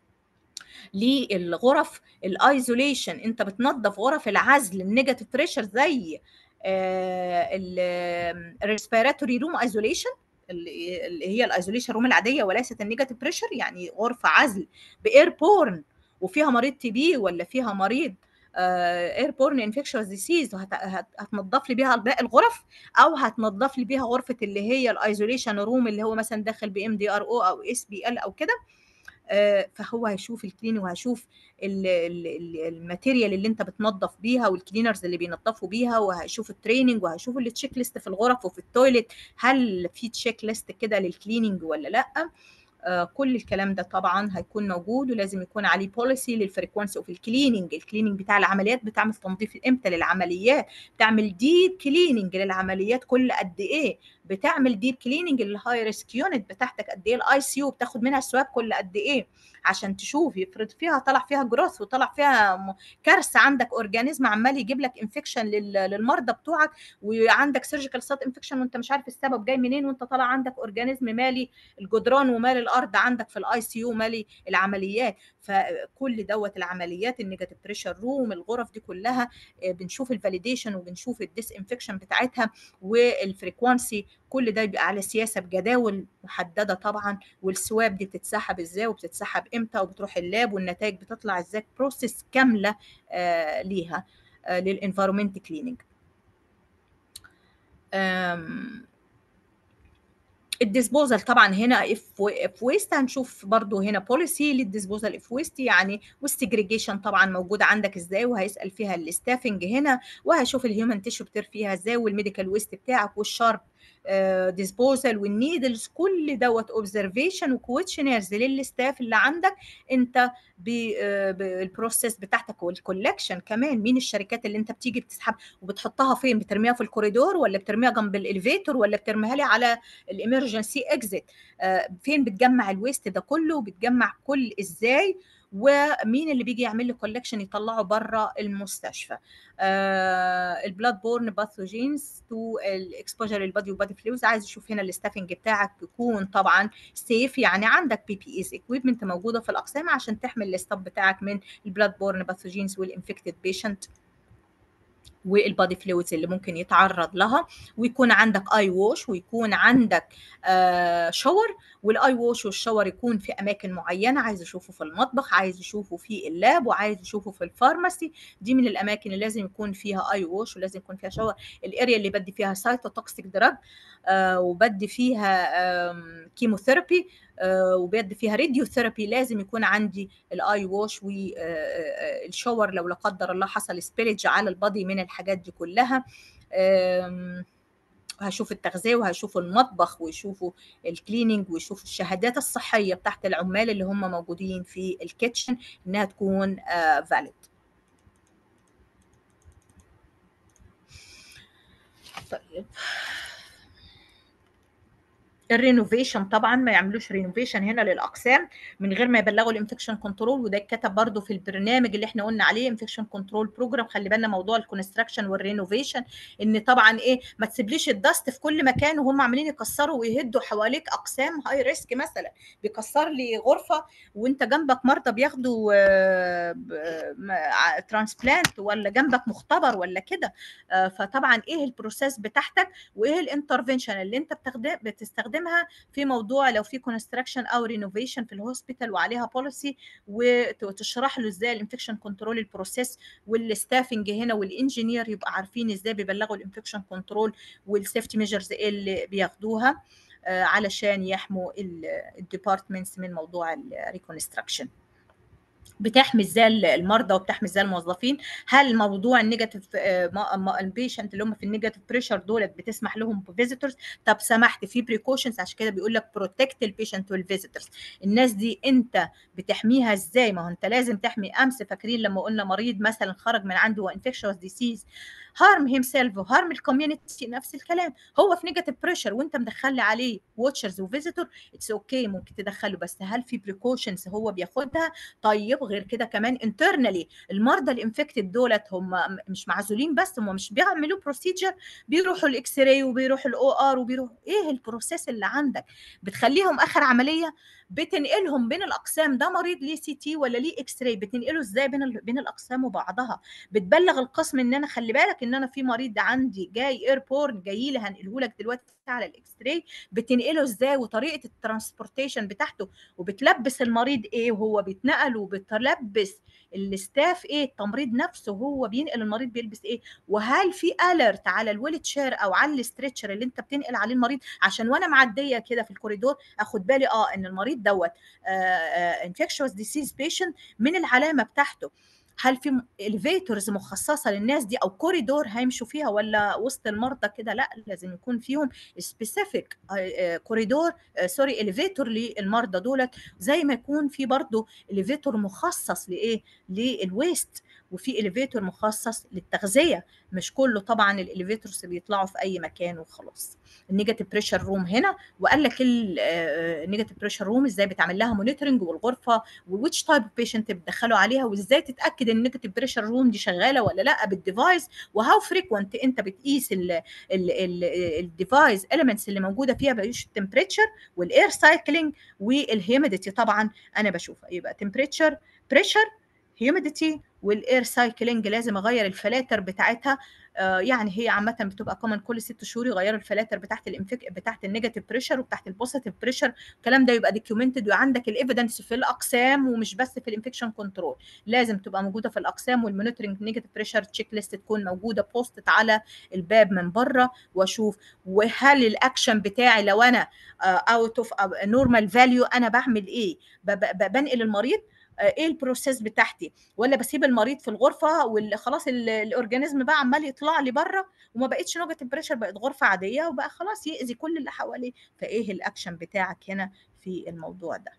للغرف الايزوليشن، انت بتنظف غرف العزل النيجاتيف بريشر زي الريسبيراتوري روم ايزوليشن اللي اللي هي الايزوليشن روم العاديه وليست النيجاتيف بريشر، يعني غرفه عزل باير بورن وفيها مريض تي بي ولا فيها مريض اير بورن انفكشوس ديسيز، هتنضف لي بيها باقي الغرف، او هتنضف لي بيها غرفه اللي هي الايزوليشن روم اللي هو مثلا داخل بام دي ار او او اس بي ال او كده. فهو هيشوف الكليننج وهيشوف الماتيريال اللي انت بتنظف بيها والكلينرز اللي بينظفوا بيها، وهيشوف التريننج وهيشوف التشيك ليست في الغرف وفي التويليت، هل في تشيك ليست كده للكليننج ولا لا. آه كل الكلام ده طبعا هيكون موجود، ولازم يكون عليه بوليسي للفريكوانسي اوف الكليننج. الكليننج بتاع العمليات بتعمل تنظيف امتى للعمليات، بتعمل ديب كليننج للعمليات كل قد ايه، بتعمل ديب كليننج للهاي ريسك يونت بتاعتك قد ايه، الاي سي يو بتاخد منها سواب كل قد ايه عشان تشوف يفرض فيها طلع فيها جروث وطلع فيها كارثه، عندك اورجانيزم عمال يجيب لك انفكشن للمرضى بتوعك، وعندك سيرجيكال سات انفكشن وانت مش عارف السبب جاي منين، وانت طالع عندك اورجانيزم مالي الجدران ومالي الارض عندك في الاي سي يو مالي العمليات. فكل دوت العمليات النيجاتيف بريشر روم الغرف دي كلها بنشوف الفاليديشن وبنشوف الديس انفكشن بتاعتها والفريكوانسي، كل ده يبقى على سياسه بجداول محدده طبعا، والسواب دي بتتسحب ازاي وبتتسحب امتى وبتروح اللاب والنتائج بتطلع ازاي، بروسيس كامله آه ليها آه للانفايرمنت كليننج. الديسبوزال طبعا هنا اف اف ويست، هنشوف برضو هنا بوليسي للديسبوزال اف ويست يعني، والسجريجيشن طبعا موجوده عندك ازاي، وهيسال فيها الستافنج هنا، وهيشوف الهيومن تيشو بتر فيها ازاي، والميديكال ويست بتاعك، والشارب ديسبوزال والنيدلز، كل دوت اوبزرفيشن وكويشنيرز للستاف اللي عندك انت بالبروسيس بتاعتك، والكولكشن كمان مين الشركات اللي انت بتيجي بتسحب وبتحطها فين، بترميها في الكوريدور ولا بترميها جنب الاليفيتور ولا بترميها لي على الامرجنسي اكزيت، فين بتجمع الويست ده كله وبتجمع كل ازاي، ومين اللي بيجي يعمل لي كولكشن يطلعه بره المستشفى. آه البلاد بورن باثوجينز تو الاكسبوجر للبادي وبادي فلويدز، عايز اشوف هنا الاستافنج بتاعك يكون طبعا سيف، يعني عندك بي بي اس اكويبمنت موجوده في الاقسام عشان تحمل الستاف بتاعك من البلاد بورن باثوجينز والانفكتد بيشنت والبادي فلويدز اللي ممكن يتعرض لها، ويكون عندك اي ووش، ويكون عندك آه شاور، والاي ووش والشاور يكون في اماكن معينه، عايز اشوفه في المطبخ، عايز اشوفه في اللاب، وعايز اشوفه في الفارماسي، دي من الاماكن اللي لازم يكون فيها اي ووش ولازم يكون فيها شاور. الاريا اللي بدي فيها سايتوتوكسيك دراج آه وبدي فيها آه كيموثيرابي آه وبدي فيها راديو ثيرابي، لازم يكون عندي الاي ووش والشاور لو لا قدر الله حصل سبيلج على البادي من الحاجات دي كلها. هشوف التغذيه وهشوفوا المطبخ ويشوفوا الكليننج ويشوفوا الشهادات الصحيه بتاعت العمال اللي هم موجودين في الكيتشن انها تكون فاليد. طيب الرينوفيشن طبعا ما يعملوش رينوفيشن هنا للاقسام من غير ما يبلغوا الانفكشن كنترول، وده اتكتب برده في البرنامج اللي احنا قلنا عليه انفكشن كنترول بروجرام. خلي بالنا موضوع الكونستراكشن والرينوفيشن ان طبعا ايه ما تسيبليش الدست في كل مكان وهم عاملين يكسروا ويهدوا حواليك اقسام هاي ريسك، مثلا بيكسر لي غرفه وانت جنبك مرضى بياخدوا ترانسبلانت ولا جنبك مختبر ولا كده، فطبعا ايه البروسيس بتاعتك وايه الانترفنشن اللي انت بتستخدم في موضوع لو في كونستراكشن او رينوفيشن في الهوسبيتال وعليها بوليسي، وتشرح له ازاي الانفكشن كنترول البروسيس، والستافنج هنا والانجينير يبقى عارفين ازاي بيبلغوا الانفكشن كنترول والسيفتي ميجرز اللي بياخدوها علشان يحموا الديبارتمنتس من موضوع الريكونستراكشن. بتحمي ازاي المرضى وبتحمي ازاي الموظفين. هل موضوع النيجاتيف البيشنت اللي هم في النيجاتيف بريشر دولت بتسمح لهم بفيزيتورز؟ طب سمحت في بريكوشنز، عشان كده بيقول لك بروتكت البيشنت والفيزيتورز. الناس دي انت بتحميها ازاي؟ ما هو انت لازم تحمي. امس فاكرين لما قلنا مريض مثلا خرج من عنده انفكشوس ديسيز هارم هيم سيلف وهارم الكوميونتي، نفس الكلام، هو في نيجاتيف بريشر وانت مدخل عليه واتشرز وفيزيتور، اتس اوكي okay. ممكن تدخله، بس هل في بريكوشنز هو بياخدها؟ طيب غير كده كمان انترنالي المرضى الانفكتد دولت هم مش معزولين بس، هم مش بيعملوا بروسيجر، بيروحوا الاكس راي وبيروحوا الاو ار وبيروحوا ايه البروسيس اللي عندك بتخليهم اخر عمليه بتنقلهم بين الاقسام، ده مريض ليه سي تي ولا ليه اكس راي، بتنقله ازاي بين ال... بين الاقسام وبعضها، بتبلغ القسم ان انا خلي بالك ان انا في مريض عندي جاي ايربورن جاي لي هنقله لك دلوقتي على الاكس راي، بتنقله ازاي وطريقه الترانسبورتيشن بتاعته، وبتلبس المريض ايه وهو بيتنقل، وبتلبس الستاف ايه، التمريض نفسه هو بينقل المريض بيلبس ايه، وهل في اليرت على الويل تشير او على الاسترتشر اللي انت بتنقل عليه المريض، عشان وانا معديه كده في الكوريدور اخد بالي اه ان المريض دوت انفكشوس ديسيز بيشنت، من العلامه بتاعته هل في اليفيتورز مخصصه للناس دي او كوريدور هيمشوا فيها ولا وسط المرضى كده، لا لازم يكون فيهم سبيسيفيك كوريدور سوري اليفيتور للمرضى دولت، زي ما يكون في برضه اليفيتور مخصص لايه للويست، وفي اليفيتور مخصص للتغذيه، مش كله طبعا الاليفيتورز بيطلعوا في اي مكان وخلاص. النيجاتيف بريشر روم هنا، وقال لك النيجاتيف بريشر روم ازاي بتعمل لها مونيتورنج، والغرفه وويتش تايب بيشنت بتدخله عليها، وازاي تتاكد ان النيجاتيف بريشر روم دي شغاله ولا لا بالديفايس، وهاو فريكوينت انت بتقيس الديفايس اليمنتس اللي موجوده فيها، بقيس التمبريتشر والاير سايكلينج والهيوميديتي، طبعا انا بشوفها يبقى تمبريتشر بريشر هيوميديتي والاير سايكلينج، لازم اغير الفلاتر بتاعتها، آه يعني هي عامه بتبقى كومن كل ست شهور يغيروا الفلاتر بتاعت الانفك بتاعت النيجاتيف بريشر وبتاعت البوزيتيف بريشر، الكلام ده يبقى دوكيومنتد، وعندك الايفيدنس في الاقسام ومش بس في الانفكشن كنترول، لازم تبقى موجوده في الاقسام، والمونيتورنج نيجاتيف بريشر تشيك ليست تكون موجوده بوستت على الباب من بره، واشوف وهل الاكشن بتاعي لو انا اوت اوف نورمال فاليو انا بعمل ايه، بنقل المريض ايه البروسيس بتاعتي، ولا بسيب المريض في الغرفه وخلاص الاورجانيزم بقى عمال يطلع لي بره وما بقتش نيجاتيف بريشر، بقت غرفه عاديه وبقى خلاص يأذي كل اللي حواليه، فايه الاكشن بتاعك هنا في الموضوع ده.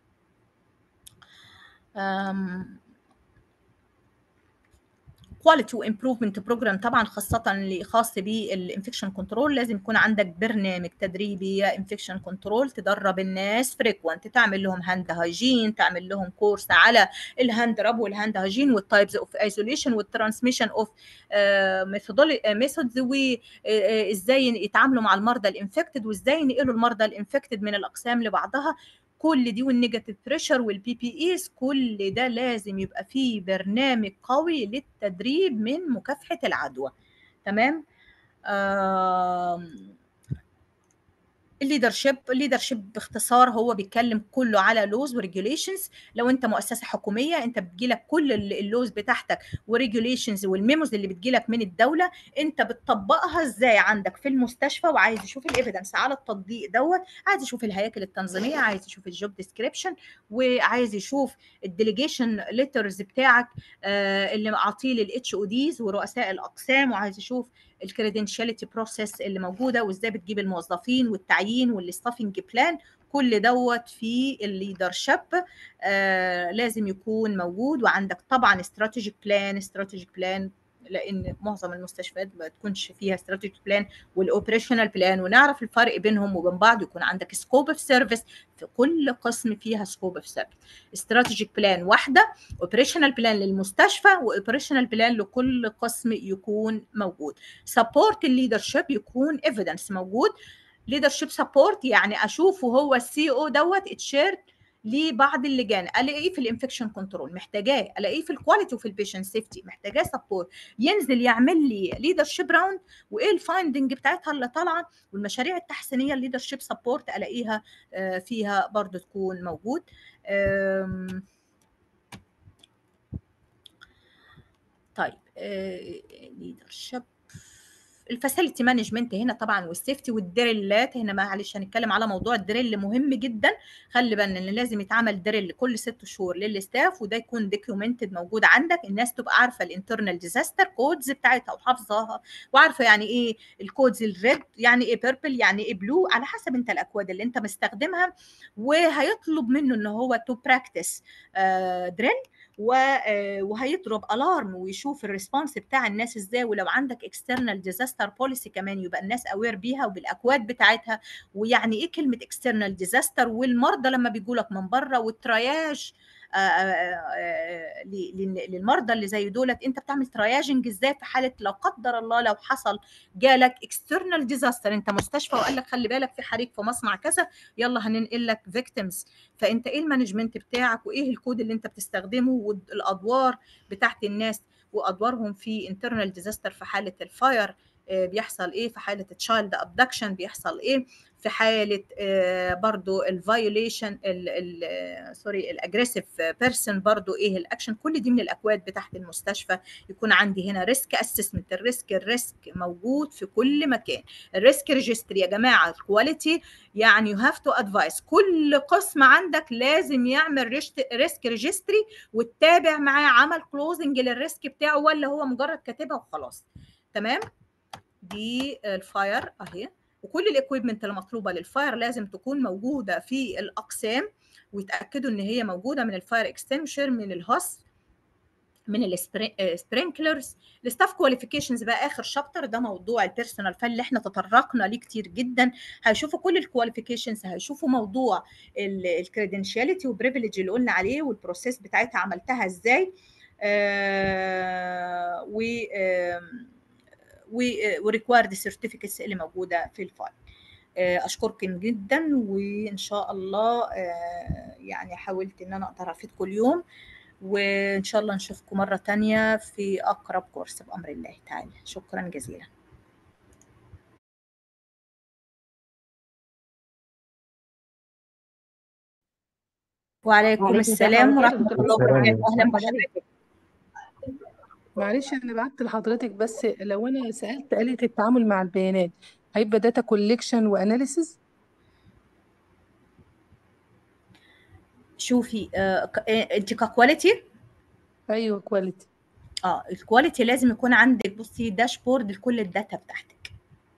كواليتي وامبروفمنت بروجرام، طبعا خاصه اللي خاص بالانفكشن كنترول، لازم يكون عندك برنامج تدريبي انفكشن كنترول تدرب الناس فريكوينت، تعمل لهم هاند هايجين، تعمل لهم كورس على الهاند راب والهاند هايجين والتايبز اوف ايزوليشن والترانسميشن اوف ميثودز، وازاي يتعاملوا مع المرضى الانفكتد، وازاي ينقلوا المرضى الانفكتد من الاقسام لبعضها، كل دي والنيجاتيف بريشر والبي بي ايز، كل ده لازم يبقى فيه برنامج قوي للتدريب من مكافحه العدوى. تمام. الليدرشيب، الليدرشيب باختصار هو بيتكلم كله على لوز وريجوليشنز، لو انت مؤسسه حكوميه انت بتجيلك كل اللوز بتاعتك وريجوليشنز والميموز اللي بتجيلك من الدوله، انت بتطبقها ازاي عندك في المستشفى، وعايز يشوف الايفيدنس على التطبيق دوت، عايز يشوف الهياكل التنظيميه، عايز يشوف الجوب ديسكريبشن، وعايز يشوف الديليجيشن ليترز بتاعك آه اللي معطيه للاتش او ديز ورؤساء الاقسام، وعايز يشوف الكريدنشاليتي بروسيس اللي موجوده، وازاي بتجيب الموظفين والتعيين والستافنج بلان، كل دوت في الليدرشيب آه لازم يكون موجود، وعندك طبعا استراتيجيك بلان، استراتيجيك بلان لان معظم المستشفيات ما تكونش فيها استراتيجيك بلان والاوبريشنال بلان، ونعرف الفرق بينهم وبين بعض، يكون عندك سكوب اوف سيرفيس، في كل قسم فيها سكوب اوف سيرفيس، استراتيجيك بلان واحده، اوبريشنال بلان للمستشفى، واوبريشنال بلان لكل قسم يكون موجود. سبورت الليدرشيب يكون ايفيدنس موجود، ليدرشيب سبورت يعني اشوفه هو السي او دوت اتشيرد لبعض اللجان، الاقيه في الانفكشن كنترول محتاجاه، الاقيه في الكواليتي وفي البيشنت سيفتي محتاجاه سبورت، ينزل يعمل لي ليدرشيب راوند، وايه الفايندنج بتاعتها اللي طالعه، والمشاريع التحسينيه الليدرشيب سبورت الاقيها فيها برضو تكون موجود. طيب ليدرشيب الفاسيلتي مانجمنت هنا طبعا، والسيفتي والدريلات هنا، معلش هنتكلم على موضوع الدريل مهم جدا، خلي بالنا ان لازم يتعمل دريل كل ست شهور للستاف، وده يكون دوكيومنتد موجود عندك، الناس تبقى عارفه الانترنال ديزاستر كودز بتاعتها وحافظاها، وعارفه يعني ايه الكودز الريد، يعني ايه بيربل، يعني ايه بلو، على حسب انت الاكواد اللي انت مستخدمها، وهيطلب منه ان هو تو براكتس دريل، وهيضرب الارم ويشوف الريسبونس بتاع الناس ازاي، ولو عندك اكسترنال ديزاستر بوليسي كمان يبقى الناس اوير بيها وبالاكواد بتاعتها، ويعني ايه كلمه اكسترنال ديزاستر، والمرضى لما بيجوا لك من بره، والترياج للمرضى اللي زي دولت، انت بتعمل ترياجنج ازاي في حاله لا قدر الله لو حصل جالك اكسترنال ديزاستر، انت مستشفى وقال لك خلي بالك في حريق في مصنع كذا، يلا هننقل لك فيكتيمز. فانت ايه المانجمنت بتاعك، وايه الكود اللي انت بتستخدمه، والادوار بتاعت الناس وادوارهم في انترنال ديزاستر، في حاله الفاير بيحصل ايه، في حاله تشايلد ابدكشن بيحصل ايه، في حاله برضو الفايوليشن سوري الاجريسيف بيرسون برضو ايه الاكشن. كل دي من الاكواد بتاعت المستشفى. يكون عندي هنا ريسك اسسمنت، الريسك الريسك موجود في كل مكان. الريسك ريجستري يا جماعه الكواليتي يعني يو هاف تو ادفايس، كل قسم عندك لازم يعمل ريسك ريجستري وتتابع معاه عمل كلوزنج للريسك بتاعه ولا هو مجرد كاتبها وخلاص. تمام. دي الفاير اهي، وكل الاكويبمنت المطلوبه للفاير لازم تكون موجوده في الاقسام، ويتاكدوا ان هي موجوده من الفاير اكستنشر، من الهوس، من السبرينكلرز. الستاف كواليفيكيشنز بقى اخر شابتر، ده موضوع البيرسونال فاللي احنا تطرقنا ليه كتير جدا. هيشوفوا كل الكواليفيكيشنز، هيشوفوا موضوع الكريدنشاليتي وبريفليج اللي قلنا عليه، والبروسيس بتاعتها عملتها ازاي، آه و آه وريكوايرد سيرتيفيكتس اللي موجوده في الفايل. اشكركم جدا، وان شاء الله يعني حاولت ان انا اقدر افيدكم اليوم، وان شاء الله نشوفكم مره تانية في اقرب كورس بامر الله تعالى. شكرا جزيلا. وعليكم السلام ورحمه الله وبركاته. اهلا بحضرتك. معلش انا بعت لحضرتك، بس لو انا سالت آلية التعامل مع البيانات هيبقى داتا كوليكشن واناليسيز؟ شوفي آه انت ككواليتي. ايوه كواليتي. اه الكواليتي لازم يكون عندك بصي داشبورد لكل الداتا بتاعتك.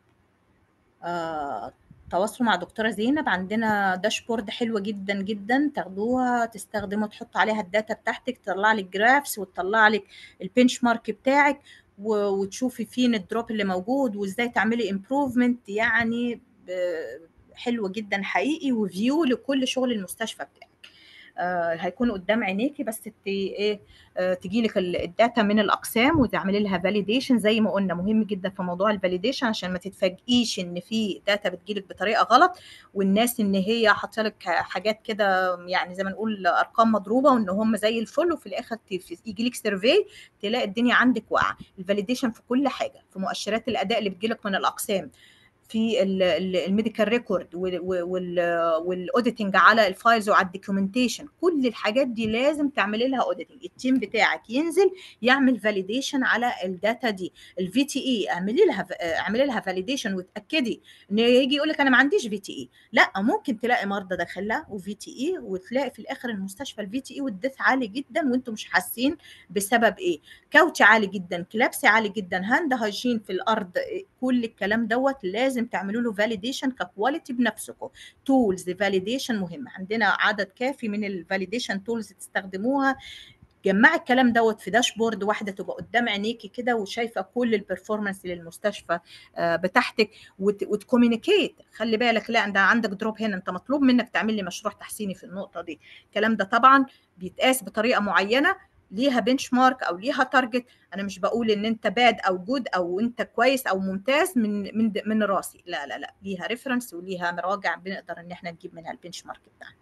آه تواصلوا مع دكتوره زينب، عندنا داشبورد حلوه جدا جدا، تاخدوها تستخدموا تحطوا عليها الداتا بتاعتك، تطلع لك جرافس وتطلع لك البنش مارك بتاعك، وتشوفي فين الدروب اللي موجود وازاي تعملي امبروفمنت. يعني حلوه جدا حقيقي، وفيو لكل شغل المستشفى بتاعك. آه هيكون قدام عينيكي، بس ايه آه تجي لك الداتا من الاقسام وتعملي لها فاليديشن. زي ما قلنا مهم جدا في موضوع الفاليديشن عشان ما تتفاجئيش ان في داتا بتجي لك بطريقه غلط، والناس ان هي حاطه لك حاجات كده يعني زي ما نقول ارقام مضروبه وان هم زي الفل، وفي الاخر يجي لك سيرفي تلاقي الدنيا عندك واقعه. الفاليديشن في كل حاجه، في مؤشرات الاداء اللي بتجي لك من الاقسام، في الميديكال ريكورد والاوديتنج على الفايلز وعلى الدوكيومنتيشن. كل الحاجات دي لازم تعملي لها اوديتنج. التيم بتاعك ينزل يعمل فاليديشن على الداتا دي. الفي تي اي اعملي لها اعملي لها فاليديشن وتاكدي ان يجي يقول لك انا ما عنديش في تي اي. لا، ممكن تلاقي مرضى داخلها وفي تي اي، وتلاقي في الاخر المستشفى الفي تي اي والدث عالي جدا وانتم مش حاسين بسبب ايه. كاوتش عالي جدا، كلابس عالي جدا، هاند هايجين في الارض. كل الكلام دوت لازم تعملوا له فاليديشن ككواليتي بنفسكم. تولز فاليديشن مهمه، عندنا عدد كافي من الفاليديشن تولز تستخدموها. جمعي الكلام دوت في داشبورد واحده تبقى قدام عينيكي كده، وشايفه كل البرفورمانس للمستشفى بتاعتك، وتكومينيكيت. خلي بالك، لا انت عندك دروب هنا، انت مطلوب منك تعمل لي مشروع تحسيني في النقطه دي. الكلام ده طبعا بيتقاس بطريقه معينه، ليها بنش مارك او ليها تارجت. انا مش بقول ان انت باد او جود او انت كويس او ممتاز من من من راسي، لا لا لا، ليها ريفرنس وليها مراجع بنقدر ان احنا نجيب منها البنش مارك بتاعها.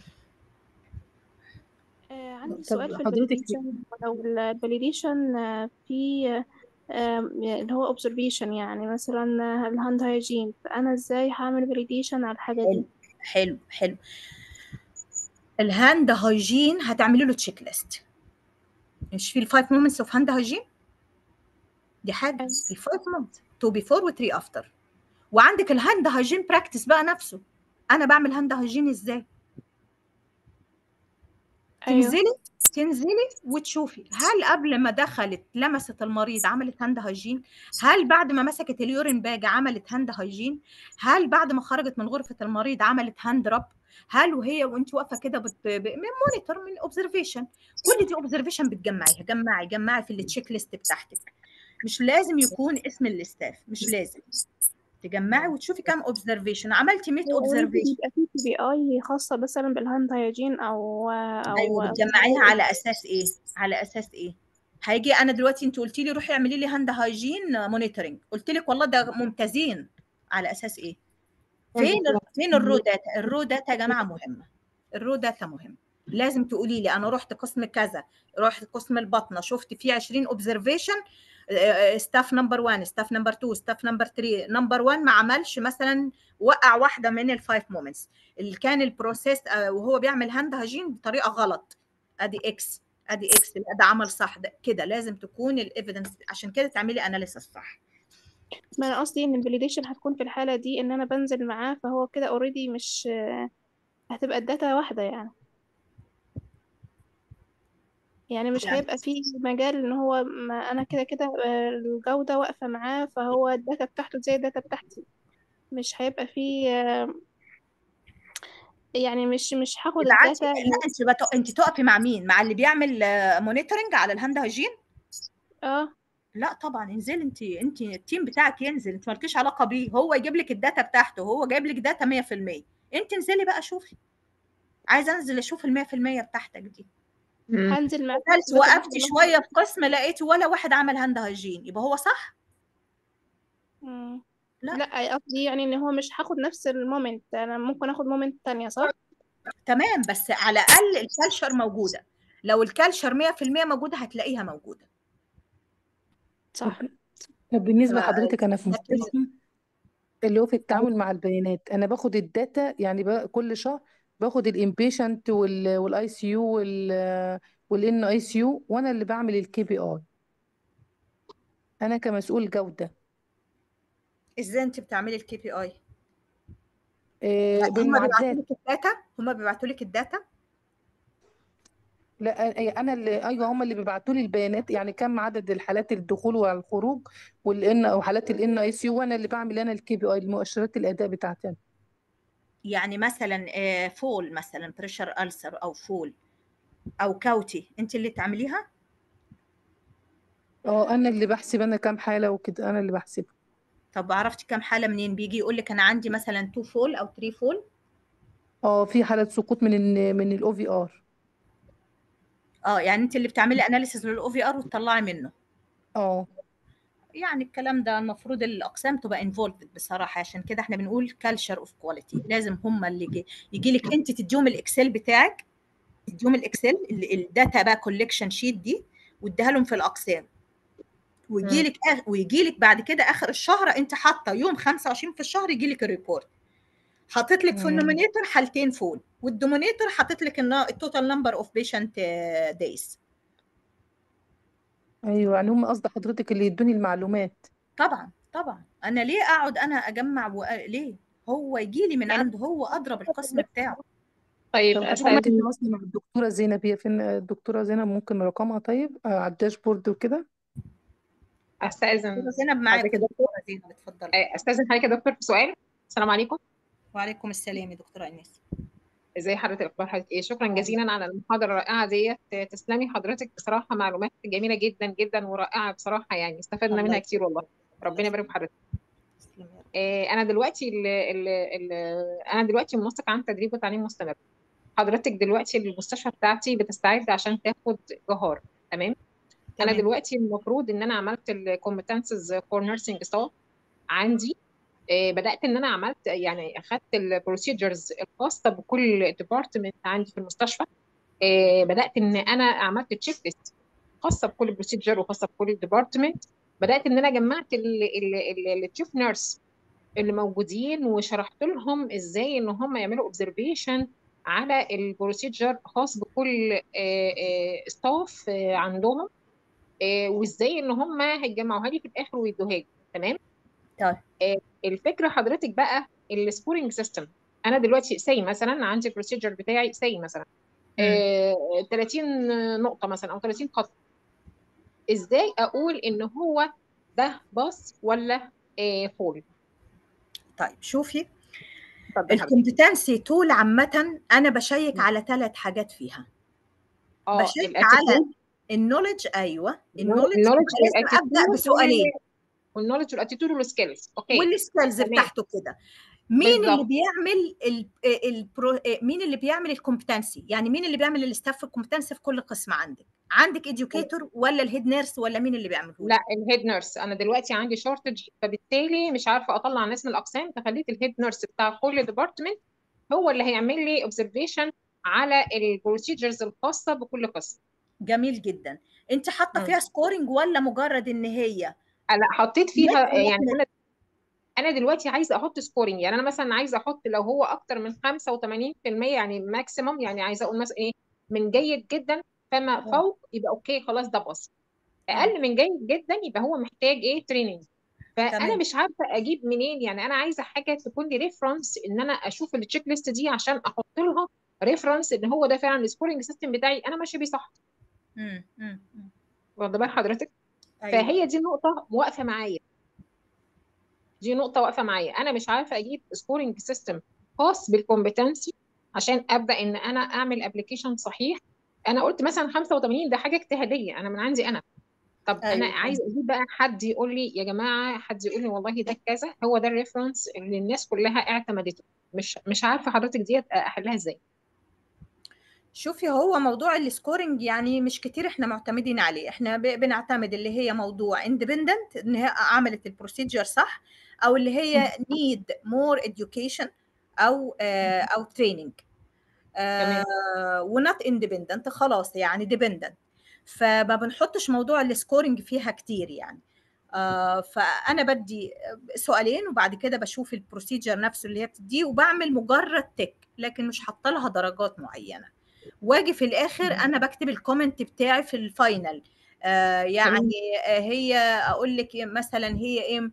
آه عندي طب سؤال في حضرتك الفاليديشن. لو الفاليديشن آه في آه اللي هو observation، يعني مثلا الهاند هايجين، فأنا ازاي هعمل فاليديشن على الحاجة دي؟ حلو حلو حلو. الهاند هايجين هتعملي له تشيك ليست. مش في الفايف مومنتس اوف هاند هايجين؟ دي حاجه الفايف مومنتس تو بيفور وتري افتر. وعندك الهاند هايجين براكتس بقى نفسه. انا بعمل هاند هايجين ازاي؟ أيوه. تنزلي تنزلي وتشوفي هل قبل ما دخلت لمست المريض عملت هاند هايجين؟ هل بعد ما مسكت اليورين باج عملت هاند هايجين؟ هل بعد ما خرجت من غرفه المريض عملت هاند رب؟ هل وهي وانت واقفه كده بت... من مونيتور من اوبزرفيشن؟ كل دي اوبزرفيشن بتجمعيها. جمعي جمعي في التشيك ليست بتاعتك. مش لازم يكون اسم الاستاف، مش لازم. تجمعي وتشوفي كام اوبزرفيشن. عملتي مية هو already اوبزرفيشن، بيبقى فيه بي بي اي خاصة مثلا بالهاند هايجين او ايوه او بتجمعيها على اساس ايه؟ على اساس ايه؟ هيجي انا دلوقتي انت قلتي لي روحي اعملي لي هاند هايجين مونيتورنج، قلت لك والله ده ممتازين، على اساس ايه؟ فين فين الرو داتا؟ الرو داتا يا جماعه مهمه، الرو داتا مهم. لازم تقولي لي انا رحت قسم كذا، رحت قسم البطنه شفت فيه عشرين اوبزرفيشن، ستاف نمبر واحد، ستاف نمبر اتنين، ستاف نمبر تلاتة. نمبر واحد ما عملش مثلا، وقع واحده من الفايف مومنتس اللي كان البروسيس وهو بيعمل هاند هاجين بطريقه غلط، ادي اكس ادي اكس، لا ده عمل صح، ده كده لازم تكون الايفيدنس، عشان كده تعملي اناليسيس صح. ما انا قصدي ان الفاليديشن هتكون في الحالة دي ان انا بنزل معاه، فهو كده اوريدي مش هتبقى الداتا واحدة يعني يعني مش يعني هيبقى فيه مجال ان هو ما انا كده كده آه، الجودة واقفة معاه، فهو الداتا بتاعته زي الداتا بتاعتي، مش هيبقى فيه آه، يعني مش مش هاخد ابعتي، الداتا. لا انت بت... انت تقفي مع مين؟ مع اللي بيعمل مونيتورنج على الهاند هايجين؟ اه لا طبعا انزلي انت، انت التيم بتاعك ينزل، انت مالكيش علاقه بيه، هو يجيب لك الداتا بتاعته، هو جايب لك داتا مية في المية، انت انزلي بقى شوفي، عايزه انزل اشوف ال مية في المية بتاعتك دي. مم. هنزل معاه نزلت بس وقفتي مثلا. شويه في قسم لقيتي ولا واحد عمل هاند هايجين، يبقى هو صح؟ مم. لا. لا قصدي يعني ان هو مش هاخد نفس المومنت، انا ممكن اخد مومنت تانية صح. تمام، بس على الاقل الكالشر موجوده، لو الكالشر مية في المية موجوده هتلاقيها موجوده. صح. طب بالنسبة ف- لحضرتك أنا في لكن مستشفى اللي هو في التعامل مع البيانات، أنا باخد الداتا يعني بقى كل شهر باخد الانبيشنت والاي سي يو والان اي سي يو، وانا اللي بعمل الكي بي اي، انا كمسؤول جودة. ازاي انت بتعملي الكي بي اي؟ آه، هم بيبعتوا بالمعدات. لك الداتا، هم بيبعتوا لك الداتا. لا انا اللي ايوه هم اللي بيبعتوا لي البيانات، يعني كم عدد الحالات الدخول والخروج والان او حالات الان اي سي يو، وانا اللي بعمل انا الكي بي اي المؤشرات الاداء بتاعتي أنا. يعني مثلا آه، فول مثلا بريشر ألسر او فول او كاوتي، انت اللي تعمليها؟ اه انا اللي بحسب انا كام حالة وكده، انا اللي بحسبها. طب عرفتي كام حاله منين؟ بيجي يقول لك انا عندي مثلا اتنين فول او تلاتة فول؟ اه في حالة سقوط من ال من الاو في ار. اه يعني انت اللي بتعملي اناليسيز للاو في ار وتطلعي منه. اه يعني الكلام ده المفروض الاقسام تبقى انفولفد بصراحه، عشان كده احنا بنقول كالتشر اوف كواليتي، لازم هم اللي يجي, يجي لك انت تديهم الاكسل بتاعك، تديهم الاكسل الداتا بقى كولكشن شيت دي، واديها لهم في الاقسام، ويجي مم. لك ويجي لك بعد كده اخر الشهر انت حاطه يوم خمسة وعشرين في الشهر يجي لك الريبورت، حاطط لك في مم. النومينيتور حالتين فول، والدومينيتور حاطط لك التوتال نمبر اوف بيشنت دايز. ايوه يعني هم قصد حضرتك اللي يدوني المعلومات. طبعا طبعا، انا ليه اقعد انا اجمع و... ليه؟ هو يجي لي من يعني عنده، هو اضرب القسم بتاعه. طيب طب استاذن هما مثلا الدكتورة زينب، هي فين الدكتورة زينب؟ ممكن رقمها طيب آه، على الداشبورد وكده. دكتوره استاذن زينب حضرتك يا معاكم، دكتور. دكتوره زينب اتفضلي. استاذن حضرتك يا دكتور في سؤال. السلام عليكم. وعليكم السلام يا دكتوره ايناس. ازي حضرتك؟ اخبار حضرتك ايه؟ شكرا والله جزيلا على المحاضره الرائعه ديت. تسلمي حضرتك، بصراحه معلومات جميله جدا جدا ورائعه بصراحه، يعني استفدنا الله منها يسلمك. كتير والله. الله ربنا يبارك في يسلمك. حضرتك. تسلمي يا رب. آه، انا دلوقتي ال ال ال انا دلوقتي منسق عن تدريب وتعليم مستمر. حضرتك دلوقتي المستشفى بتاعتي بتستعد عشان تاخد جهار. تمام. انا تمام. دلوقتي المفروض ان انا عملت الكومبتنسز فور نيرسينج ستاف عندي. آه، بدات ان انا عملت، يعني اخدت البروسيجرز الخاصه بكل ديبارتمنت عندي في المستشفى. آه، بدات ان انا عملت تشيك ليست خاصه بكل بروسيجر وخاصه بكل ديبارتمنت. بدات ان انا جمعت التشيف نيرس اللي موجودين وشرحت لهم ازاي ان هم يعملوا اوبزرفيشن على البروسيجر خاص بكل ستاف عندهم. آه، وازاي ان هم هيجمعوها لي في الاخر ويدوها لي. تمام. طيب. آه، الفكره حضرتك بقى السكورينج سيستم. انا دلوقتي سي مثلا عندي البروسيجر بتاعي سي مثلا امم آه، تلاتين نقطه مثلا او تلاتين خط. ازاي اقول ان هو ده باص ولا آه، فول؟ طيب شوفي، اتفضل حضرتك. الكومبتنسي تول عامه انا بشيك على ثلاث حاجات فيها. اه بشيك على الاتيتيود، النولج، ايوه النولج، النولج يبقى لازم ابدا والاتيتيود بسؤالين. والنولج والاتيتيود والسكيلز. اوكي والسكيلز تمام بتاعته كده. مين اللي بالظبط. بيعمل ال البرو مين اللي بيعمل الكومبتنسي؟ يعني مين اللي بيعمل الستاف الكومبتنسي في كل قسم عندك؟ عندك اديوكيتور ولا الهيد نيرس ولا مين اللي بيعمله لا لك؟ الهيد نيرس، انا دلوقتي عندي شورتج، فبالتالي مش عارفه اطلع ناس من الاقسام، فخليت الهيد نيرس بتاع كل ديبارتمنت هو اللي هيعمل لي اوبزرفيشن على البروسيجرز الخاصه بكل قسم. جميل جدا. انت حاطه مم. فيها سكورنج ولا مجرد ان هي لا حطيت نت فيها، يعني نت انا انا دلوقتي عايزه احط سكورنج، يعني انا مثلا عايزه احط لو هو اكتر من خمسة وثمانين في المية يعني ماكسيمم، يعني عايزه اقول مثلا ايه، من جيد جدا فما اه فوق يبقى اوكي خلاص ده باص، اه اقل من جيد جدا يبقى هو محتاج ايه تريننج. فانا تمام. مش عارفه اجيب منين، يعني انا عايزه حاجه تكون لي ريفرنس ان انا اشوف التشيك ليست دي عشان احط لها ريفرنس ان هو ده فعلا السكورنج سيستم بتاعي انا ماشي بيه صح. امم امم أمم. واخده بال حضرتك؟ ايوه فهي ايوه. دي نقطه واقفه معايا، دي نقطة واقفة معايا، أنا مش عارفة أجيب سكورينج سيستم خاص بالكومبتنسي عشان أبدأ إن أنا أعمل أبلكيشن صحيح. أنا قلت مثلا خمسة وثمانين ده حاجة اجتهادية أنا من عندي أنا. طب أنا ايوه عايز فاهم. أجيب بقى حد يقول لي يا جماعة، حد يقول لي والله ده كذا هو ده الريفرنس اللي الناس كلها اعتمدته. مش مش عارفة حضرتك ديت أحلها إزاي. شوفي، هو موضوع السكورنج يعني مش كتير احنا معتمدين عليه، احنا ب- بنعتمد اللي هي موضوع اندبندنت ان هي عملت البروسيجر صح، او اللي هي need more education او آه او training تمام. ونوت اندبندنت خلاص يعني ديبندنت. فما بنحطش موضوع السكورنج فيها كتير يعني. آه فانا بدي سؤالين وبعد كده بشوف البروسيجر نفسه اللي هي بتديه وبعمل مجرد تك، لكن مش حاطه لها درجات معينه. واجي في الاخر انا بكتب الكومنت بتاعي في الفاينل. آه يعني تمام. آه هي اقول لك مثلا هي ايه،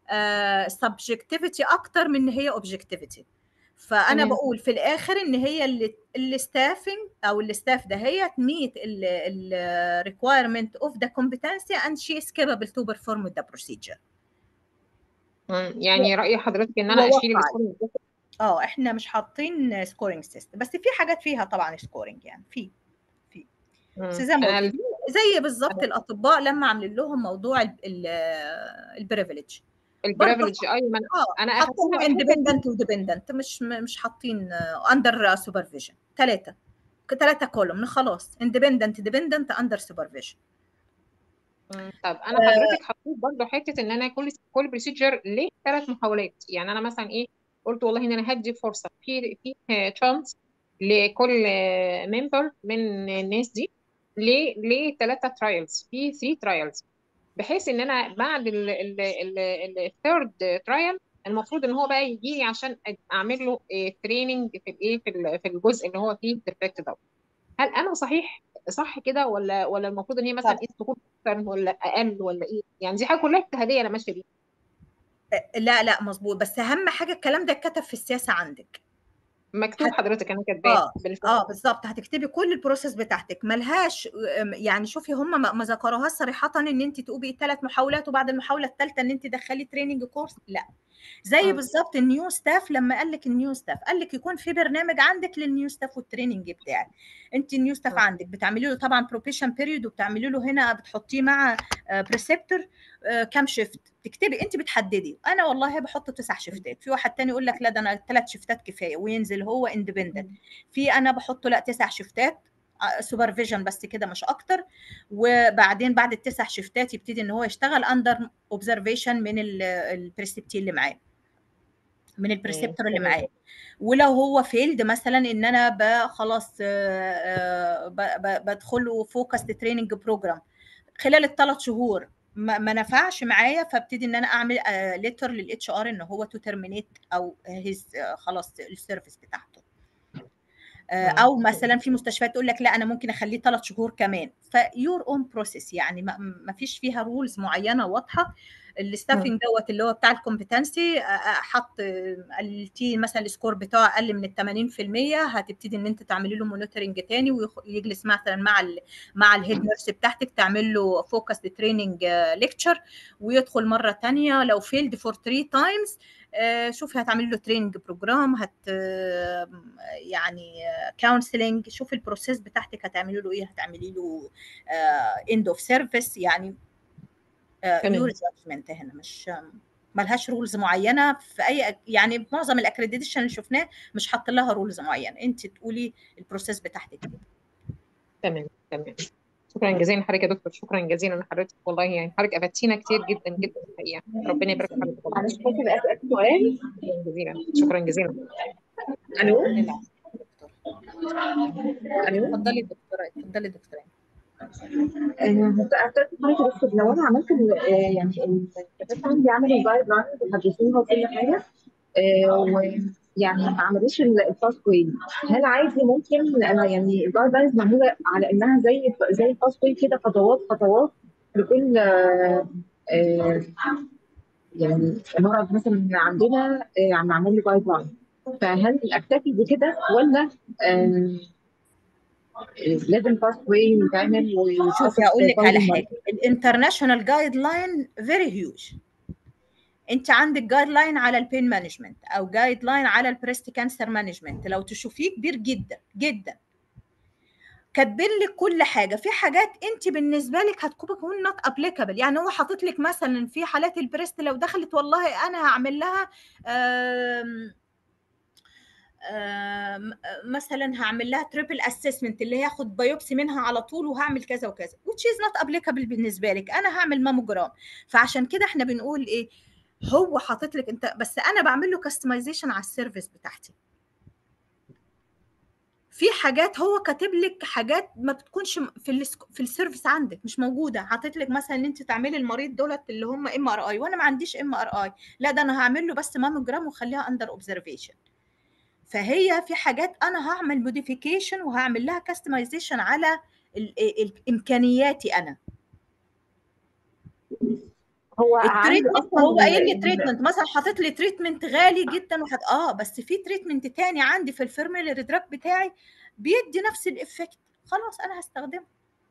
سبجكتيفيتي اكتر من ان هي اوبجكتيفيتي. فانا تمام. بقول في الاخر ان هي الستافنج او الستاف ده هي meet ال requirement of the competency and she is capable to perform the procedure. مم. يعني رأي حضرتك إن أنا أشيل ووقع. السكورينج؟ اه احنا مش حاطين سكورينج سيستم، بس في حاجات فيها طبعا سكورينج يعني في في بس زي ما أنا قلت ال- لك زي بالظبط أنا الاطباء لما عاملين لهم موضوع البريفليج برضه. البريفليج أيوة، أنا اه أنا حاطينها أخدتها بالحتة دي. اندبندنت وديبندنت، مش مش حاطين اندر سوبرفيجن. ثلاثه ثلاثه كولوم خلاص، اندبندنت ديبندنت اندر سوبرفيجن. مم. طب انا حضرتك حطيت برضه حته ان انا كل كل بروسيجر ليه ثلاث محاولات، يعني انا مثلا ايه قلت والله ان انا هدي فرصه في في تشانس لكل ممبر من الناس دي ليه ليه ثلاثه ترايلز في ثلاثة ترايلز، بحيث ان انا بعد الثيرد ترايل المفروض ان هو بقى يجي لي عشان اعمل له تريننج في الايه في ال- في الجزء اللي هو فيه الديفكت ده. هل انا صحيح صح كده، ولا ولا المفروض ان هي مثلا طب ايه تكون اكتر ولا اقل ولا ايه؟ يعني دي حاجه كلها اجتهاديه انا ماشيه بيها. لا لا مظبوط، بس اهم حاجه الكلام ده اتكتب في السياسه عندك. مكتوب حضرتك، انا كاتباه اه بالفعل. اه بالظبط، هتكتبي كل البروسيس بتاعتك ملهاش أم، يعني شوفي هم ما ما ذكروهاش صريحه ان انت تقومي ثلاث محاولات وبعد المحاوله الثالثه ان انت تدخلي تريننج كورس، لا. زي مم. بالظبط النيو ستاف، لما قال لك النيو ستاف قال لك يكون في برنامج عندك للنيو ستاف والتريننج بتاعك. انت النيو ستاف مم. عندك بتعملي له طبعا بروبيشن بيريود، وبتعملي له هنا بتحطيه مع بريسبتور كام شيفت، تكتبي انت بتحددي. انا والله بحط تسع شيفتات، في واحد تاني يقول لك لا ده انا ثلاث شيفتات كفايه وينزل هو اندبندنت. في انا بحطه لا تسع شيفتات سوبرفيجن بس كده مش اكتر، وبعدين بعد التسع شيفتات يبتدي ان هو يشتغل اندر اوبزرفيشن من البريسبتي اللي معاه، من مم. البريسبتور اللي تمام. معاه. ولو هو فيلد مثلا ان انا خلاص بدخله فوكس تريننج بروجرام خلال الثلاث شهور ما, ما نفعش معايا، فابتدي ان انا اعمل ليتر للاتش ار ان هو تو ترمينيت او هيز خلاص السيرفيس بتاعته. مم. او مثلا في مستشفيات تقول لك لا انا ممكن اخليه ثلاث شهور كمان، فيور اون بروسيس يعني ما, ما فيش فيها رولز معينه واضحه. الستافنج دوت اللي هو بتاع الكومبتنسي حط التي مثلا السكور بتاعه اقل من ال ثمانين في المية، هتبتدي ان انت تعملي له مونيتورنج تاني ويجلس مثلا مع ال مع الهيد نيرس بتاعتك تعمل له فوكس تريننج ليكتشر ويدخل مره ثانيه. لو فيلد فور ثلاثة تايمز شوفي هتعملي له تريننج بروجرام، هت يعني كونسلنج، شوفي البروسيس بتاعتك هتعملي له ايه، هتعملي له اند اوف سيرفيس يعني. يور تمام جادجمنت هنا، مش ملهاش رولز معينه في اي، يعني معظم الاكريديشن اللي شفناه مش حاط لها رولز معينه، انت تقولي البروسيس بتاعتك. تمام تمام. شكرا جزيلا لحضرتك يا دكتور، شكرا جزيلا لحضرتك والله، يعني حضرتك افدتينا كتير جدا جدا الحقيقه، ربنا يبارك في حضرتك والله. معلش ممكن اسال سؤال؟ شكرا جزيلا شكرا جزيلا. الو العفو دكتور. الو اتفضلي دكتوره، اتفضلي دكتوره. آه، هسأل حضرتك يا دكتور، لو انا عملت ال- آه، يعني الكتاب عندي عامل الجايد لاينز وحدثوها وكل حاجه، آه، ويعني ما عملوش الفاست واي، هل عادي ممكن انا يعني الجايد لاينز معموله على انها زي زي الفاست واي كده، خطوات خطوات لكل آه، آه، يعني مرض مثلا عندنا آه، معمول له جايد لاين، فهل اكتفي بكده ولا آه، لازم فاست واي يتعمل شوفي ويتحط هقول في لك فايل على المرض؟ حاجه، الانترناشونال جايد لاين فيري هيوج. انت عندك جايد لاين على البين مانجمنت او جايد لاين على البريست كانسر مانجمنت، لو تشوفيه كبير جدا جدا، كاتبين لك كل حاجه. في حاجات انت بالنسبه لك هتكون نوت ابليكابل، يعني هو حاطط لك مثلا في حالات البريست لو دخلت والله انا هعمل لها آم آم مثلا هعمل لها تريبل اسسمنت اللي هي هاخد بايوبسي منها على طول وهعمل كذا وكذا which is not applicable بالنسبه لك، انا هعمل ماموجرام. فعشان كده احنا بنقول ايه، هو حاطط لك انت بس، انا بعمل له كاستمايزيشن على السيرفيس بتاعتي. في حاجات هو كاتب لك حاجات ما بتكونش في ال في السيرفيس عندك مش موجوده، حاطط لك مثلا ان انت تعملي المريض دولت اللي هم ام ار اي، وانا ما عنديش ام ار اي، لا ده انا هعمل له بس ماموجرام وخليها اندر اوبزرفيشن. فهي في حاجات انا هعمل موديفيكيشن وهعمل لها كاستمايزيشن على امكانياتي انا. هو عنده التريتمنت اصلا هو قايل لي ال- تريتمنت مثلا، حاطط لي تريتمنت غالي جدا وحد اه بس في تريتمنت تاني عندي في الفيرميلري دراج بتاعي بيدي نفس الافكت، خلاص انا هستخدمه.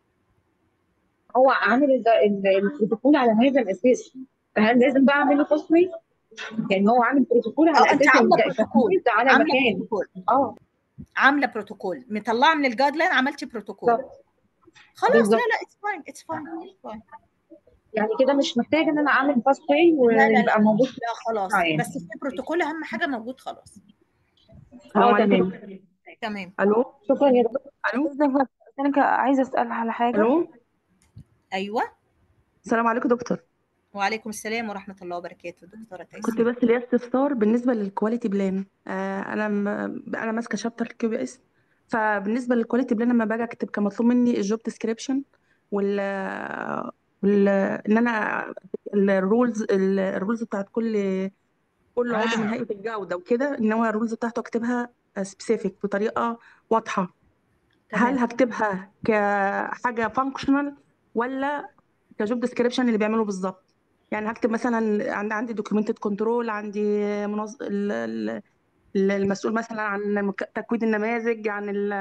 هو عامل ال- ال- البروتوكول على هذا الاساس، فهل لازم بقى اعمل له فاست واي؟ يعني هو عامل بروتوكول على اه انت اساس عامله الج- بروتوكول، تحديد على عامله مكان. بروتوكول اه عامله بروتوكول مطلعه من الجايد لاين، عملتي بروتوكول، بالظبط خلاص. لا بالظبط. لا اتس فاين اتس فاين فاين. يعني كده مش محتاج ان انا اعمل فاست واي لا لا لا ويبقى موجود في لا خلاص، العيان. بس في بروتوكول اهم حاجه موجود خلاص. السلام اه عليكم تمام. دكتور. تمام. الو شكرا يا دكتور. الو ازيك؟ انا عايزه اسال على حاجه. الو ايوه. السلام عليكم دكتور. وعليكم السلام ورحمه الله وبركاته دكتوره كنت تيسير. بس ليا استفسار بالنسبه للكواليتي بلان. آه انا م... انا ماسكه شابتر كيو بي اس، فبالنسبه للكواليتي بلان لما باجي اكتب كان مطلوب مني الجوب ديسكريبشن وال وال ان انا الرولز الرولز بتاعت كل كل عضو من هيئه الجوده وكده، ان هو الرولز بتاعته اكتبها سبيسيفيك بطريقه واضحه. هل تمام. هكتبها كحاجه فانكشنال ولا كجوب ديسكريبشن اللي بيعمله بالظبط؟ يعني هكتب مثلا عندي عندي دوكيومنتد كنترول، عندي منظ... ال- ال- ال- المسؤول مثلا عن مك- تكوين النماذج، عن ال...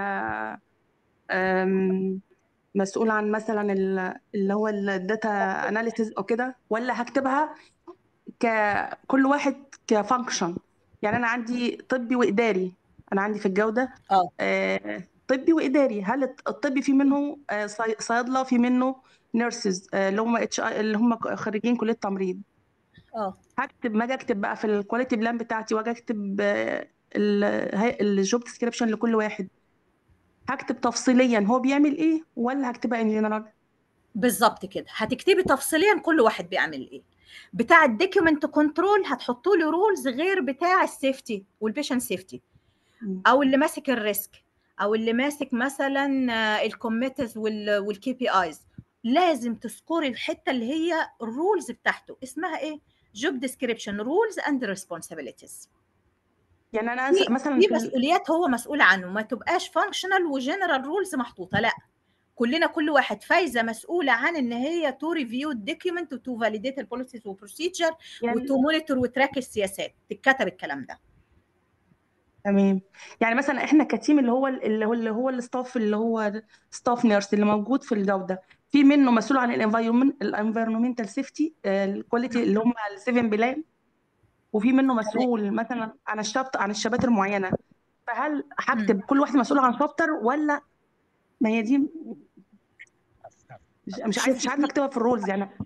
أم، مسؤول عن مثلا ال- اللي هو الداتا اناليسيز او كده، ولا هكتبها ككل واحد كفانكشن؟ يعني انا عندي طبي واداري، انا عندي في الجوده اه آه، طبي واداري. هل الط- الطبي في منه آه، صي- صيادله، في منه نيرسز اللي هم اتش اللي هم خريجين كليه تمريض؟ اه هكتب ما اجي اكتب بقى في الكواليتي بلان بتاعتي واجي اكتب الجوب ديسكريبشن لكل واحد، هكتب تفصيليا هو بيعمل ايه ولا هكتبها ان جنرال؟ بالظبط كده، هتكتبي تفصيليا كل واحد بيعمل ايه. بتاع الدوكيومنت كنترول هتحطوا له رولز غير بتاع السيفتي والبيشنت سيفتي، او اللي ماسك الريسك، او اللي ماسك مثلا الكوميتز والكي بي ايز، لازم تذكري الحته اللي هي الرولز بتاعته، اسمها ايه؟ جوب ديسكريبشن رولز اند ريسبونسابيلتيز. يعني انا في أس- مثلا في في ال... مسؤوليات هو مسؤول عنه، ما تبقاش فانكشنال وجنرال رولز محطوطه، لا كلنا كل واحد فايزه مسؤوله عن ان هي تو ريفيو الدوكيومنت وتو فاليديت البوليسيز وبروسيجر يعني وتو مونيتور وتراك السياسات، تتكتب الكلام ده. تمام. يعني مثلا احنا كتيم اللي هو اللي هو اللي هو الستاف اللي هو ستاف نيرس اللي موجود في الجوده، في منه مسؤول عن الانفايرمنت الانفايرمنتال سيفتي الكواليتي اللي هم السيفن بلان، وفي منه مسؤول مثلا عن الشابت عن الشباتر المعينه. فهل هكتب كل واحد مسؤول عن شابتر ولا؟ ما هي دي مش مش عايز مش شوفي عارفه في اكتبها في الرولز يعني.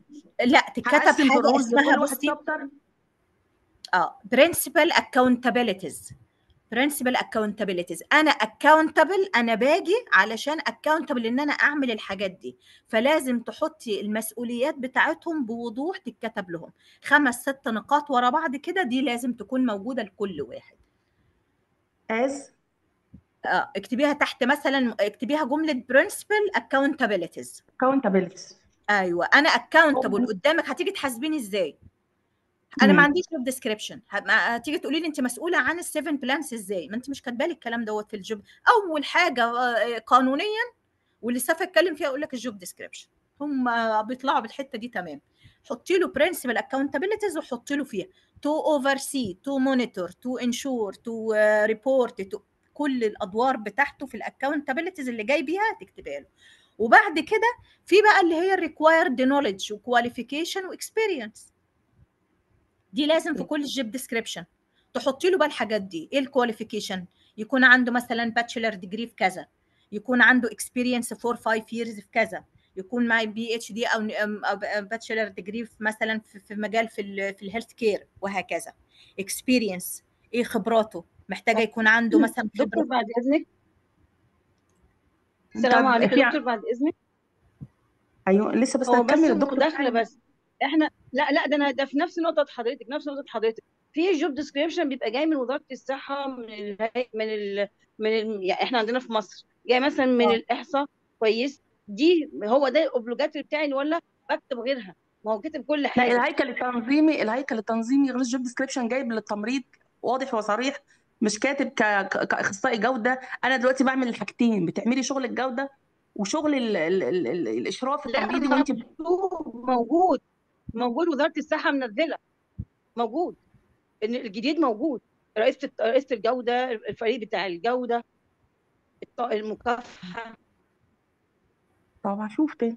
لا تتكتب هقسم في حاجه الرولز اسمها لكل واحد بصي شابتر. اه principal accountabilities. principal accountabilities انا accountable، انا باجي علشان accountable ان انا اعمل الحاجات دي، فلازم تحطي المسؤوليات بتاعتهم بوضوح تتكتب لهم خمس ست نقاط ورا بعض كده، دي لازم تكون موجوده لكل واحد. as اه اكتبيها تحت مثلا، اكتبيها جمله principal accountabilities. accountability. ايوه انا accountable قدامك، هتيجي تحاسبيني ازاي؟ انا ما مم. عنديش جوب ديسكريبشن، هتيجي تقولي لي انت مسؤوله عن السيفن بلانس ازاي؟ ما انت مش كاتبه لي الكلام دوت في الجوب. اول حاجه آه، قانونيا واللي سافر اتكلم فيها اقول لك الجوب ديسكريبشن، هم بيطلعوا بالحته دي تمام. حطي له برنسبل اكاونتابيلتيز وحطي له فيها تو اوفر سي، تو مونيتور، تو انشور، تو ريبورت، كل الادوار بتاعته في الاكاونتابيلتيز اللي جاي بيها تكتبها له. وبعد كده في بقى اللي هي الريكوايرد نوليدج وكواليفيكيشن واكسبيرينس، دي لازم في كل الجيب ديسكريبشن تحطي له بقى الحاجات دي. ايه الكواليفيكيشن؟ يكون عنده مثلا باتشلر ديجري في كذا، يكون عنده اكسبيرينس فور فايف ييرز في كذا، يكون معي بي اتش دي او باتشلر ديجري مثلا في في مجال في ال في الهيلث كير وهكذا. اكسبيرينس ايه خبراته؟ محتاجه يكون عنده مثلا دكتور خبره. بعد اذنك، السلام طب عليكم في يا دكتور بعد اذنك. ايوه لسه بس هو بس هتكمل الدكتور مداخله معايا. بس. احنا لا لا ده انا ده في نفس نقطه حضرتك، نفس نقطه حضرتك. في جوب ديسكريبشن بيبقى جاي من وزاره الصحه، من الهي... من ال... من ال... يعني احنا عندنا في مصر جاي مثلا من اه الاحصاء. كويس. دي هو ده الاوبليجاتوري بتاعي ولا بكتب غيرها؟ ما هو كاتب كل لا حاجه. الهيكل التنظيمي، الهيكل التنظيمي غير الجوب ديسكريبشن جايب للتمريض واضح وصريح، مش كاتب ك... ك- كاخصائي جوده. انا دلوقتي بعمل الحاجتين، بتعملي شغل الجوده وشغل ال... ال... ال... ال... الاشراف لا التمريضي وانت. مكتوب، موجود، موجود، وزاره الصحه منزله، موجود، ان الجديد موجود. رئيسه رئيسه الجوده، الفريق بتاع الجوده، الط- المكافحه. طب هشوف تاني.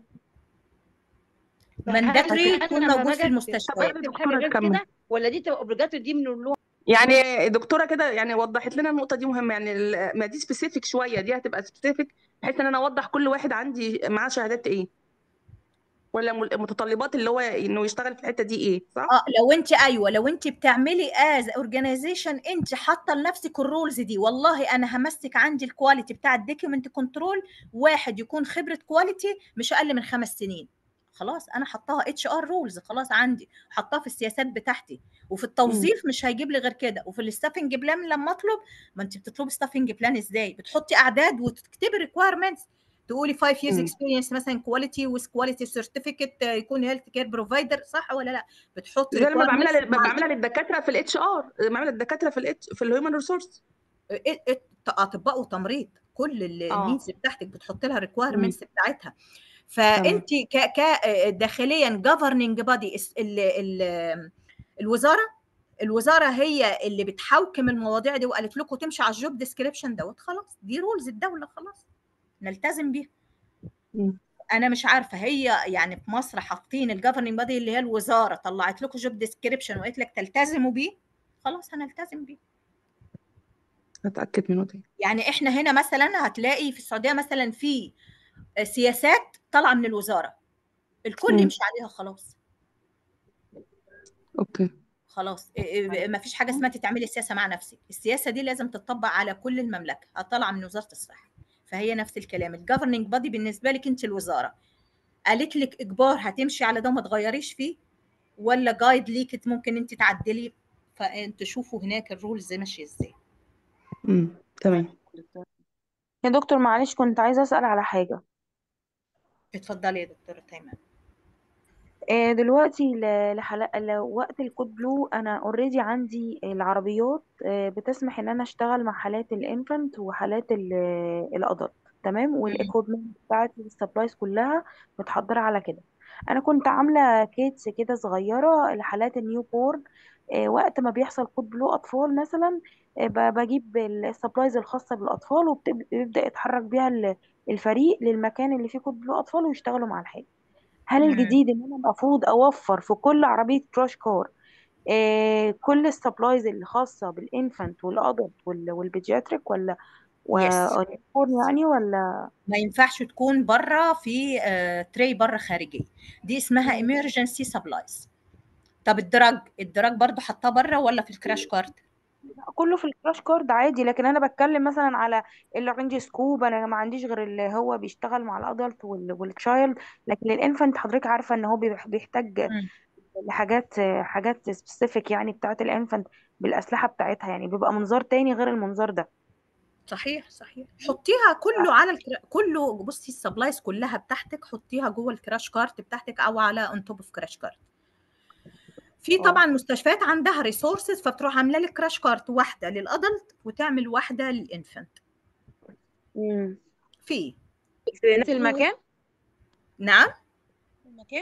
مانداتوري هل يكون انا لما موجود في باجي طب المستشفيات. اخلي اكتب حاجه دكتوره غير تكمل. كده، ولا دي تبقى اوبليجاتوري دي من اللغه؟ يعني الدكتوره كده يعني وضحت لنا النقطه دي مهمه، يعني ال- ما دي سبيسيفيك شويه، دي هتبقى سبيسيفيك بحيث ان انا اوضح كل واحد عندي معاه شهادات ايه، ولا م- متطلبات اللي هو انه يشتغل في الحته دي ايه، صح؟ اه لو انت ايوه لو انت بتعملي از اورجانيزيشن انت حاطه لنفسك الرولز دي، والله انا همسك عندي الكواليتي بتاع الدوكيومنت كنترول، واحد يكون خبره كواليتي مش اقل من خمس سنين، خلاص انا حطاها اتش ار رولز، خلاص عندي حطاها في السياسات بتاعتي. وفي امم التوظيف مش هيجيب لي غير كده. وفي الستافنج بلان لما اطلب، ما انت بتطلبي ستافنج بلان ازاي؟ بتحطي اعداد وتكتبي ريكويرمنتس، تقولي خمس years امم experience مثلا كواليتي وذ كواليتي سيرتيفيكت، يكون هيلث كير بروفايدر، صح ولا لا؟ بتحط زي لما بعملها ريكويرمنتس لل... بعملها للدكاتره في الاتش ار، بعملها للدكاتره في الاتش في الهيومن ريسورس. اطباء وتمريض، كل اه النيدز بتاعتك بتحط لها امم الريكويرمنتس بتاعتها. تمام. فانت ك ك داخليا governing body ال ال الوزاره الوزاره هي اللي بتحوكم المواضيع دي، وقالت لكم تمشي على الجوب ديسكريبشن دوت، خلاص دي رولز الدوله، خلاص نلتزم بيها. مم. انا مش عارفه هي يعني في مصر حاطين الجفرننج بادي اللي هي الوزاره طلعت لكم جوب ديسكريبشن وقالت لك تلتزموا بيه، خلاص هنلتزم بيه. هتاكد منه تاني. يعني احنا هنا مثلا هتلاقي في السعوديه مثلا في سياسات طالعه من الوزاره، الكل امم يمشي عليها، خلاص اوكي. خلاص ما فيش حاجه اسمها تتعملي سياسه مع نفسك، السياسه دي لازم تطبق على كل المملكه، طالعه من وزاره الصحه. فهي نفس الكلام، الجفرننج بادي بالنسبه لك انت الوزاره قالت لك اجبار هتمشي على ده ما تغيريش فيه، ولا جايد ليك ممكن انت تعدلي، فانت شوفوا هناك الرولز ماشيه ازاي. امم تمام. يا دكتور معلش كنت عايزة أسأل على حاجة. اتفضلي يا دكتوره تيمان. آه، دلوقتي ل- لحلقة لوقت الكود بلو أنا اوريدي عندي العربيات آه، بتسمح إن أنا أشتغل مع حالات الانفنت وحالات الأدلت، تمام، والإكويبمنت بتاعتي والسبلايز كلها متحضرة على كده. أنا كنت عاملة كيتس كده صغيرة لحالات النيو بورن. آه، وقت ما بيحصل كود بلو أطفال مثلا، آه، ب- بجيب السبلايز الخاصة بالأطفال وبيبدأ يتحرك بيها ال- الفريق للمكان اللي فيه كود بلو أطفال ويشتغلوا مع الحالة. هل الجديد ان انا المفروض اوفر في كل عربيه كراش كار آه كل السبلايز اللي خاصه بالانفانت والادلت والبيدياتريك، ولا يس ويونيفورم يعني ولا؟ ما ينفعش تكون بره في تري بره خارجيه، دي اسمها مم. emergency supplies. طب الدرج الدرج برضو حطاه بره ولا في الكراش كارت؟ لا، كله في الكراش كارد عادي، لكن انا بتكلم مثلا على اللي عندي سكوب، انا ما عنديش غير اللي هو بيشتغل مع الادلت والتشايلد. لكن الانفانت حضرتك عارفه ان هو بيح- بيحتاج مم. لحاجات حاجات سبيسيفيك يعني بتاعه الانفانت بالاسلحه بتاعتها، يعني بيبقى منظار تاني غير المنظار ده. صحيح صحيح، حطيها كله على الكرا... كله. بصي السبلايز كلها بتاعتك حطيها جوه الكراش كارت بتاعتك او على اون توب اوف كراش كارت. في اه. طبعا مستشفيات عندها ريسورسز فبتروح عامله لك كراش كارت واحده للادلت وتعمل واحده للانفنت. امم. في في نفس المكان نعم المكان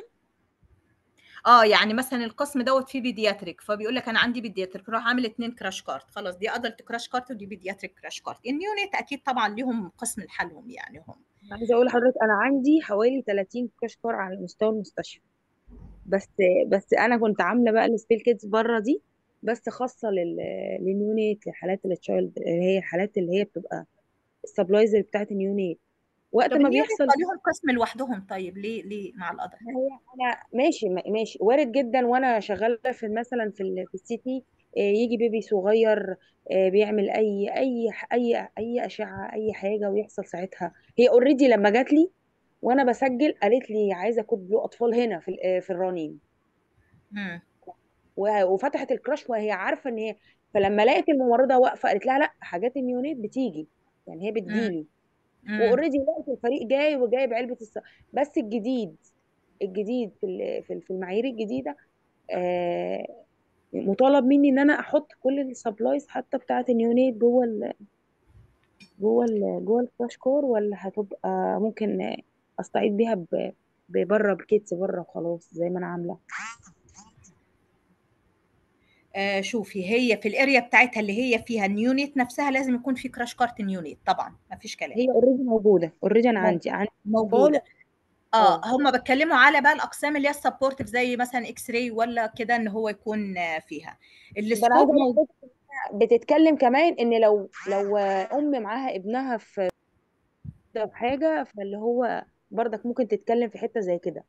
اه يعني مثلا القسم دوت فيه بيدياتريك، فبيقول لك انا عندي بيدياتريك، روح عامل اتنين كراش كارت، خلاص دي ادلت كراش كارت ودي بيدياتريك كراش كارت. النيونيت اكيد طبعا ليهم قسم لحالهم يعني هم. عايزه اقول لحضرتك انا عندي حوالي ثلاثين كراش كار على مستوى المستشفى. بس بس انا كنت عامله بقى السبيل كيدز بره دي، بس خاصه لل للنيونيت، لحالات التشايلد، اللي هي الحالات اللي هي بتبقى السبلايزر بتاعت النيونيت وقت طب ما النيونيت بيحصل. ليهم قسم لوحدهم، طيب ليه ليه مع الادلت؟ هي انا ماشي ماشي وارد جدا، وانا شغاله في مثلا في ال- في السي تي، يجي بيبي صغير آه، بيعمل اي اي اي اي اشعه اي حاجه ويحصل ساعتها. هي اوريدي لما جات لي وانا بسجل قالت لي عايزه كود بلو اطفال هنا في ال- في الرنين، امم و- وفتحت الكراش وهي عارفه ان هي. فلما لقيت الممرضه واقفه قالت لها لا، حاجات النيونيت بتيجي، يعني هي امم بتجيلي. امم واوريدي لقيت الفريق جاي وجايب علبه الس... بس الجديد الجديد في ال- في ال- في المعايير الجديده آه، مطالب مني ان انا احط كل السبلايز حتى بتاعه النيونيت جوه ال جوه ال جوه الكراش كور، ولا هتبقى ممكن استعيد بيها ب- بره بكيتس بره وخلاص زي ما انا عامله. آه شوفي هي في الاريا بتاعتها اللي هي فيها النيونيت نفسها لازم يكون في كراش كارت نيونيت طبعا، ما فيش كلام. هي اوريدي موجوده، اوريدي انا مو- عندي عندي اطفال. موجوده. اه اه. هم بيتكلموا على بقى الاقسام اللي هي السبورتيف زي مثلا اكس راي ولا كده ان هو يكون آه، فيها ده انا عايزه السكوب اقول موجود. لحضرتك بتتكلم كمان ان لو لو ام معاها ابنها في في حاجه، فاللي هو برضك ممكن تتكلم في حته زي كده.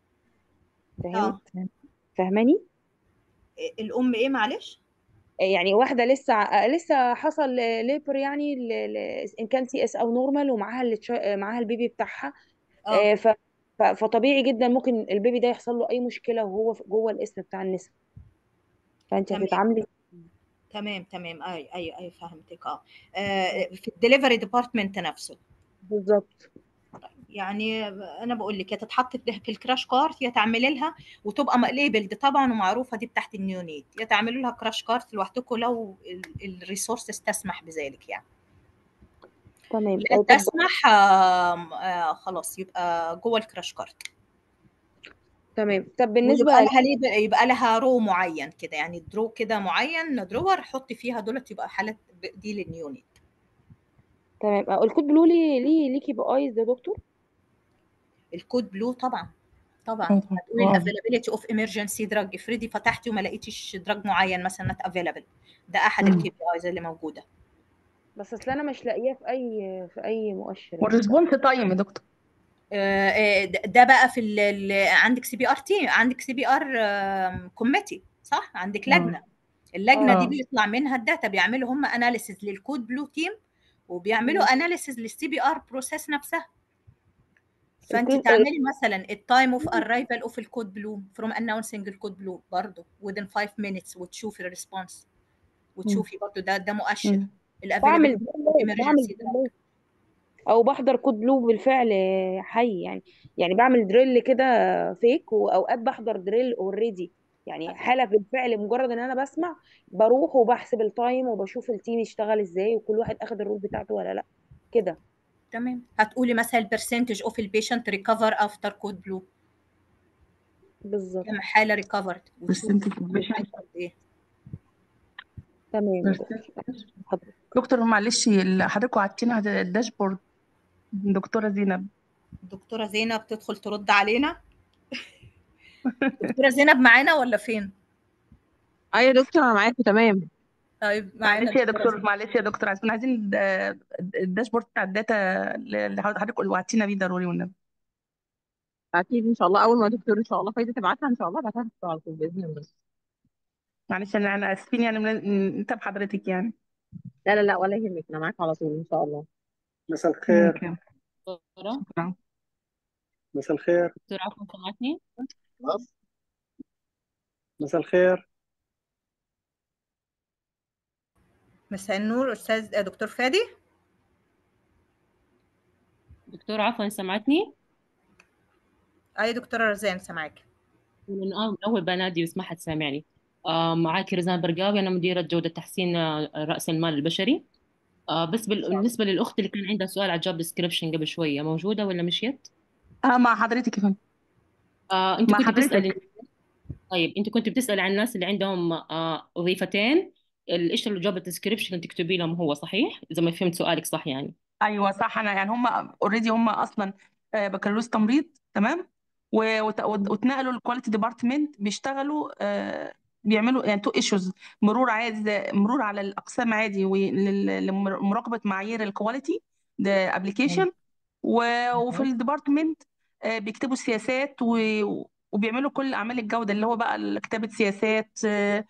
فاهم؟ اه فاهماني؟ الام ايه معلش؟ يعني واحده لسه ع- لسه حصل ليبر، يعني ل- ل- ان كان سي اس او نورمال، ومعاها اللي تش- معاها البيبي بتاعها. اه آه، ف ف- فطبيعي جدا ممكن البيبي ده يحصل له اي مشكله وهو في- جوه الاسم بتاع النساء، فانت تمام هتتعاملي. تمام تمام اي اي اي فهمتك. اه آه، في الدليفري ديبارتمنت نفسه. بالظبط. يعني انا بقول لك يا تتحط في في الكراش كارت يا تعملي لها وتبقى ليبلد طبعا ومعروفه دي بتاعت النيونيت، يا تعملوا لها كراش كارت لوحدكم لو الريسورسز تسمح بذلك يعني. تمام. لا آه، طب. تسمح آه آه خلاص يبقى جوه الكراش كارت. تمام. طب بالنسبه ويبقى لها ليه يبقى لها رو معين كده يعني درو كده معين درور حطي فيها دولت يبقى حالات دي للنيونيت. تمام. آه، الكود بلو ليه ليه ليكي بايز يا دكتور؟ الكود بلو طبعا طبعا اه هتقولي اه الافيلابيلتي اوف ايمرجنسي دراج، افرضي فتحتي وما لقيتيش دراج معين مثلا نت افيلابل، ده احد الكي أمم. بي ايز اللي موجوده. بس اصل انا مش لاقياه في اي في اي مؤشر يعني. والريسبونس تايم يا دكتور. آه، آه، ده بقى في ال ال عندك سي بي ار تيم، عندك سي بي ار كوميتي صح، عندك لجنه. اه اللجنه دي اه. اه بيطلع منها الداتا، بيعملوا هم اناليسيز للكود بلو تيم وبيعملوا مم. اناليسيز للسي بي ار بروسيس نفسها. فانت الكود ال- تعملي مثلا التايم اوف ارايفل اوف الكود بلو فروم اناونسنج الكود بلو برضه within five minutes وتشوفي الريسبونس أمم. وتشوفي برضه ده ده مؤشر أمم. بعمل الافيلابيلتي اوف دريلات بعمل ايمرجنسي دراج. دريلات او بحضر كود بلو بالفعل حي يعني. يعني بعمل دريل كده فيك، واوقات بحضر دريل اوريدي، يعني حاله بالفعل مجرد ان انا بسمع بروح وبحسب التايم وبشوف التيم يشتغل ازاي وكل واحد اخد الرول بتاعته ولا لا كده. تمام هتقولي مثلا البرسنتج اوف البيشنت ريكفر افتر كود بلو، بالظبط. كم حاله ريكفرد وتشوفي برسنتج البيشنت قد ايه. تمام يا دكتور. حضرتك. دكتور معلش ال- حضرتك وعدتينا على الداشبورد دكتورة زينب. دكتوره زينب تدخل ترد علينا. دكتوره زينب معانا ولا فين؟ ايوه يا دكتور انا معاكم تمام. طيب معانا معلش يا دكتورة دكتور معلش يا دكتور عايزين عايزين الد- الداشبورد بتاع الداتا اللي حضرتك وعدتينا بيه ضروري والنبي. اكيد ان شاء الله اول ما دكتور ان شاء الله فايده تبعتها ان شاء الله بعتها على طول باذن الله. معلش انا انا اسفين يعني من- نتعب حضرتك يعني. لا لا لا ولا يهمك، انا معاك على طول ان شاء الله. مساء الخير. اوكي. دكتورة شكرا. مساء الخير. دكتورة عفوا سمعتني؟ مساء الخير. مساء النور أستاذ دكتور فادي. دكتورة عفوا سمعتني؟ أي دكتورة رزان سامعاك. من أول أول بنادي بس ما حد سامعني. آه معاك رزان برقاوي، أنا مديرة جودة تحسين آه، رأس المال البشري. آه بس بال- بالنسبة للأخت اللي كان عندها سؤال على الجوب ديسكريبشن قبل شوية، موجودة ولا مشيت؟ اه مع حضرتك يا فندم. آه أنت مع كنت بتسألي. حضرتك. طيب أنت كنت بتسألي عن الناس اللي عندهم آه وظيفتين، ال- إيش الجوب ديسكريبشن تكتبي لهم، هو صحيح؟ إذا ما فهمت سؤالك صح يعني. ايوه صح، انا يعني هم اوريدي هم اصلا آه، بكالوريوس تمريض تمام، و- وت- وت- واتنقلوا للكواليتي ديبارتمنت بيشتغلوا آه، بيعملوا يعني تو ايشوز، مرور عادي زي- مرور على الاقسام عادي ولمراقبه معايير الكواليتي ده ابلكيشن، وفي الديبارتمنت آه، بيكتبوا سياسات و- وبيعملوا كل اعمال الجوده اللي هو بقى كتابه سياسات،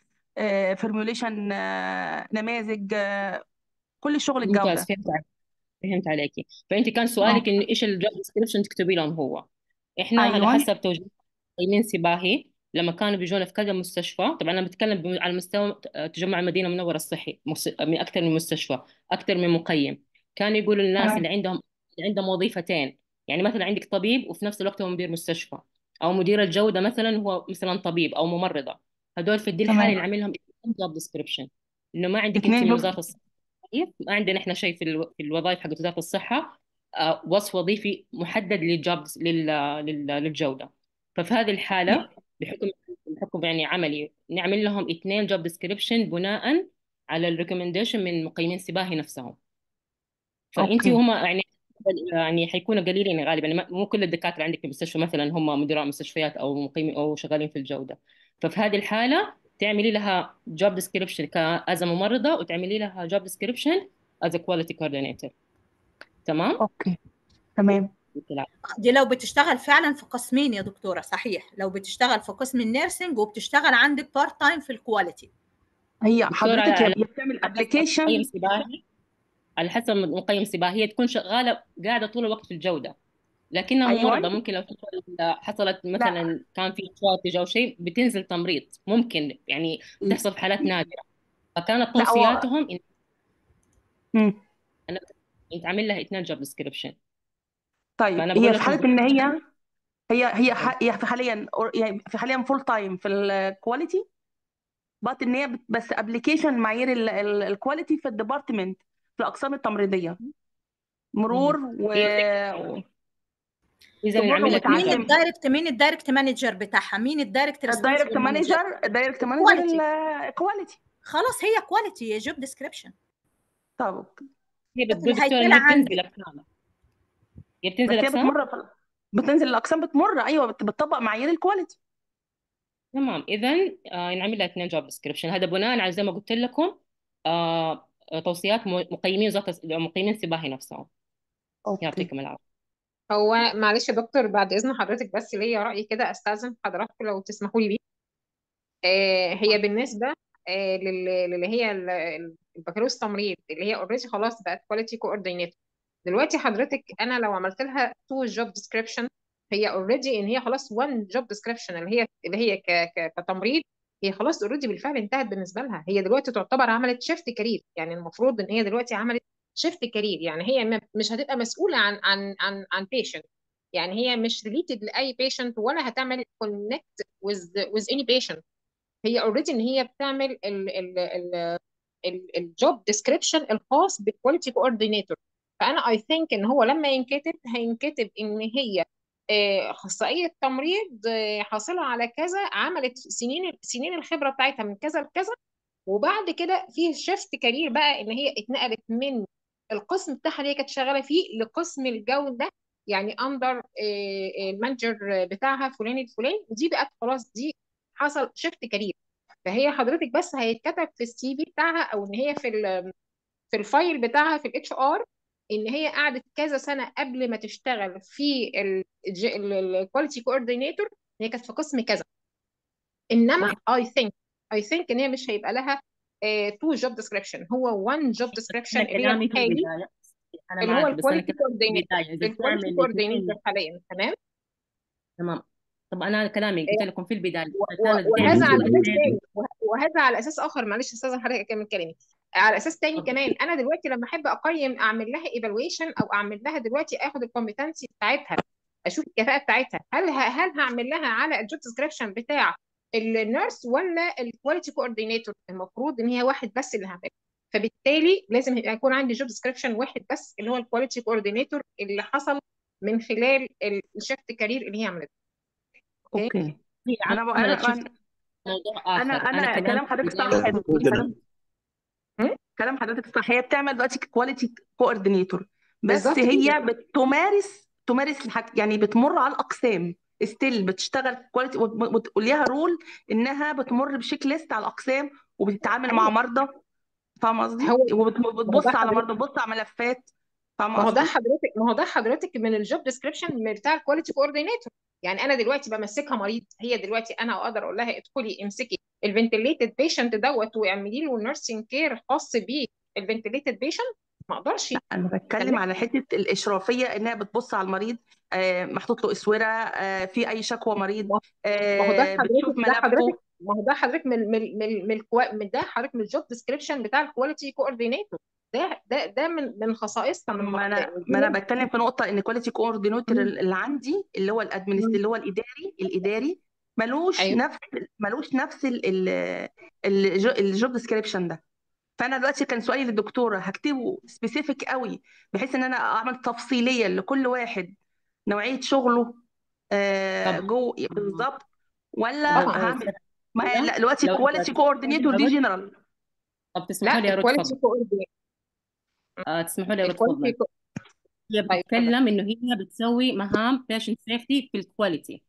فورموليشن نماذج، آه، كل شغل ممتاز، الجوده. فهمت عليك. فهمت عليكي. فانت كان اه سؤالك ان ايش الجوب ديسكريبشن تكتبي لهم هو. احنا على ايوه حسب توجيه ايمن سباهي لما كانوا بيجونا في كذا مستشفى، طبعا انا بتكلم بم- على مستوى تجمع المدينه المنوره الصحي، مس- من اكثر من مستشفى، اكثر من مقيم. كانوا يقولوا للناس اللي تمام. عندهم اللي عندهم وظيفتين، يعني مثلا عندك طبيب وفي نفس الوقت هو مدير مستشفى، او مدير الجوده مثلا هو مثلا طبيب او ممرضه. هدول في دي الحاله تمام. نعمل لهم جوب ديسكريبشن، انه ما عندك انت اتنين من جوب. وزاره الصحه. طيب، ما عندنا احنا شيء في الو... في الوظائف حق وزارة الصحة، آه، وصف وظيفي محدد للجوب لل... لل... للجودة. ففي هذه الحالة بحكم بحكم يعني عملي نعمل لهم اثنين جوب ديسكريبشن بناء على الريكومنديشن من مقيمين سباهي نفسهم. فانت اوكي وهم يعني يعني حيكونوا قليلين غالبا، يعني مو كل الدكاترة عندك في المستشفى مثلا هم مدراء مستشفيات او مقيمين او شغالين في الجودة. ففي هذه الحالة تعملي لها جوب ديسكريبشن كأز ممرضة، وتعملي لها جوب ديسكريبشن از كواليتي كوردينيتور. تمام. اوكي تمام. دي لو بتشتغل فعلا في قسمين يا دكتورة، صحيح، لو بتشتغل في قسم النيرسينج وبتشتغل عندك بارت تايم في الكواليتي. هي دكتور، على حضرتك يا على يا بتعمل حسب مقيم ابلكيشن. سباهي على حسب مقيم سباهي هي تكون شغالة قاعدة طول الوقت في الجودة، لكنها ايوه ممرضة ممكن لو حصل- حصلت لا مثلا كان في شورتج أو شيء بتنزل تمريض، ممكن يعني بتحصل في حالات نادرة. فكانت لا هو توصياتهم إن مم. أنا إن تعمل لها اثنين جوب ديسكريبشن. طيب فأنا هي بقول في لكم حاله ان هي هي هي أيوة. ح- هي في حاليا يعني في حاليا فول تايم في الكواليتي، بات ان هي بت- بس ابلكيشن معايير الكواليتي في الديبارتمنت في الاقسام التمريضيه، مرور مم. و هي إذا تمر نعمل لها اثنين مين جوب. وتعلم. الدايركت مين الدايركت مانجر بتاعها؟ مين الدايركت الدايركت ريسبونسبل مانجر؟ مانجر الدايركت مانجر الكواليتي. الكواليتي. خلاص هي كواليتي، هي جوب ديسكريبشن. طب هي بتقول دكتور إن الهيكله هي بتنزل عندك. أقسام. هي بس بتنزل هي أقسام. بتمر في بتنزل الاقسام بتمر، ايوه بت- بتطبق معايير الكواليتي. تمام، اذا آه نعمل لها اثنين جوب ديسكريبشن، هذا بناء على زي ما قلت لكم آه آه، توصيات م- مقيمين وزاره مقيمين سباهي نفسهم. اوكي يعطيكم العافيه. هو معلش يا دكتور بعد إذن حضرتك بس ليا رأي كده أستأذن حضراتكم لو تسمحوا لي بيه. آه هي بالنسبة آه لل- للي هي ال- البكالوريوس تمريض اللي هي اوريدي خلاص بقت كواليتي كوردينيتور. دلوقتي حضرتك أنا لو عملت لها تو جوب ديسكريبشن، هي اوريدي إن هي خلاص وان جوب ديسكريبشن اللي هي اللي هي ك- ك- كتمريض، هي خلاص اوريدي بالفعل انتهت بالنسبة لها. هي دلوقتي تعتبر عملت شيفت كارير، يعني المفروض إن هي دلوقتي عملت شيفت كارير، يعني هي م- مش هتبقى مسؤولة عن عن عن عن بيشنت. يعني هي مش ريليتد لاي بيشنت ولا هتعمل كونكت with with any patient. هي اوريدي ان هي بتعمل الجوب ديسكريبشن الخاص بالكواليتي كوردينيتور. فانا اي ثينك ان هو لما ينكتب هينكتب ان هي آه، اخصائيه تمريض آه، حاصله على كذا، عملت سنين سنين الخبره بتاعتها من كذا لكذا، وبعد كده في شيفت كارير بقى ان هي اتنقلت من القسم بتاعها اللي هي كانت شغاله فيه لقسم الجوده، يعني اندر المانجر بتاعها فلان الفلاني، ودي بقت خلاص دي حصل شيفت كارير. فهي حضرتك بس هيتكتب في السي في بتاعها، او ان هي في ال في الفايل بتاعها في الاتش ار، ان هي قعدت كذا سنه قبل ما تشتغل في الكواليتي كوردينيتور، هي كانت في قسم كذا. انما اي ثينك اي ثينك ان هي مش هيبقى لها تو جوب ديسكريبشن، هو وان جوب ديسكريبشن انا اللي هي كلامي في الحالي، البدايه، انا اللي هو معك، بس انا الكواليتي كلامي في كوردينيتور البدايه اذا الكواليتي بتعمل كوردينيتور الاثنين. حاليا. تمام. تمام. طب انا كلامي قلت لكم في البدايه و- اذا و- كانت وهذا بتعمل على اساس الاثنين. تاني، وه- وهذا على اساس اخر، معلش استاذه حضرتك اكمل كلامي. على اساس تاني اتفضل. كمان، انا دلوقتي لما احب اقيم اعمل لها ايفالويشن، او اعمل لها دلوقتي اخد الكومبتنسي بتاعتها، اشوف الكفاءه بتاعتها، هل ه- هل هعمل لها على الجوب ديسكريبشن بتاع النيرس ولا الكواليتي كوردينيتور؟ المفروض ان هي واحد بس اللي هعملها، فبالتالي لازم يكون عندي جوب ديسكريبشن واحد بس، اللي هو الكواليتي كوردينيتور اللي حصل من خلال الشيفت كارير اللي هي عملته. اوكي. اوكي. هي انا ب... عملت انا شفت موضوع انا اخر. انا انا كلامي كلام في حضرتك البدايه صح يا دكتور. كلام هم؟ كلام حضرتك صح. هي بتعمل دلوقتي كواليتي كوردينيتور، بس بالظبط هي كده. بتمارس تمارس الحاج... يعني بتمر على الاقسام ستيل، بتشتغل كواليتي وليها رول انها بتمر بشيك ليست على الاقسام وبتتعامل مع ايوه. مرضى. فاهمه قصدي؟ هو ما هو وبتبص ده على حضرتك مرضى، بتبص على ملفات. فاهمه ما هو ده قصدي؟ حضرتك ما هو ده حضرتك من الجوب ديسكريبشن بتاع الكواليتي كوردينيتور. يعني انا دلوقتي بمسكها مريض، هي دلوقتي انا اقدر اقول لها ادخلي امسكي الفنتليتد بيشنت دوت واعملي له نيرسينج كير خاص بيه الفنتليتد بيشنت؟ ما اقدرش. لا، انا بتكلم تمام. على حته الاشرافيه، انها بتبص على المريض، آه، محطوط له اسوره، آه، في اي شكوى مريض، ما ما هو ده آه، بتشوف حضرتك ده حضرتك ملفه. ما هو ده حضرتك من من من من, الكوا... من ده حضرتك من الجوب ديسكريبشن بتاع الكواليتي كوردينيتور. ده ده ده من من خصائصها، من ما خ... انا ده- ما انا دي بتكلم في نقطه ان كواليتي كوردينيتور مم. اللي عندي، اللي هو الادمنست، مم. اللي هو الاداري الاداري ملوش ايوه. نفس ملوش نفس ال- ال- الجو- الجوب ديسكريبشن ده. فانا دلوقتي كان سؤالي للدكتوره هكتبه سبيسيفيك قوي، بحيث ان انا اعمل تفصيليه لكل واحد نوعيه شغله، آه، طب جو بالظبط، ولا طب طبعا. آه، هعمل؟ استاذ ما هي كده، لا، دلوقتي لو كواليتي تسمحوا كوردينيتور لي دي ارد. جنرال. طب تسمحوا لي لا، ارد، الكواليتي تفضل. كوردينيتور آه تسمحوا لي ارد، الكواليتي تفضل. هي طيب اتفضل. بتتكلم انه هي بتسوي مهام بيشنت سيفتي في الكواليتي،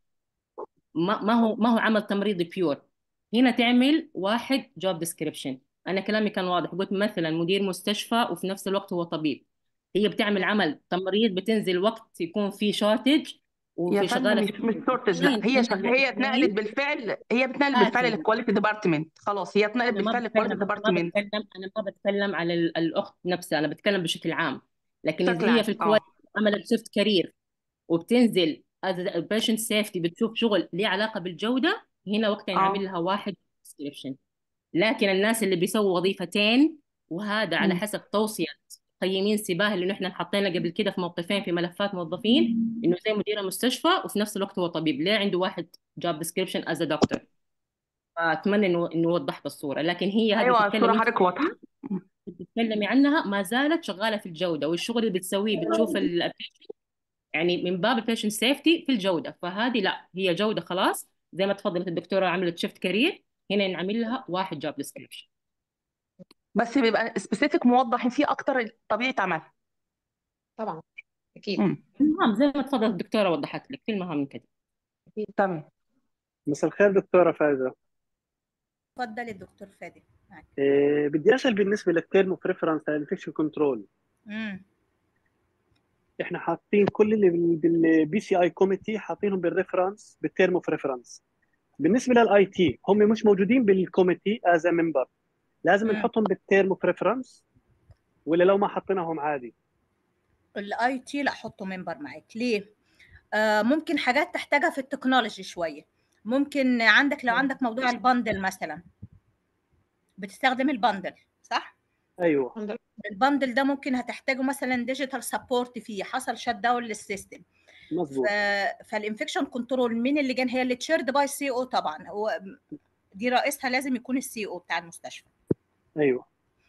ما ما هو ما هو عمل تمريضي بيور. هنا تعمل واحد جوب ديسكريبشن. انا كلامي كان واضح، قلت مثلا مدير مستشفى وفي نفس الوقت هو طبيب. هي بتعمل عمل تمريض، بتنزل وقت يكون في شورتج يا وفي فندم شغاله مش في مش شورتج، لا، هنا هي يتم شغ... هي اتنقلت الاثنين بالفعل، هي بتنقل بالفعل اساسا. للكواليتي ديبارتمنت. خلاص، هي اتنقلت انا ما بالفعل للكواليتي بتكلم انا ما ديبارتمنت بتكلم انا ما بتكلم على ال- الاخت نفسها، انا بتكلم بشكل عام. لكن اذا بشكل هي عام. في اه الكواليتي عملت شيفت كارير وبتنزل البيشنت سيفتي، بتشوف شغل ليه علاقه بالجوده، هنا وقتها نعمل اه لها واحد ديسكريبشن. لكن الناس اللي بيسووا وظيفتين، وهذا على مم. حسب توصية قيمين سباه اللي نحن حطينا قبل كده في موقفين في ملفات موظفين، انه زي مدير المستشفى وفي نفس الوقت هو طبيب، ليه عنده واحد جوب ديسكريبشن از دكتور. فاتمنى انه انه وضحت الصوره. لكن هي هذه ايوه، الصوره بتتكلم انت حضرتك واضحه. مم. بتتكلمي عنها ما زالت شغاله في الجوده، والشغل اللي بتسويه بتشوف ال يعني من باب البيشنت سيفتي في الجوده. فهذه لا، هي جوده خلاص، زي ما تفضلت الدكتوره عملت شيفت كارير، هنا نعمل لها واحد جوب ديسكريبشن. بس بيبقى سبيسيفيك موضح فيه اكتر طبيعه عمل. طبعا اكيد. مم. المهام زي ما تفضلت الدكتوره وضحت لك في المهام كده. اكيد. تمام. مساء الخير دكتورة فايزة. اتفضل الدكتور فادي معاك. إيه بدي أسأل بالنسبة للتيرمو بريفرنس انفكشن كنترول. امم احنا حاطين كل اللي بالبي سي اي كوميتي حاطينهم بالريفرنس بالتيرمو بريفرنس. بالنسبة للاي تي هم مش موجودين بالكوميتي از ممبر، لازم امم نحطهم بالتيرمو بريفرنس ولا لو ما حطيناهم عادي؟ الاي تي لا، حطه منبر معاك. ليه؟ آه ممكن حاجات تحتاجها في التكنولوجي شويه. ممكن عندك لو عندك موضوع البندل مثلا، بتستخدم البندل صح؟ ايوه الحمد لله. البندل ده ممكن هتحتاجه مثلا ديجيتال سبورت، فيه حصل شت داون للسيستم. ف... مظبوط. فالانفكشن كنترول من اللي جان هي اللي تشيرد باي سي او طبعا، هو دي رئيسها لازم يكون السي او بتاع المستشفى. ايوه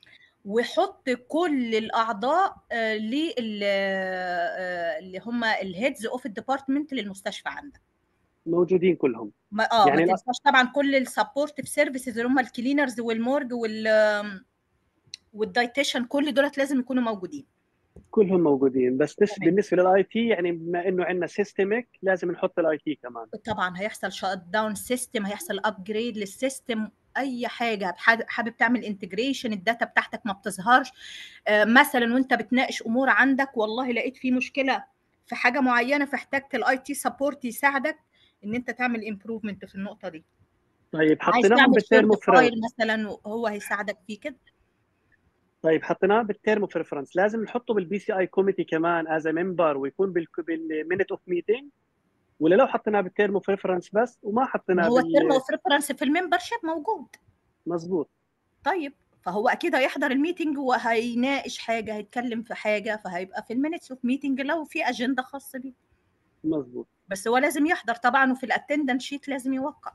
وحط كل الاعضاء آه، لل آه، اللي هم الهيدز اوف الديبارتمنت للمستشفى عندك. موجودين كلهم. ما اه ما يعني الأ- تنساش طبعا كل السبورتيف سيرفيسز اللي هم الكلينرز والمورج وال والدايتيشن، كل دولت لازم يكونوا موجودين. كلهم موجودين، بس بس تمام. بالنسبة للاي تي يعني بما انه عندنا سيستميك لازم نحط الاي تي كمان. طبعا هيحصل شات داون سيستم، هيحصل ابجريد للسيستم اي حاجه حابب حابب تعمل انتجريشن الداتا بتاعتك ما بتظهرش، آه، مثلا وانت بتناقش امور عندك والله لقيت في مشكله في حاجه معينه فاحتجت الاي تي سبورت يساعدك ان انت تعمل امبروفمنت في النقطه دي. طيب عايز حطيناهم تعمل بالتيرم شورت اوف ريفرنس. فايل مثلا وهو هيساعدك فيه كده. طيب حطيناه بالتيرم اوف ريفرنس، لازم نحطه بالبي سي اي كوميتي كمان از ممبر ويكون بالمينت اوف ميتنج، ولا لو حطيناه بالتيرم اوف ريفرنس بس وما ما حطيناه هو الترم بال اوف ريفرنس في الممبرشيب موجود. مظبوط. طيب فهو اكيد هيحضر الميتنج وهيناقش حاجه، هيتكلم في حاجه، فهيبقى في المينتس اوف ميتنج لو في اجنده خاصه بيه. مظبوط. بس هو لازم يحضر طبعا، وفي الاتندنس شيت لازم يوقع.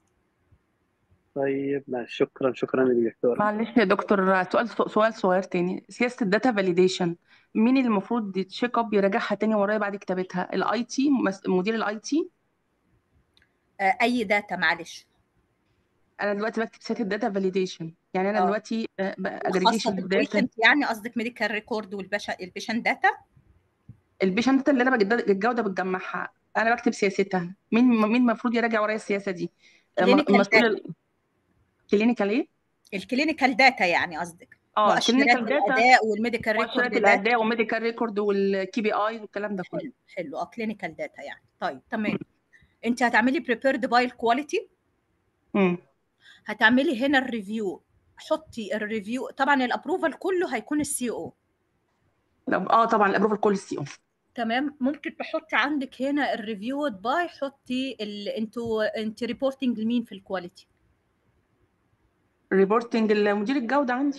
طيب ماشي، شكرا شكرا لك دكتور. معلش يا دكتور، سؤال سؤال صغير تاني. سياسة الداتا فاليديشن مين اللي المفروض يتشيك اب يراجعها تاني ورايا بعد كتابتها؟ الاي تي، مدير الاي تي؟ آه، اي داتا معلش. انا دلوقتي بكتب سياسة الداتا فاليديشن، يعني انا اه دلوقتي خاصه اجريجيشن للداتا. بالبيشنت، يعني قصدك ميديكال ريكورد والبيشنت داتا. البيشنت داتا اللي انا بجد- الجوده بتجمعها انا بكتب سياستها، مين مين المفروض يراجع ورايا السياسه دي؟ الم- كلينيكال المسؤول داتا. الكلينيكال ايه؟ الكلينيكال داتا يعني قصدك اه مؤشرات الكلينيكال داتا، الاداء والميديكال ريكورد مؤشرات داتا. الاداء وميديكال ريكورد والكي بي اي والكلام ده كله. حلو حلو اه كلينيكال داتا يعني. طيب تمام. انت هتعملي بريبيرد باي الكواليتي، امم هتعملي هنا الريفيو. حطي الريفيو، طبعا الابروفال كله هيكون السي او. اه طبعا الابروفال كل السي او. تمام. ممكن تحطي عندك هنا الريفيو باي، حطي ال... انتوا انت ريبورتنج لمين في الكواليتي؟ ريبورتنج مدير الجوده عندي.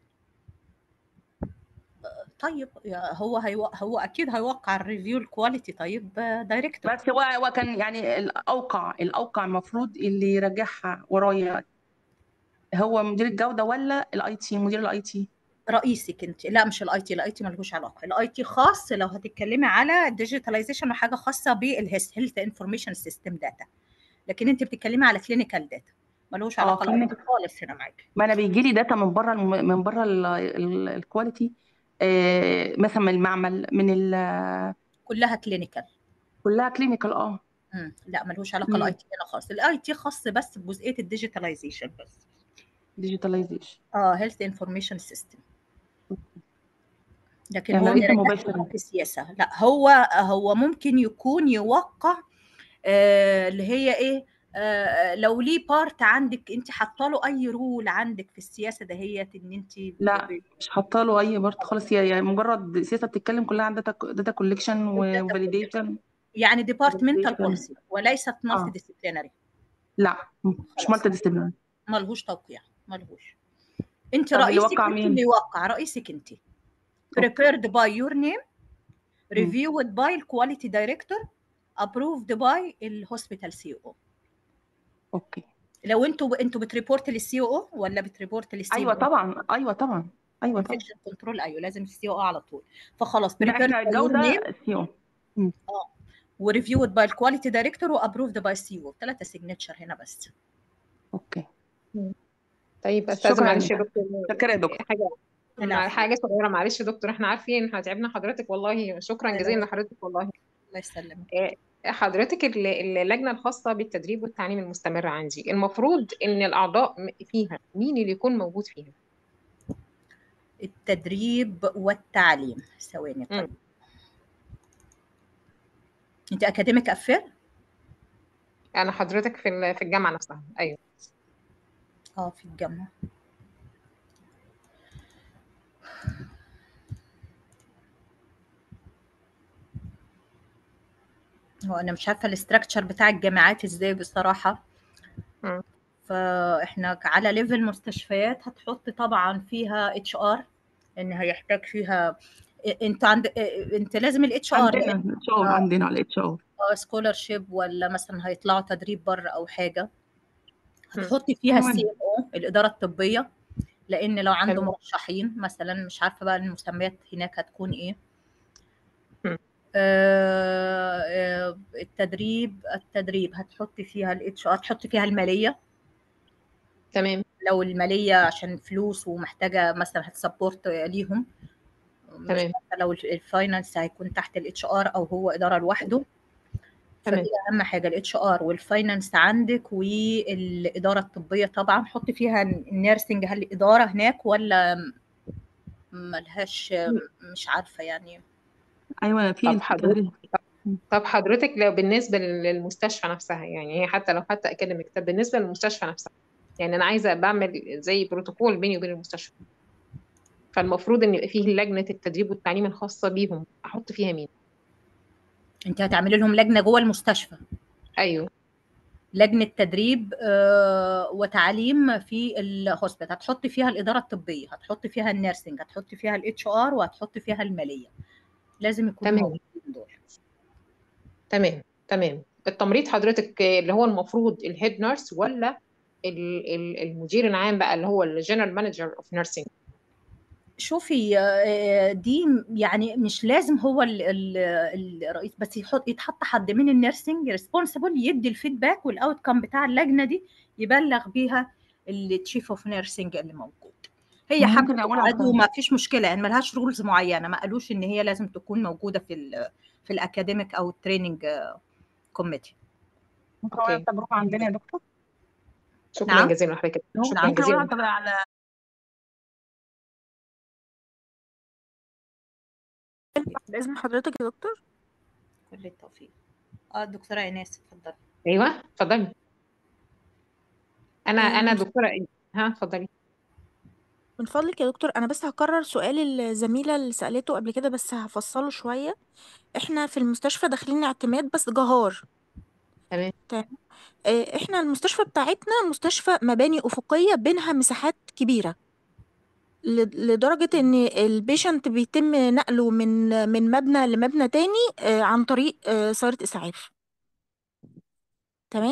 طيب يا هو هيو... هو اكيد هيوقع الريفيو الكواليتي. طيب دايركتور. بس هو هو كان يعني الاوقع الاوقع المفروض اللي يراجعها ورايا هو مدير الجوده ولا الاي تي؟ مدير الاي تي رئيسك انت. لا مش الاي تي، الاي تي ملهوش علاقه. الاي تي خاص لو هتتكلمي على ديجيتاليزيشن وحاجه خاصه بالهيلث هيلث انفورميشن سيستم داتا، لكن انت بتتكلمي على كلينيكال داتا ملوش اه علاقه الاي كلينيك. تي خالص هنا معاكي. ما انا بيجي لي داتا من بره الم- من بره الكواليتي، آه مثلا من المعمل، من ال كلها كلينيكال. كلها كلينيكال. اه مم. لا ملوش علاقه الاي امم تي هنا خالص. الاي تي خاص بس بجزئيه الديجيتاليزيشن بس. ديجيتاليزيشن. اه هيلث انفورميشن سيستم. لكن يعني هو رئيس بيرجعها مباشر. في السياسه لا. هو هو ممكن يكون يوقع آه اللي هي ايه، آه لو ليه بارت عندك انت حاطه له اي رول عندك في السياسه دهيت ان انت ب... لا ب... مش حاطه له اي بارت خلاص. خالص، هي يعني مجرد سياسه بتتكلم كلها عن داتا داتا كولكشن الداتا كلها وفاليديشن. يعني ديبارتمنتال فاليديشن بوليسي وليست مالتي اه ديسيبلينري. لا مش خلاص مالتي ديسيبلين. ملهوش توقيع ملهوش. انت طب اللي رئيسك وقع انت اللي مين؟ يوقع، رئيسك انت. اوكي. prepared by your name, مم. reviewed by quality director, approved by الهوسبيتال سي او. اوكي. لو انتوا انتوا بتريبورت للسي او ولا بتريبورت للسي ايوه او؟ طبعا ايوه طبعا ايوه طبعا. انفكشن كنترول ايوه لازم السي او على طول. فخلاص لا prepared احنا by your الجوده name سي او. اه وريفيود باي الكواليتي دايركتور وابروفد باي السي او. ثلاثه سيجنتشر هنا بس. اوكي. مم. طيب استاذ شكرا معلش يا دكتور، شكرا يا دكتور. حاجه مع العفو. حاجه صغيره معلش يا دكتور، احنا عارفين احنا تعبنا حضرتك والله، شكرا لا لا جزيلا لا لحضرتك والله. الله يسلمك. آه، حضرتك ال- اللجنه الخاصه بالتدريب والتعليم المستمر عندي، المفروض ان الاعضاء م- فيها مين اللي يكون موجود فيها؟ التدريب والتعليم ثواني. مم. طيب انت اكاديميك افير؟ انا حضرتك في ال- في الجامعه نفسها. ايوه اه في الجامعه. هو انا مش عارفه الاستراكشر بتاع الجامعات ازاي بصراحه. مم. فاحنا على ليفل مستشفيات هتحط طبعا فيها اتش ار، ان هيحتاج فيها. انت عند انت لازم الاتش ار عندنا الاتش ار، عندنا على الاتش ار. اه سكولرشيب ولا مثلا هيطلعوا تدريب بره او حاجه. مم. هتحطي فيها السي المهم ام او الاداره الطبيه، لان لو عنده حلو. مرشحين مثلا مش عارفه بقى المسميات هناك هتكون ايه. مم. آه، آه، التدريب التدريب هتحطي فيها الاتش ار، هتحطي فيها الماليه. تمام. لو الماليه عشان فلوس ومحتاجه مثلا هتسبورت ليهم. مش تمام. عارفه لو الفاينانس هيكون تحت الاتش ار او هو اداره لوحده. فدي تمام اهم حاجه، الاتش ار والفاينانس عندك والاداره الطبيه طبعا. حطي فيها النيرسينج، هل اداره هناك ولا ملهاش؟ مش عارفه يعني. ايوه في طب الفكره حضرتك دي. طب حضرتك لو بالنسبة للمستشفى نفسها، يعني هي حتى لو حتى اكاديميك، طب بالنسبة للمستشفى نفسها، يعني انا عايزة بعمل زي بروتوكول بيني وبين المستشفى، فالمفروض ان يبقى فيه لجنة التدريب والتعليم الخاصة بيهم، احط فيها مين؟ انت هتعملي لهم لجنه جوه المستشفى؟ ايوه لجنه تدريب آه، وتعليم في الهوسبيتال. هتحطي فيها الاداره الطبيه، هتحطي فيها النيرسينج، هتحطي فيها الاتش ار، وهتحطي فيها الماليه. لازم يكونوا تمام موجودين دول. تمام تمام. التمريض حضرتك اللي هو المفروض الهيد نيرس، ولا ال- ال- المدير العام بقى اللي هو الجنرال مانجر اوف نيرسينج؟ شوفي آه، دي يعني مش لازم هو ال- ال- الرئيس بس، يحط يتحط حد من النيرسينج ريسبونسبل يدي الفيدباك والاوت كام بتاع اللجنه دي، يبلغ بيها التشيف اوف نيرسينج اللي موجود. هي حابه ممكن اقول على تقعد وما فيش مشكله، يعني ملهاش رولز معينه، ما قالوش ان هي لازم تكون موجوده في ال في الاكاديميك او التريننج كوميتي. ممكن اقول على اوكي، التجربه عندنا يا دكتور. شكرا نعم جزيلا لحضرتك، شكرا نعم ممكن اقول على جزيلا. على لازم حضرتك يا دكتور. كل التوفيق. اه الدكتوره ايناس اتفضلي. ايوه اتفضلي. انا آه، انا من دكتوره إيه؟ ها اتفضلي. من فضلك يا دكتور، انا بس هكرر سؤال الزميله اللي سالته قبل كده بس هفصله شويه. احنا في المستشفى داخلين اعتماد بس جهار. تمام تمام. آه، احنا المستشفى بتاعتنا مستشفى مباني افقيه بينها مساحات كبيره، ل- لدرجه ان البيشنت بيتم نقله من من مبنى لمبنى تاني آه، عن طريق آه، سياره اسعاف. تمام.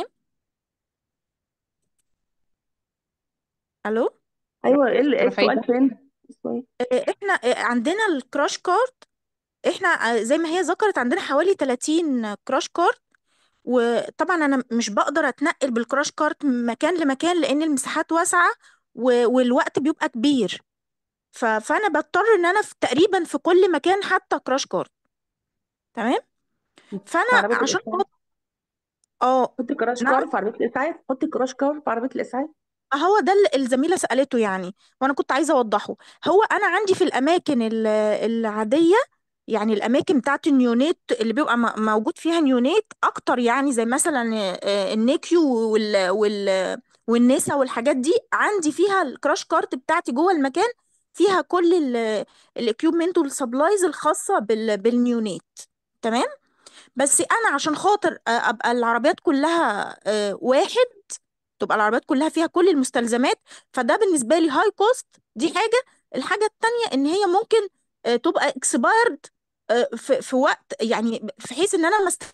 الو. ايوه ايه ال- إيه دكتوره السؤال فايده. فين؟ السؤال آه، احنا آه، عندنا الكراش كارت. احنا آه، زي ما هي ذكرت عندنا حوالي ثلاثين كراش كارت. وطبعا انا مش بقدر اتنقل بالكراش كارت مكان لمكان لان المساحات واسعة و- والوقت بيبقى كبير. ف- فانا بضطر ان انا في تقريبا في كل مكان حتى كراش كارت. تمام. في فانا عربيه عشان الاسعاف. خاطر اه حطي كراش نعم. كار في عربيه الاسعاف، حطي كراش كار في عربيه الاسعاف. هو ده اللي الزميلة سألته يعني، وانا كنت عايزة اوضحه. هو انا عندي في الاماكن ال- العادية، يعني الاماكن بتاعت النيونيت اللي بيبقى م- موجود فيها نيونيت اكتر، يعني زي مثلا آه، النيكيو وال وال والنسا والحاجات دي، عندي فيها الكراش كارت بتاعتي جوه المكان، فيها كل الاكيوبمنت والسبلايز الخاصة بال بالنيونيت. تمام. بس انا عشان خاطر آه، ابقى العربيات كلها آه، واحد، تبقى العربيات كلها فيها كل المستلزمات، فده بالنسبه لي هاي كوست. دي حاجه. الحاجه التانية ان هي ممكن آه، تبقى اكسبايرد في في وقت، يعني في حيث ان انا ما است-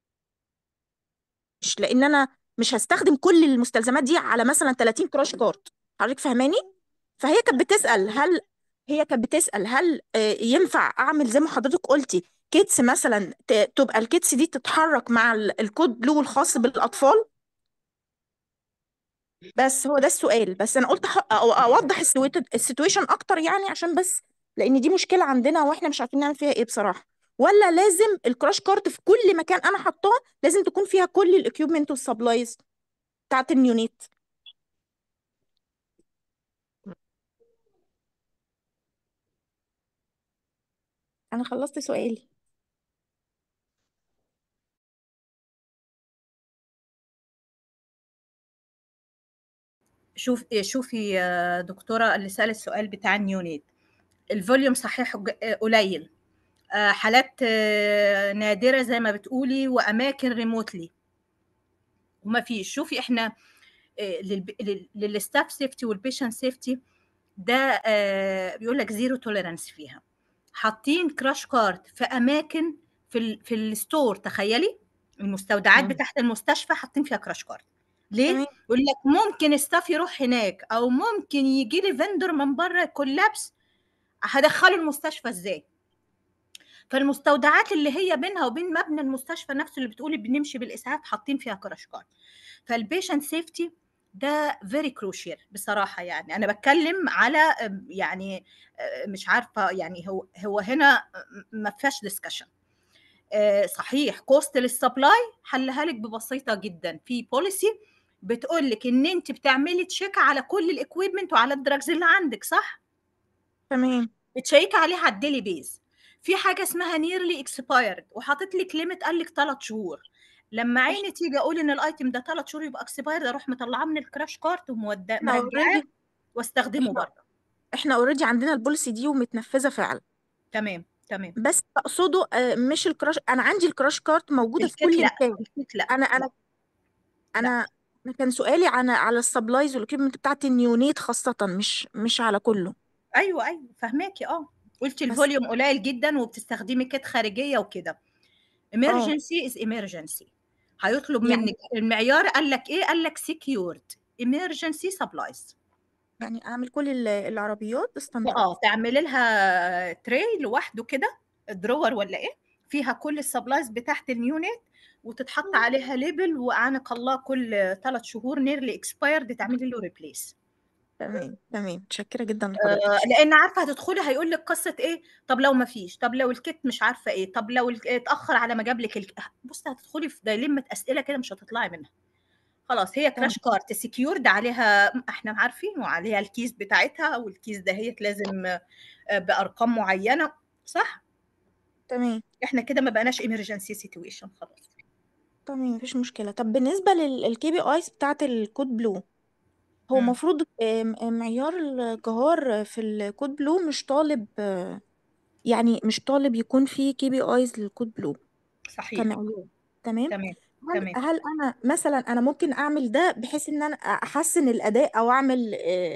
لان انا مش هستخدم كل المستلزمات دي على مثلا ثلاثين كراش كارت. حضرتك فاهماني؟ فهي كانت بتسأل هل هي كانت بتسأل هل آه، ينفع اعمل زي ما حضرتك قلتي كيتس مثلا، ت- تبقى الكيتس دي تتحرك مع ال- الكود بلو الخاص بالاطفال. بس هو ده السؤال، بس انا قلت أح- أو اوضح السويت- السيتويشن اكتر، يعني عشان بس لان دي مشكله عندنا واحنا مش عارفين نعمل فيها ايه بصراحه. ولا لازم الكراش كارت في كل مكان انا حطاه لازم تكون فيها كل الاكيوبمنت والسبلايز بتاعت اليونيت؟ انا خلصت سؤالي. شوف شوفي يا دكتوره اللي سأل السؤال بتاع النيونيت، الفوليوم صحيح ج- قليل، آه، حالات آه، نادرة زي ما بتقولي، وأماكن ريموتلي وما فيش. شوفي احنا آه، للب- لل- للستاف سيفتي والبيشنت سيفتي ده آه، بيقول لك زيرو توليرانس فيها. حاطين كراش كارت في أماكن في ال في الستور، تخيلي المستودعات مم. بتاعت المستشفى حاطين فيها كراش كارت. ليه؟ تمام. يقول لك ممكن ستاف يروح هناك او ممكن يجي لي فندور من بره كولابس، هدخله المستشفى ازاي؟ فالمستودعات اللي هي بينها وبين مبنى المستشفى نفسه اللي بتقولي بنمشي بالاسعاف حاطين فيها كراش كارت. فالبيشنت سيفتي ده فيري كروشيال بصراحه. يعني انا بتكلم على أم، يعني أه، مش عارفه يعني هو هو هنا ما فيهاش ديسكشن. آه صحيح كوست للسبلاي حلها لك ببسيطه جدا، في بوليسي بتقول لك ان انت بتعملي تشيك على كل الاكويبمنت وعلى الدراجز اللي عندك، صح؟ تمام بتشيكي عليها على الديلي بيز. في حاجه اسمها نيرلي اكسبايرد وحاطط لك ليميت قال لك ثلاث شهور. لما عيني تيجي اقول ان الايتم ده ثلاث شهور يبقى اكسبايرد، اروح مطلعاه من الكراش كارت وموداه احنا مرجعاه اوريدي واستخدمه احنا بره. احنا اوريدي عندنا البوليسي دي ومتنفذه فعلا. تمام تمام. بس اقصده آه، مش الكراش، انا عندي الكراش كارت موجوده في الكيت كل لا، مكان. الكيت لا انا انا لا لا. انا أنا كان سؤالي عن على السبلايز والاكيبمنت بتاعت النيونيت خاصه، مش مش على كله. ايوه ايوه فهماكي. اه قلتي بس الفوليوم قليل جدا وبتستخدمي كيت خارجيه وكده. اه emergency is emergency. هيطلب يعني منك المعيار قال لك ايه؟ قال لك secured emergency supplies. يعني اعمل كل ال- العربيات ستاندرد. اه تعملي لها تري لوحده كده، درور ولا ايه، فيها كل السبلايز بتاعت اليونت، وتتحط عليها ليبل، وأعانك الله كل ثلاث شهور نيرلي اكسبايرد تعملي له ريبليس. تمام تمام، متشكره جدا آه لحضرتك. لان عارفه هتدخلي هيقول لك قصه ايه، طب لو ما فيش، طب لو الكيت مش عارفه ايه، طب لو الك- اتاخر على ما جاب لك الك... بصي هتدخلي في دايلمه اسئله كده مش هتطلعي منها. خلاص هي تمام كراش كارت سكيورد عليها، احنا عارفين، وعليها الكيس بتاعتها، والكيس ده هي لازم آه، بارقام معينه، صح؟ تمام احنا كده ما بقناش emergency situation خلاص. تمام، مفيش مشكله. طب بالنسبه للكي بي ايز بتاعت الكود بلو، هو مم. المفروض معيار الجهار في الكود بلو مش طالب، آه، يعني مش طالب يكون فيه كي بي ايز للكود بلو صحيح. كمعيار. تمام. تمام هل تمام. هل انا مثلا انا ممكن اعمل ده بحيث ان انا احسن الاداء او اعمل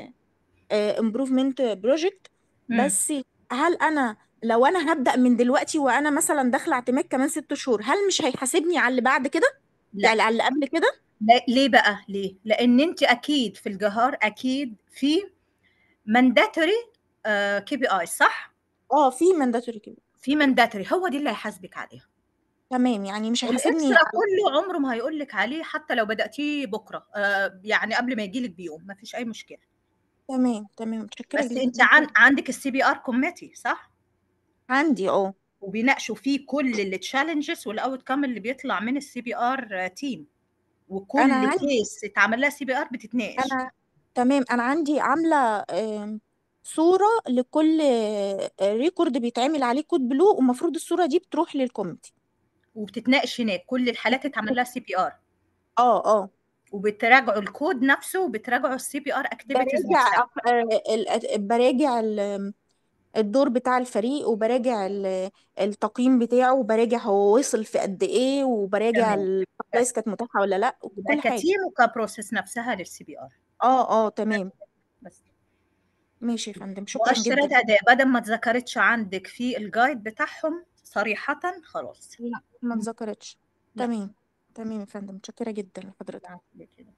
امبروفمنت بروجكت؟ مم. بس هل انا لو انا هبدأ من دلوقتي وانا مثلا داخله اعتماد كمان ست شهور، هل مش هيحاسبني على اللي بعد كده، لا يعني على اللي قبل كده؟ لا، ليه بقى؟ ليه؟ لان انت اكيد في الجهار اكيد في mandatory كي بي اي، صح؟ اه في مانداتوري كده. في mandatory، هو دي اللي هيحاسبك عليها. تمام، يعني مش هيحاسبني الاكسترا على. كله عمره ما هيقول لك عليه، حتى لو بداتيه بكره، آه يعني قبل ما يجي لك بيوم، ما فيش اي مشكله. تمام تمام، متشكره بس انت جدا. عن عندك السي بي ار كوميتي، صح؟ عندي اه. وبيناقشوا فيه كل التشالنجز والاوت كام اللي بيطلع من السي بي ار تيم، انا وكل عندي كيس اتعمل لها سي بي ار بتتناقش. انا تمام، انا عندي عامله آم، صوره لكل ريكورد بيتعمل عليه كود بلو، ومفروض الصوره دي بتروح للكوميتي. وبتتناقش هناك كل الحالات اتعمل لها سي بي ار، اه اه. وبتراجعوا الكود نفسه، وبتراجعوا السي بي ار اكتيفيتيز براجع نفسها. أف- آه، ال- براجع ال- الدور بتاع الفريق، وبراجع ال- التقييم بتاعه، وبراجع هو وصل في قد ايه، وبراجع تمام. السبلايز كانت متاحه ولا لا، يبقى وكل حاجه. كتيم وكبروسيس نفسها للسي بي ار. اه اه تمام. بس ماشي يا فندم، شكرا مؤشرات جدا. اداء بدل ما اتذكرتش عندك في الجايد بتاعهم صريحه، خلاص. لا ما اتذكرتش. لا. تمام تمام يا فندم، متشكره جدا لحضرتك. لا كده.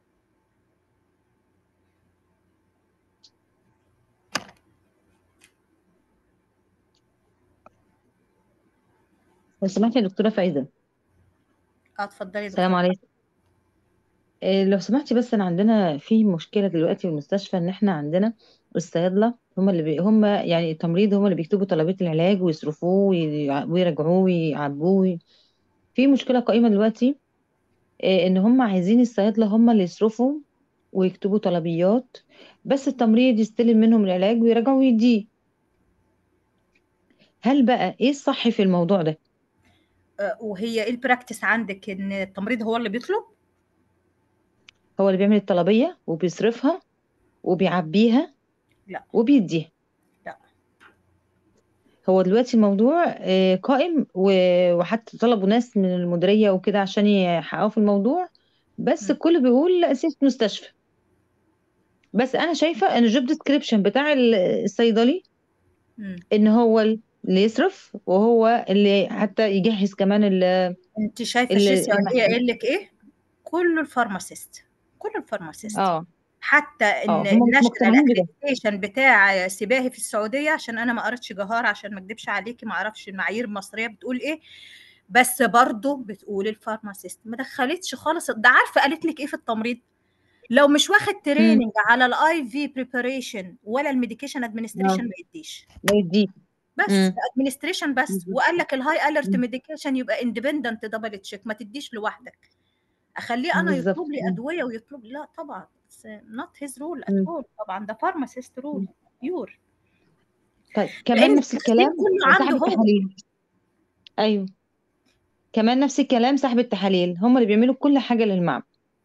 لو سمحتي يا دكتورة فايزة. اه اتفضلي يا السلام دكتور. عليكم. إيه لو سمحتي، بس انا عندنا في مشكلة دلوقتي في المستشفى، ان احنا عندنا الصيادلة هم اللي بي هم يعني التمريض هم اللي بيكتبوا طلبات العلاج ويصرفوه وي- ويراجعوه ويعبوه. في مشكلة قائمة دلوقتي، إيه ان هم عايزين الصيادلة هم اللي يصرفوا ويكتبوا طلبيات، بس التمريض يستلم منهم العلاج ويراجعه ويديه. هل بقى ايه الصح في الموضوع ده؟ آه وهي ايه البراكتس عندك، ان التمريض هو اللي بيطلب؟ هو اللي بيعمل الطلبية وبيصرفها وبيعبيها لا وبيديها. لا. هو دلوقتي الموضوع آه، قائم و- وحتى طلبوا ناس من المديرية وكده عشان يحققوا في الموضوع، بس م. الكل بيقول لا سياسة مستشفى. بس انا شايفة ان الجوب ديسكريبشن بتاع ال- الصيدلي م. ان هو اللي يصرف، وهو اللي حتى يجهز كمان ال انت شايفه ال الجي سي المح... اي قايل لك ايه؟ كله الفارماسيست، كله الفارماسيست. اه حتى اه ان هم مش الناشونال مقتنعين بده. اكريديتيشن بتاع سباهي في السعوديه، عشان انا ما قريتش جهار عشان ما اكدبش عليكي، ما اعرفش المعايير المصريه بتقول ايه، بس برضه بتقول الفارماسيست ما دخلتش خالص. ده عارفه قالت لك ايه في التمريض؟ لو مش واخد امم تريننج على الاي في بريباريشن ولا الميديكيشن اه ادمنستريشن ما يديش. ما يديه. بس امم ادمنستريشن بس. وقال لك الهاي الرت ميديكيشن يبقى اندبندنت دبل تشيك، ما تديش لوحدك. اخليه انا بالظبط. يطلب لي مم. ادويه ويطلب، لا طبعا نوت هيز رول ات مم. اول، طبعا ده فارماسيست رول بيور، طيب كمان لان نفس التخزين الكلام كله سحب عنده هو. التحاليل. ايوه، كمان نفس الكلام سحب التحاليل، هم اللي بيعملوا كل حاجه للمعمل.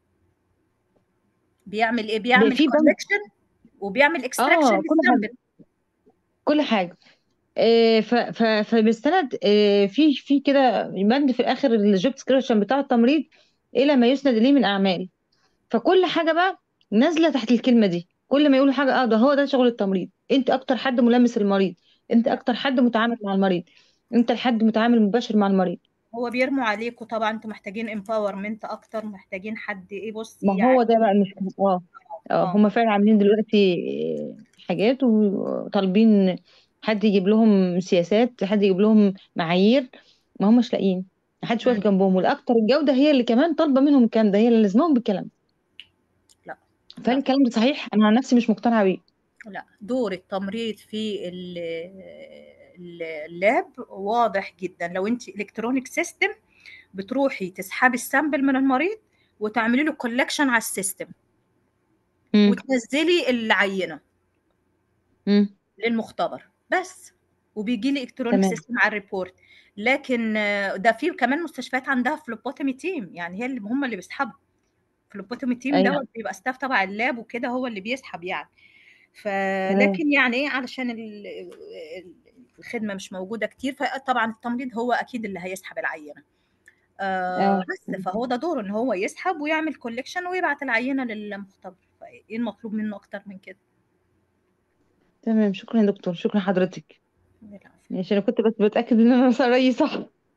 بيعمل ايه؟ بي- بيعمل في بنك كولكشن وبيعمل اكستراكشن اه كل حاجه للسامبل. كل حاجه آه، ف ف فبيستند آه، في في كده بند في اخر الجوب ديسكريبشن بتاع التمريض الى ما يسند اليه من اعمال. فكل حاجه بقى نازله تحت الكلمه دي. كل ما يقولوا حاجه اه ده هو ده شغل التمريض، انت اكتر حد ملامس المريض، انت اكتر حد متعامل مع المريض، انت الحد متعامل مباشر مع المريض. هو بيرموا عليكم طبعا، انتوا محتاجين امباورمنت اكتر، محتاجين حد ايه، بصي ما يعني. هو ده بقى المشكله. اه اه اه هم فعلا عاملين دلوقتي حاجات وطالبين حد يجيب لهم سياسات، حد يجيب لهم معايير. ما هم مش لاقيين، ما حدش واقف مم. جنبهم. والاكتر الجوده هي اللي كمان طالبه منهم الكلام ده، هي اللي لازمهم بالكلام. لا فهل لا الكلام ده صحيح؟ انا عن نفسي مش مقتنعه بيه. لا، دور التمريض في ال- ال- اللاب واضح جدا. لو انت الكترونيك سيستم بتروحي تسحبي السامبل من المريض وتعملي له كولكشن على السيستم امم وتنزلي العينه امم للمختبر بس، وبيجي لي الكترونيك تمام. سيستم على الريبورت. لكن آه، ده في كمان مستشفيات عندها فلوبوتومي تيم، يعني هي اللي هم اللي بيسحبوا. فلوبوتومي تيم ايوه دوت بيبقى ستاف تبع اللاب وكده، هو اللي بيسحب يعني. تمام. فلكن يعني ايه، علشان ال- ال- الخدمه مش موجوده كتير، فطبعا التمريض هو اكيد اللي هيسحب العينه. آه اه بس فهو ده دوره، ان هو يسحب ويعمل كوليكشن ويبعت العينه للمختبر. فايه المطلوب منه اكتر من كده؟ تمام. شكرا يا دكتور، شكرا حضرتك. العفو. ماشي، انا كنت بس بتاكد ان انا رأيي صح.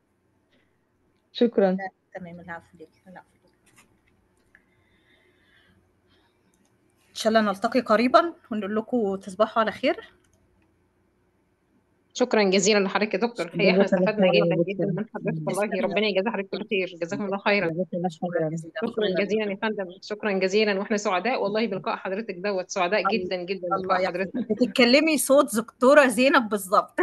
شكرا. لا تمام، العفو ليك، العفو ليك. ان شاء الله نلتقي قريبا ونقول لكم تصبحوا على خير. شكرا جزيلا لحضرتك يا دكتور، هي احنا جزاك الله استفدنا خير جدا يا جدا دكتور. من حضرتك والله، تسلمي يا ربنا يجازي حضرتك كل خير، جزاكم الله خيرا. جزاك الله شكرا خيرا. جزيلا. شكرا شكرا جزيلا يا فندم، شكرا جزيلا، واحنا سعداء والله بلقاء حضرتك دوت، سعداء الله جدا جدا الله بلقاء يحفظك، حضرتك. بتتكلمي صوت دكتوره زينب بالظبط.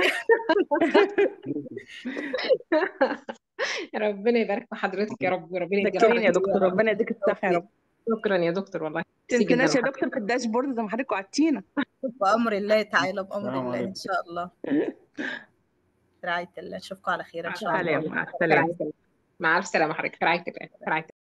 ربنا يبارك في حضرتك يا رب، وربنا يدي ذكريني يا لحضرتك دكتور، الصحة. ربنا يديك الصحة يا رب. شكرا يا دكتور والله، ميرسي جدا تنسيناش يا لحضرتك. دكتور في الداشبورد زي ما حضرتك وعدتينا. بأمر الله تعالى، بأمر السلام الله إن عليكم. شاء الله. برعاية الله، نشوفكم على خير إن شاء الله. سلام، مع في السلامة. رعاية الله. مع الف سلامة حضرتك، في رعاية الله، في رعاية